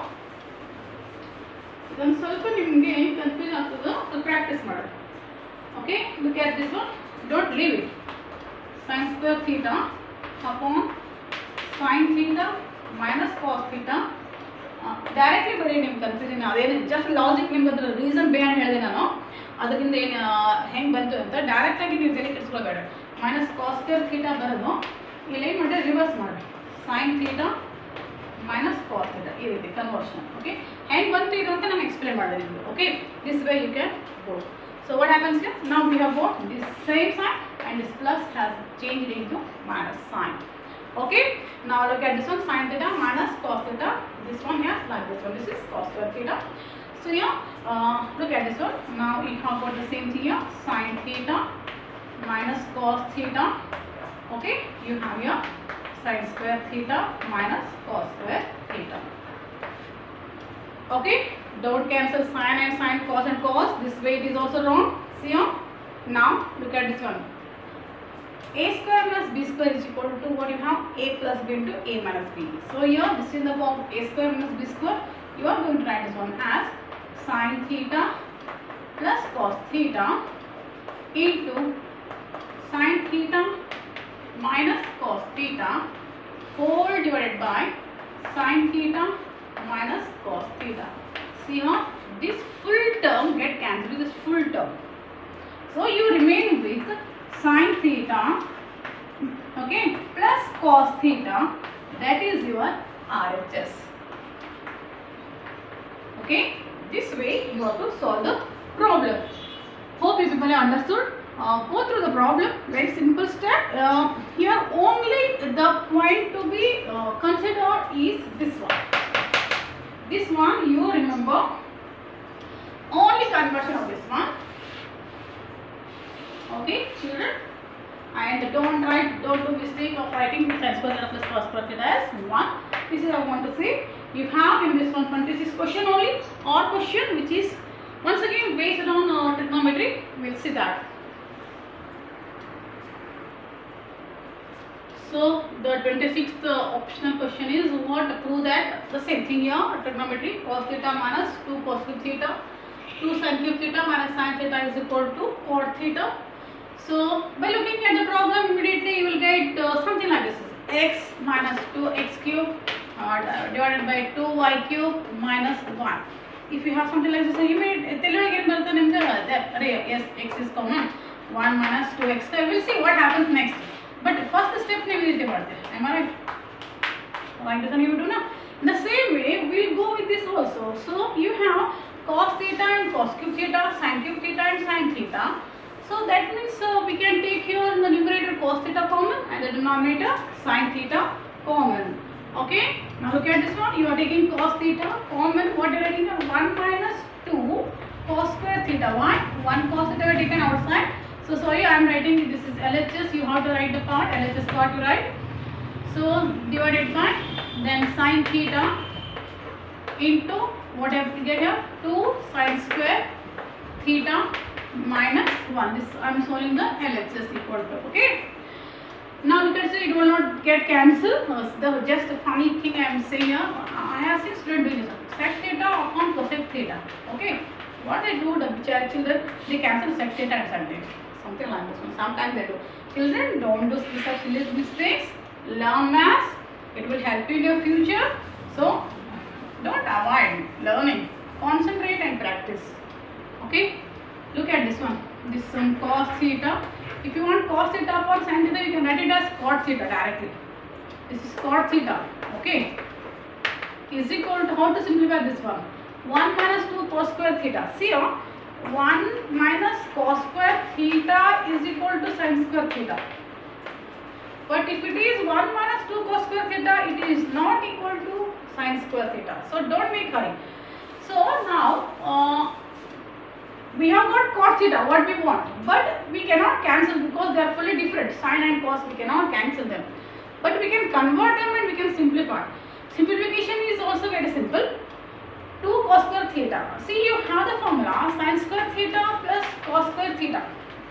Then ಸ್ವಲ್ಪ ನಿಮಗೆ confuse ಆಗ್ತದೆ, so practice ಮಾಡಿ. Okay, look at this one. Don't leave it. Sin square theta upon sin theta minus cos theta. Directly ಬರೀ ನಿಮ್ಗೆ confusion ಅದೇನು, just logic ನಿಮ್ಗೆ ಅದರ reason behind ಹೇಳಿದೆ ನಾನು, ಅದರಿಂದ ಏನು ಹೆಂಗೆ ಬಂತು ಅಂತ ಡೈರೆಕ್ಟ್ ಆಗಿ ನೀವು ತಲೆ ಕೆಡಿಸ್ಕೊಳ್ಬೇಡ. ಮೈನಸ್ ಕಾಸ್ ಸ್ಕ್ವೇರ್ ಥೀಟಾ ಬರೋದು ಇಲ್ಲಿ ಏನು ಮಾಡಿದ್ರೆ ರಿವರ್ಸ್ ಮಾಡಿ, sine theta minus cos theta ಈ ರೀತಿ ಕನ್ವರ್ಷನ್. ಓಕೆ, ಹೆಂಗೆ ಬಂತು ಇದು ಅಂತ ನಾನು ಎಕ್ಸ್ಪ್ಲೇನ್ ಮಾಡಿದೆ ನಿಮಗೆ. Okay, this way you can go. So what happens here? Now we have got this same sign and this plus has changed into minus sign. Okay, now look at this one, sin theta minus cos theta. This one here like this one, this is cos square theta. So here look at this one. Now we have got the same thing here, sin theta minus cos theta. Okay, you have here sin square theta minus cos square theta. Okay, don't cancel sin and sin, cos and cos. This way it is also wrong. See here. Now look at this one. A square plus b square is equal to what you have, a plus b into a minus b. So here this is the form a square minus b square. You are going to write this one as sin theta plus cos theta into sin theta minus cos theta whole divided by sin theta minus cos theta. See here, this full term get cancelled with this full term. So you remain with sin theta okay, plus cos theta, that is your RHS. Okay, this way you have to solve the problem. Hope you people have understood. Go through the problem, very simple step. Here only the point to be considered is this one. This one you remember, only conversion of this one. Okay, children, and don't do mistake of writing sin square theta plus cos square theta as 1. This is I want to say. You have in this 126 question only, or question which is once again based on trigonometry. We'll see that. So the 26th optional question is what to prove that the same thing here, trigonometry, cos theta minus 2 cos cube theta, 2 sin cube theta minus sin theta is equal to cot theta. So by looking at the problem, immediately you will get something like this: x minus 2x cube divided by 2y cube minus 1. If you have something like this, immediately yes, x is common, 1 minus 2x. So we'll see what happens next. But first step am I right? Like that you do now. In the same way, we'll go with this also. So you have cos theta and cos cube theta, sin cube theta and sin theta. So that means we can take here in the numerator cos theta common and the denominator sin theta common. Okay. Now look at this one. You are taking cos theta common. What you are writing here? 1 minus 2 cos square theta. Why? 1 cos theta we are taken outside. So sorry, I am writing this is LHS. You have to write the part. LHS part you write. So divided by then sin theta into what I have to get here? 2 sin square theta minus 1. This I am solving the LHS equal to. Okay. Now look at it will not get cancelled. The just a funny thing I am saying here. I have seen students doing this. Sec theta upon cosec theta. Okay. What they do, the children, they cancel sec theta and sin theta. Something like this one. Sometimes they do. Children, don't do such silly mistakes. Learn maths. It will help you in your future. So don't avoid learning. Concentrate and practice. Okay. Look at this one. This one cos theta. If you want cos theta upon sin theta, you can write it as cot theta directly. This is cot theta. Okay. Is equal to, how to simplify this one? 1 minus 2 cos square theta. See here. 1 minus cos square theta is equal to sin square theta. But if it is 1 minus 2 cos square theta, it is not equal to sin square theta. So don't make hurry. So now we have got cot theta, what we want, but we cannot cancel because they are fully different. Sin and cos, we cannot cancel them, but we can convert them and we can simplify. Simplification is also very simple. 2 cos square theta. See, you have the formula sin square theta plus cos square theta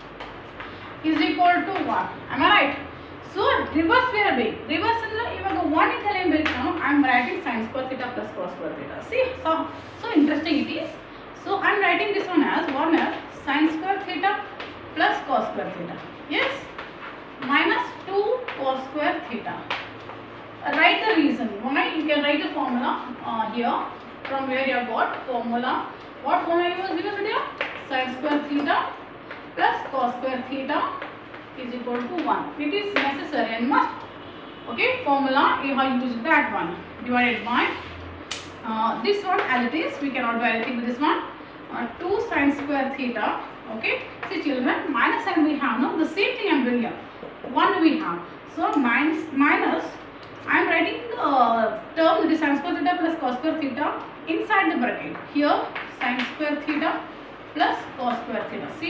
is equal to 1. Am I right? So reverse we are doing. Reverse ಇವಾಗ 1 ಇದ್ದಲ್ಲಿ ಏನು ಬರುತ್ತೆ ನಾವು? I am writing sin square theta plus cos square theta. See, so interesting it is. So I am writing this one as 1 as sin square theta plus cos square theta. Yes, minus 2 cos square theta. Write the reason why. You can write the formula here from where you have got formula. What formula you use here? Sin square theta plus cos square theta is equal to 1. It is necessary and must. Okay, formula you have used that one divided by this one as it is. We cannot do anything with this one. 2 sin square theta. Okay, see children, minus sign we have now. The same thing I am doing here. 1 we have. So minus. I am writing the term that is sin square theta plus cos square theta inside the bracket. Here sin square theta plus cos square theta. See,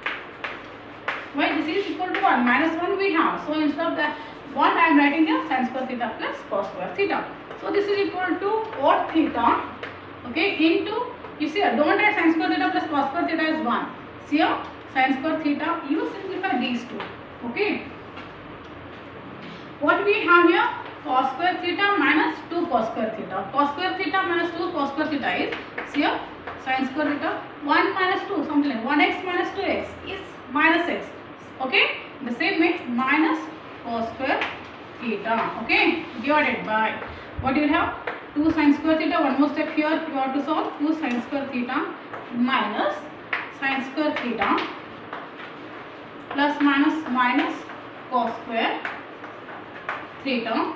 why this is equal to 1? Minus 1 we have. So instead of that 1 I am writing here sin square theta plus cos square theta. So this is equal to cot theta. Okay, into, you see, don't write sin square theta plus cos square theta is 1. See here, sin square theta, you simplify these two. Okay, what we have here? Cos square theta minus 2 cos square theta. Cos square theta minus 2 cos square theta is, see here, sin square theta 1 minus 2, something like 1x minus 2x is minus x. Okay, the same way minus cos square theta. Okay, divided by what you will have? 2 sin square theta. One more step here you have to solve. 2 sin square theta minus sin square theta plus minus cos square theta.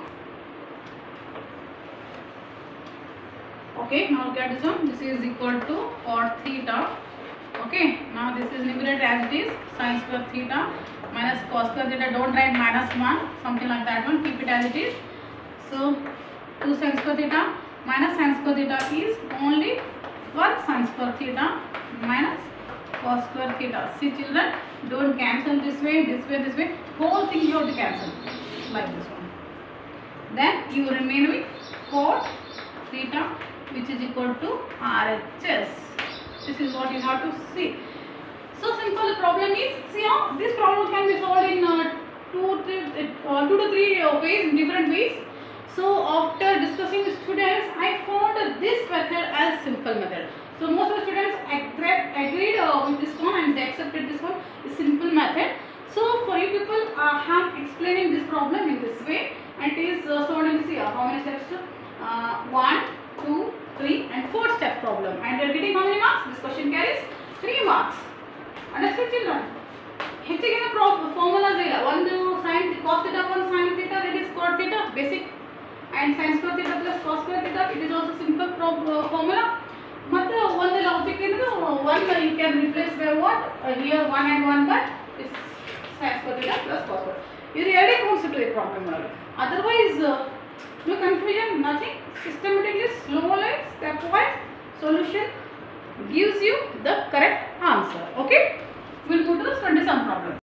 Okay, now look at this one. This is equal to cot theta. Okay, now this is numerator as it is, sin square theta minus cos square theta. Don't write -1, something like that one. Keep it as it is. So 2 sin square theta minus sin square theta is only 1 sin square theta minus cos square theta. See children, don't cancel this way, this way, this way. Whole thing you have to cancel like this one. Then you remain with cot theta, which is equal to RHS. This is what you have to see. So simple. The problem is, see how this problem can be solved in 2 to 3 ways, different ways. So after discussing with students, I found this method as simple method. So most of the students agreed with this one and they accepted this one, is simple method. So for you people, I am explaining this problem in this way, and it is solved in this how many steps? 1, 2, 3 and 4 step problem, and you are getting how many marks? This question carries 3 marks. Understood children? ಹೆಚ್ಚಿಗೆ formulas ಇಲ್ಲ. ಒಂದು sin cos theta, one sin theta, that is cot theta, basic, and sin square theta plus cos square theta, it is also simple formula. ಮತ್ತೆ ಒಂದು logic ಇರೋದು, one you can replace by what? Here 1 and 1 by this sin square theta plus cos square. ಇದು ಎರಡೇ concept ಇದೆ problem ಒಳಗೆ. Otherwise no confusion, nothing. Systematically, slowly, stepwise solution gives you the correct answer. Okay, we'll go to the 20 sum problem.